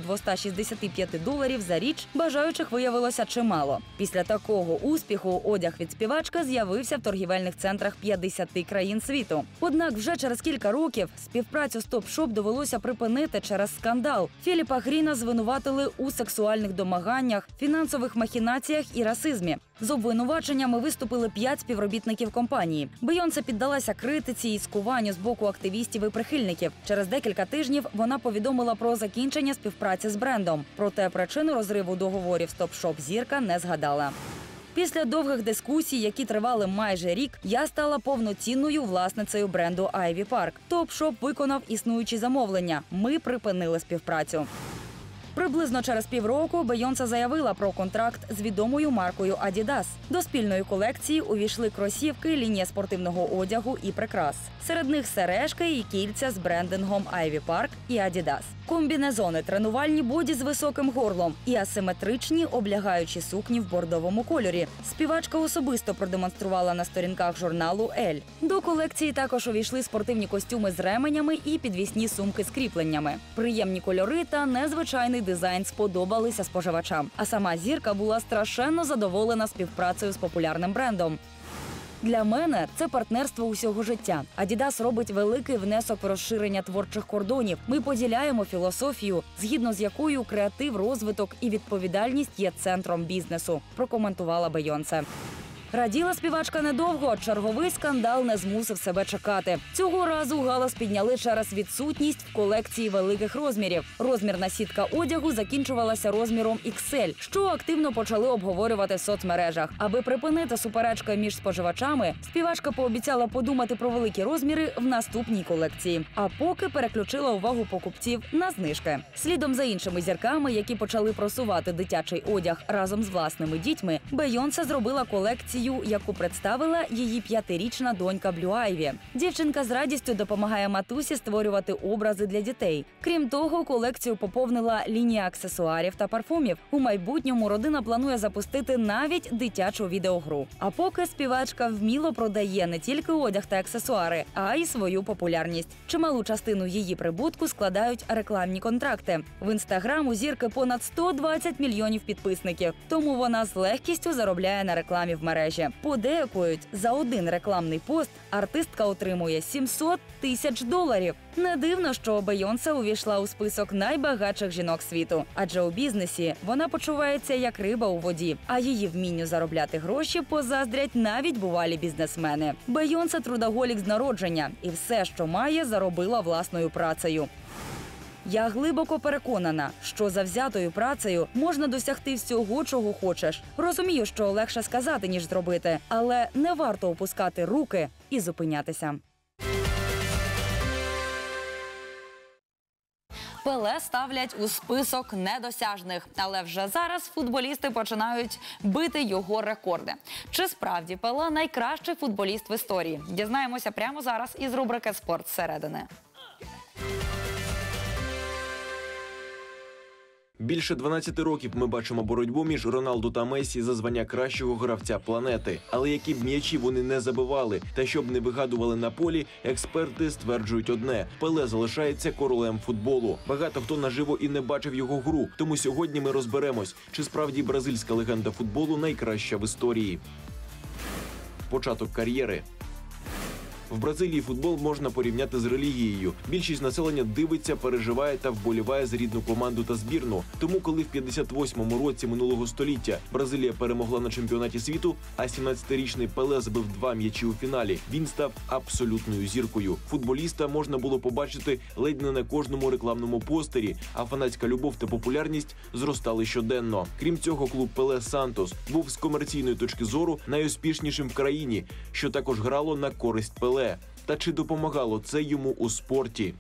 265 доларів за річ, бажаючих виявилося чимало. Після такого успіху одяг від співачки з'явився в торгівельних центрах 50 країн світу. Однак вже через кілька років співпрацю з Топ-Шоп довелося припинити через скандал. Філіпа Гріна звинуватили у сексуальних домаганнях, фінансових махінаціях і расизмі. З обвинуваченнями виступили 5 співробітників компанії. Бейонсе піддалася критиці і скуванню з боку активістів і прихильників. Через декілька тижнів вона повідомила про закінчення співпраці з брендом. Проте причину розриву договорів з Топ-Шоп зірка не згадала. Після довгих дискусій, які тривали майже рік, я стала повноцінною власницею бренду Ivy Park. Топ-Шоп виконав існуючі замовлення. Ми припинили співпрацю. Приблизно через півроку Бейонсе заявила про контракт з відомою маркою Adidas. До спільної колекції увійшли кросівки, лінія спортивного одягу і прикрас. Серед них сережки і кільця з брендингом Ivy Park і Adidas. Комбінезони, тренувальні боді з високим горлом і асиметричні облягаючі сукні в бордовому кольорі. Співачка особисто продемонструвала на сторінках журналу «Elle». До колекції також увійшли спортивні костюми з ременями і підвісні сумки з кріпленнями. Приємні кольори та незвичайний дизайн сподобалися споживачам. А сама зірка була страшенно задоволена співпрацею з популярним брендом. Для мене це партнерство усього життя. Адідас робить великий внесок в розширення творчих кордонів. Ми поділяємо філософію, згідно з якою креатив, розвиток і відповідальність є центром бізнесу, прокоментувала Бейонсе. Раділа співачка недовго, черговий скандал не змусив себе чекати. Цього разу галас підняли через відсутність в колекції великих розмірів. Розмірна сітка одягу закінчувалася розміром XL, що активно почали обговорювати в соцмережах. Аби припинити суперечки між споживачами, співачка пообіцяла подумати про великі розміри в наступній колекції. А поки переключила увагу покупців на знижки. Слідом за іншими зірками, які почали просувати дитячий одяг разом з власними дітьми, Бейонсе зробила колекцію, яку представила її 5-річна донька Блю Айві. Дівчинка з радістю допомагає матусі створювати образи для дітей. Крім того, колекцію поповнила лінія аксесуарів та парфумів. У майбутньому родина планує запустити навіть дитячу відеогру. А поки співачка вміло продає не тільки одяг та аксесуари, а й свою популярність. Чималу частину її прибутку складають рекламні контракти. В Інстаграм у зірки понад 120 мільйонів підписників, тому вона з легкістю заробляє на рекламі в мережі. Подейкують, за один рекламний пост артистка отримує $700 тисяч. Не дивно, що Бейонсе увійшла у список найбагатших жінок світу. Адже у бізнесі вона почувається як риба у воді. А її вмінню заробляти гроші позаздрять навіть бувалі бізнесмени. Бейонсе – трудоголік з народження. І все, що має, заробила власною працею. Я глибоко переконана, що завзятою працею можна досягти всього, чого хочеш. Розумію, що легше сказати, ніж зробити, але не варто опускати руки і зупинятися. Пеле ставлять у список недосяжних, але вже зараз футболісти починають бити його рекорди. Чи справді Пеле найкращий футболіст в історії? Дізнаємося прямо зараз із рубрики «Спорт зсередини». Більше 12 років ми бачимо боротьбу між Роналду та Месі за звання кращого гравця планети. Але які б м'ячі вони не забивали та щоб не вигадували на полі, експерти стверджують одне – Пеле залишається королем футболу. Багато хто наживо і не бачив його гру, тому сьогодні ми розберемось, чи справді бразильська легенда футболу найкраща в історії. Початок кар'єри. В Бразилії футбол можна порівняти з релігією. Більшість населення дивиться, переживає та вболіває за рідну команду та збірну. Тому, коли в 58-му році минулого століття Бразилія перемогла на чемпіонаті світу, а 17-річний Пеле забив 2 м'ячі у фіналі, він став абсолютною зіркою. Футболіста можна було побачити ледь не на кожному рекламному постері, а фанатська любов та популярність зростали щоденно. Крім цього, клуб Пеле Сантос був з комерційної точки зору найуспішнішим в країні, що також грало на користь Пеле. Та чи допомагало це йому у спорті?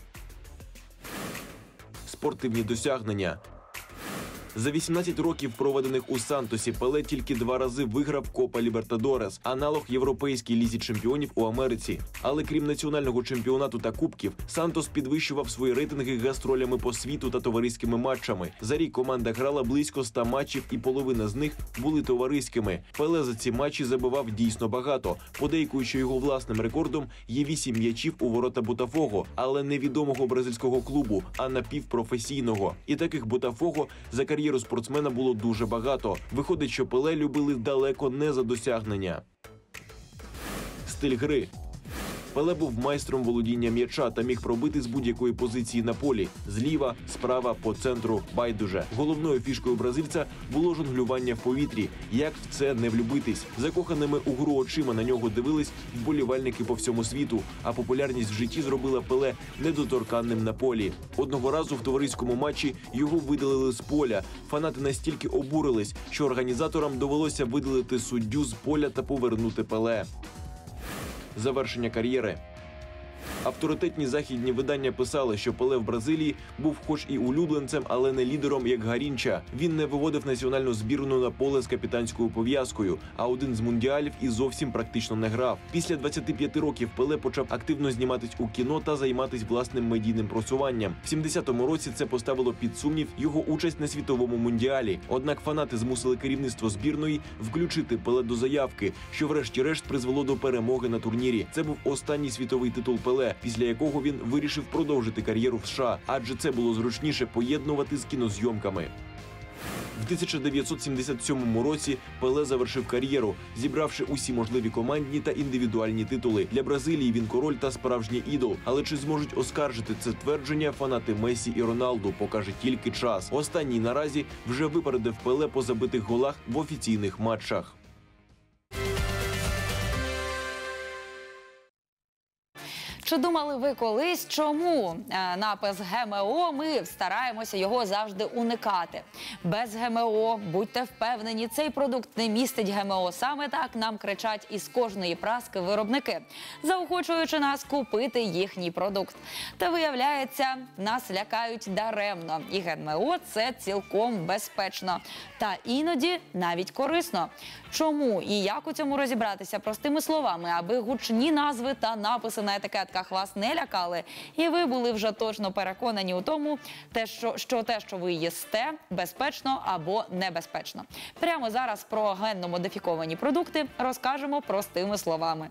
Спортивні досягнення. За 18 років, проведених у Сантосі, Пеле тільки 2 рази виграв Копа Лібертадорес, аналог Європейській лізі чемпіонів у Америці. Але крім національного чемпіонату та кубків, Сантос підвищував свої рейтинги гастролями по світу та товариськими матчами. За рік команда грала близько 100 матчів, і половина з них були товариськими. Пеле за ці матчі забивав дійсно багато. Подейкуючи його власним рекордом, є 8 м'ячів у ворота Ботафого, але не відомого бразильського клубу, а напівпрофесійного. І таких Ботафого за кар'єру спортсмена було дуже багато. Виходить, що Пеле любили далеко не за досягнення. Стиль гри. Пеле був майстром володіння м'яча та міг пробити з будь-якої позиції на полі – зліва, справа, по центру, байдуже. Головною фішкою бразильця було жонглювання в повітрі. Як в це не влюбитись? Закоханими у гру очима на нього дивились вболівальники по всьому світу, а популярність в житті зробила Пеле недоторканним на полі. Одного разу в товариському матчі його видалили з поля. Фанати настільки обурились, що організаторам довелося видалити суддю з поля та повернути Пеле. Завершення кар'єри. Авторитетні західні видання писали, що Пеле в Бразилії був хоч і улюбленцем, але не лідером, як Гарінча. Він не виводив національну збірну на поле з капітанською пов'язкою, а один з мундіалів і зовсім практично не грав. Після 25 років Пеле почав активно зніматись у кіно та займатись власним медійним просуванням. В 70-му році це поставило під сумнів його участь на світовому мундіалі. Однак фанати змусили керівництво збірної включити Пеле до заявки, що врешті-решт призвело до перемоги на турнірі. Це був останній світовий титул Пеле, після якого він вирішив продовжити кар'єру в США, адже це було зручніше поєднувати з кінозйомками. В 1977 році Пеле завершив кар'єру, зібравши усі можливі командні та індивідуальні титули. Для Бразилії він король та справжній ідол. Але чи зможуть оскаржити це твердження фанати Месі і Роналду, покаже тільки час. Останній наразі вже випередив Пеле по забитих голах в офіційних матчах. Чи думали ви колись, чому напис ГМО, ми стараємося його завжди уникати? Без ГМО, будьте впевнені, цей продукт не містить ГМО. Саме так нам кричать із кожної праски виробники, заохочуючи нас купити їхній продукт. Та виявляється, нас лякають даремно. І ГМО – це цілком безпечно. Та іноді навіть корисно. Чому і як у цьому розібратися простими словами, аби гучні назви та написи на етикетках вас не лякали, і ви були вже точно переконані у тому, що те, що ви їсте, безпечно або небезпечно. Прямо зараз про генно-модифіковані продукти розкажемо простими словами.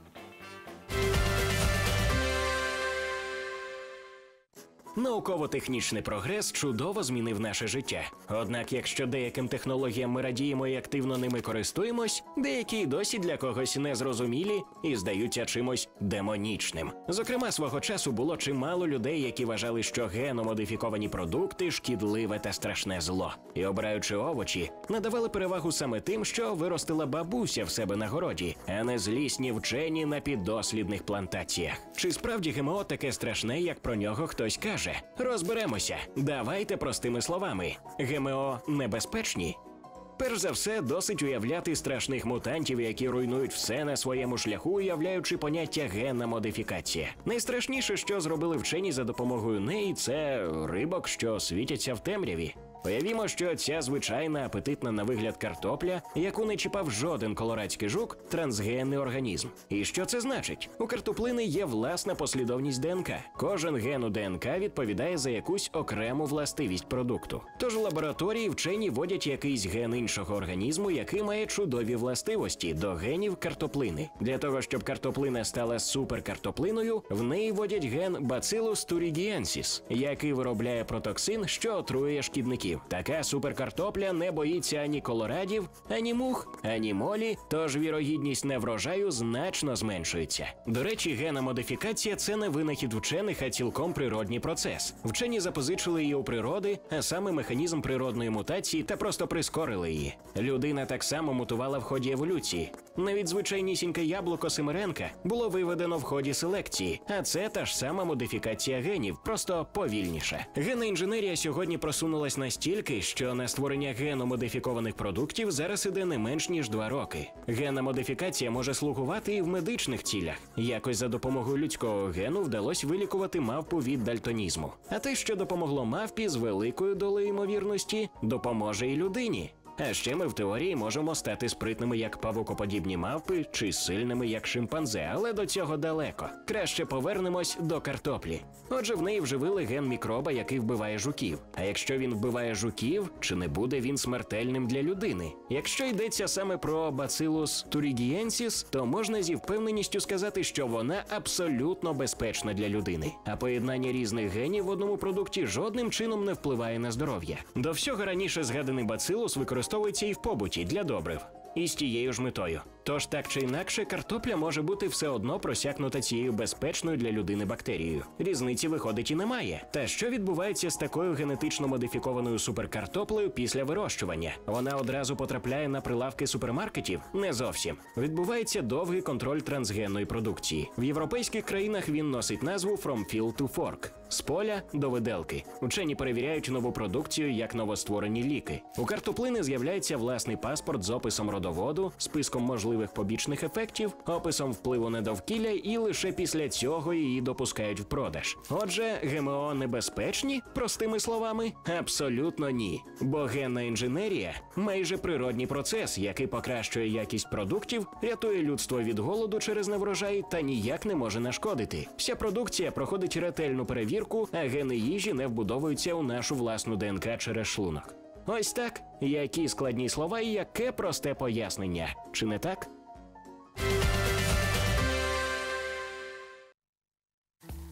Науково-технічний прогрес чудово змінив наше життя. Однак, якщо деяким технологіям ми радіємо і активно ними користуємось, деякі й досі для когось незрозумілі і здаються чимось демонічним. Зокрема, свого часу було чимало людей, які вважали, що генно-модифіковані продукти – шкідливе та страшне зло. І, обираючи овочі, надавали перевагу саме тим, що виростила бабуся в себе на городі, а не злісні вчені на піддослідних плантаціях. Чи справді ГМО таке страшне, як про нього хтось каже? Розберемося. Давайте простими словами. ГМО небезпечні? Перш за все, досить уявляти страшних мутантів, які руйнують все на своєму шляху, уявляючи поняття генна модифікація. Найстрашніше, що зробили вчені за допомогою неї, це рибок, що світяться в темряві. Уявімо, що ця звичайна апетитна на вигляд картопля, яку не чіпав жоден колорадський жук, трансгенний організм. І що це значить? У картоплини є власна послідовність ДНК. Кожен ген у ДНК відповідає за якусь окрему властивість продукту. Тож у лабораторії вчені вводять якийсь ген іншого організму, який має чудові властивості до генів картоплини. Для того, щоб картоплина стала суперкартоплиною, в неї вводять ген Bacillus thuringiensis, який виробляє протоксин, що отруює шкідників. Така суперкартопля не боїться ані колорадів, ані мух, ані молі, тож вірогідність неврожаю значно зменшується. До речі, генна модифікація – це не винахід вчених, а цілком природній процес. Вчені запозичили її у природи, а саме механізм природної мутації, та просто прискорили її. Людина так само мутувала в ході еволюції. Навіть звичайнісіньке яблуко Семеренка було виведено в ході селекції, а це та ж сама модифікація генів, просто повільніша. Генна інженерія сьогодні просунулась настільки, що на створення генно-модифікованих продуктів зараз іде не менш ніж 2 роки. Генна модифікація може слугувати і в медичних цілях. Якось за допомогою людського гену вдалося вилікувати мавпу від дальтонізму. А те, що допомогло мавпі, з великою долею ймовірності допоможе і людині. А ще ми в теорії можемо стати спритними, як павукоподібні мавпи, чи сильними, як шимпанзе, але до цього далеко. Краще повернемось до картоплі. Отже, в неї вживили ген мікроба, який вбиває жуків. А якщо він вбиває жуків, чи не буде він смертельним для людини? Якщо йдеться саме про Bacillus thuringiensis, то можна зі впевненістю сказати, що вона абсолютно безпечна для людини. А поєднання різних генів в одному продукті жодним чином не впливає на здоров'я. До всього раніше згаданий бацилус використовується і в побуті для добрив. І з тією ж метою. Тож так чи інакше, картопля може бути все одно просякнута цією безпечною для людини бактерією. Різниці, виходить, і немає. Та що відбувається з такою генетично модифікованою суперкартоплею після вирощування? Вона одразу потрапляє на прилавки супермаркетів? Не зовсім. Відбувається довгий контроль трансгенної продукції. В європейських країнах він носить назву «From field to fork» – з поля до виделки. Учені перевіряють нову продукцію як новостворені ліки. У картоплини з'являється власний паспорт з описом родоводу, списком можливих побічних ефектів, описом впливу на довкілля, і лише після цього її допускають в продаж. Отже, ГМО небезпечні? Простими словами, абсолютно ні. Бо генна інженерія – майже природній процес, який покращує якість продуктів, рятує людство від голоду через неврожай та ніяк не може нашкодити. Вся продукція проходить ретельну перевірку, а гени їжі не вбудовуються у нашу власну ДНК через шлунок. Ось так. Які складні слова і яке просте пояснення. Чи не так?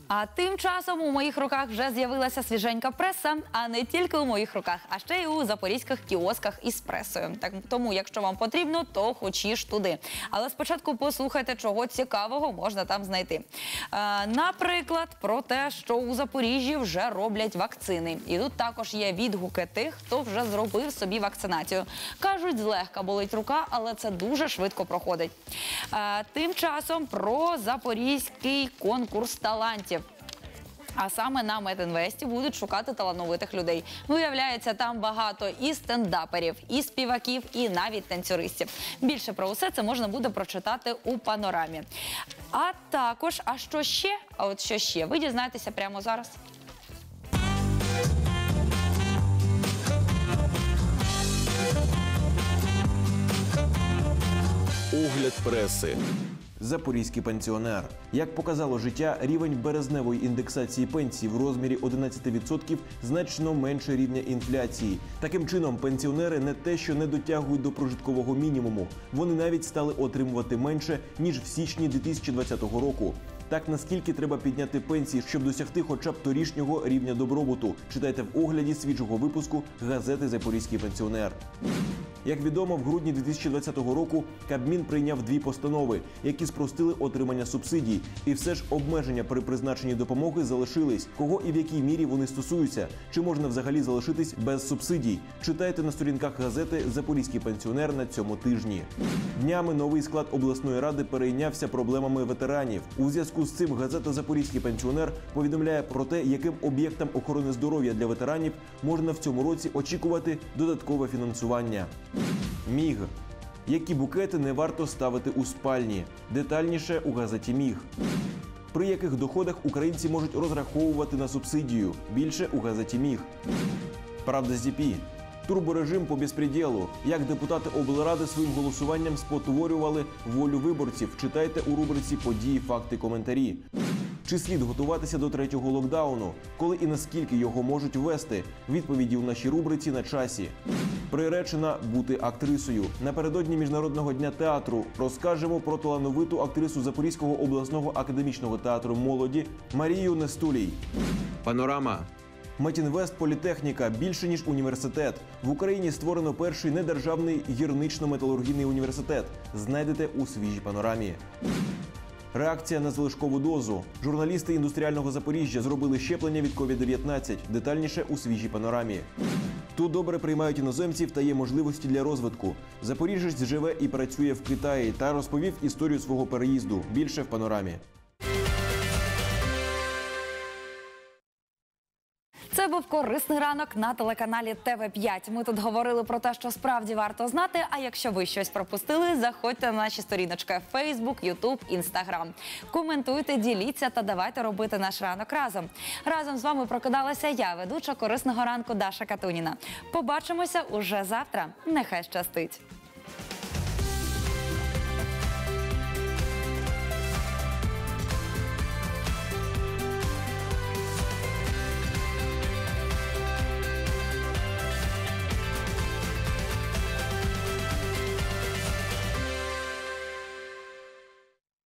А тим часом у моїх руках вже з'явилася свіженька преса, а не тільки у моїх руках, а ще й у запорізьких кіосках із пресою. Тому, якщо вам потрібно, то хочеш туди. Але спочатку послухайте, чого цікавого можна там знайти. Наприклад, про те, що у Запоріжжі вже роблять вакцини. І тут також є відгуки тих, хто вже зробив собі вакцинацію. Кажуть, злегка болить рука, але це дуже швидко проходить. Тим часом про запорізький конкурс талантів. А саме на Медінвесті будуть шукати талановитих людей. Виявляється, там багато і стендаперів, і співаків, і навіть танцюристів. Більше про усе це можна буде прочитати у панорамі. А також, що ще, ви дізнаєтеся прямо зараз. Огляд преси. Запорізький пенсіонер. Як показало життя, рівень березневої індексації пенсій в розмірі 11% значно менше рівня інфляції. Таким чином, пенсіонери не те, що не дотягують до прожиткового мінімуму, вони навіть стали отримувати менше, ніж в січні 2020 року. Так, наскільки треба підняти пенсії, щоб досягти хоча б торішнього рівня добробуту? Читайте в огляді свіжого випуску газети «Запорізький пенсіонер». Як відомо, в грудні 2020 року Кабмін прийняв 2 постанови, які спростили отримання субсидій. І все ж обмеження при призначенні допомоги залишились. Кого і в якій мірі вони стосуються? Чи можна взагалі залишитись без субсидій? Читайте на сторінках газети «Запорізький пенсіонер» на цьому тижні. Днями новий склад обласної ради перейнявся проблемами ветеранів. У зв'язку з цим газета «Запорізький пенсіонер» повідомляє про те, яким об'єктам охорони здоров'я для ветеранів можна в цьому році очікувати додаткове фінансування. МІГ. Які букети не варто ставити у спальні? Детальніше у газеті «Міг». При яких доходах українці можуть розраховувати на субсидію? Більше у газеті «Міг». Правда з ДП. Турборежим по безпреділу. Як депутати облради своїм голосуванням спотворювали волю виборців. Читайте у рубриці «Події, факти, коментарі». Чи слід готуватися до 3-го локдауну? Коли і наскільки його можуть ввести? Відповіді у нашій рубриці «На часі». Приречена бути актрисою. Напередодні Міжнародного дня театру розкажемо про талановиту актрису Запорізького обласного академічного театру молоді Марію Нестулій. Панорама. Медінвест Політехніка більше, ніж університет. В Україні створено перший недержавний гірнично-металургійний університет. Знайдете у свіжій панорамі. Реакція на залишкову дозу. Журналісти індустріального Запоріжжя зробили щеплення від COVID-19. Детальніше у свіжій панорамі. Тут добре приймають іноземців та є можливості для розвитку. Запоріжець живе і працює в Китаї та розповів історію свого переїзду. Більше в панорамі. Це був корисний ранок на телеканалі ТВ5. Ми тут говорили про те, що справді варто знати, а якщо ви щось пропустили, заходьте на наші сторіночки в Facebook, YouTube, Instagram. Коментуйте, діліться та давайте робити наш ранок разом. Разом з вами прокидалася я, ведуча корисного ранку Даша Катуніна. Побачимося уже завтра. Нехай щастить!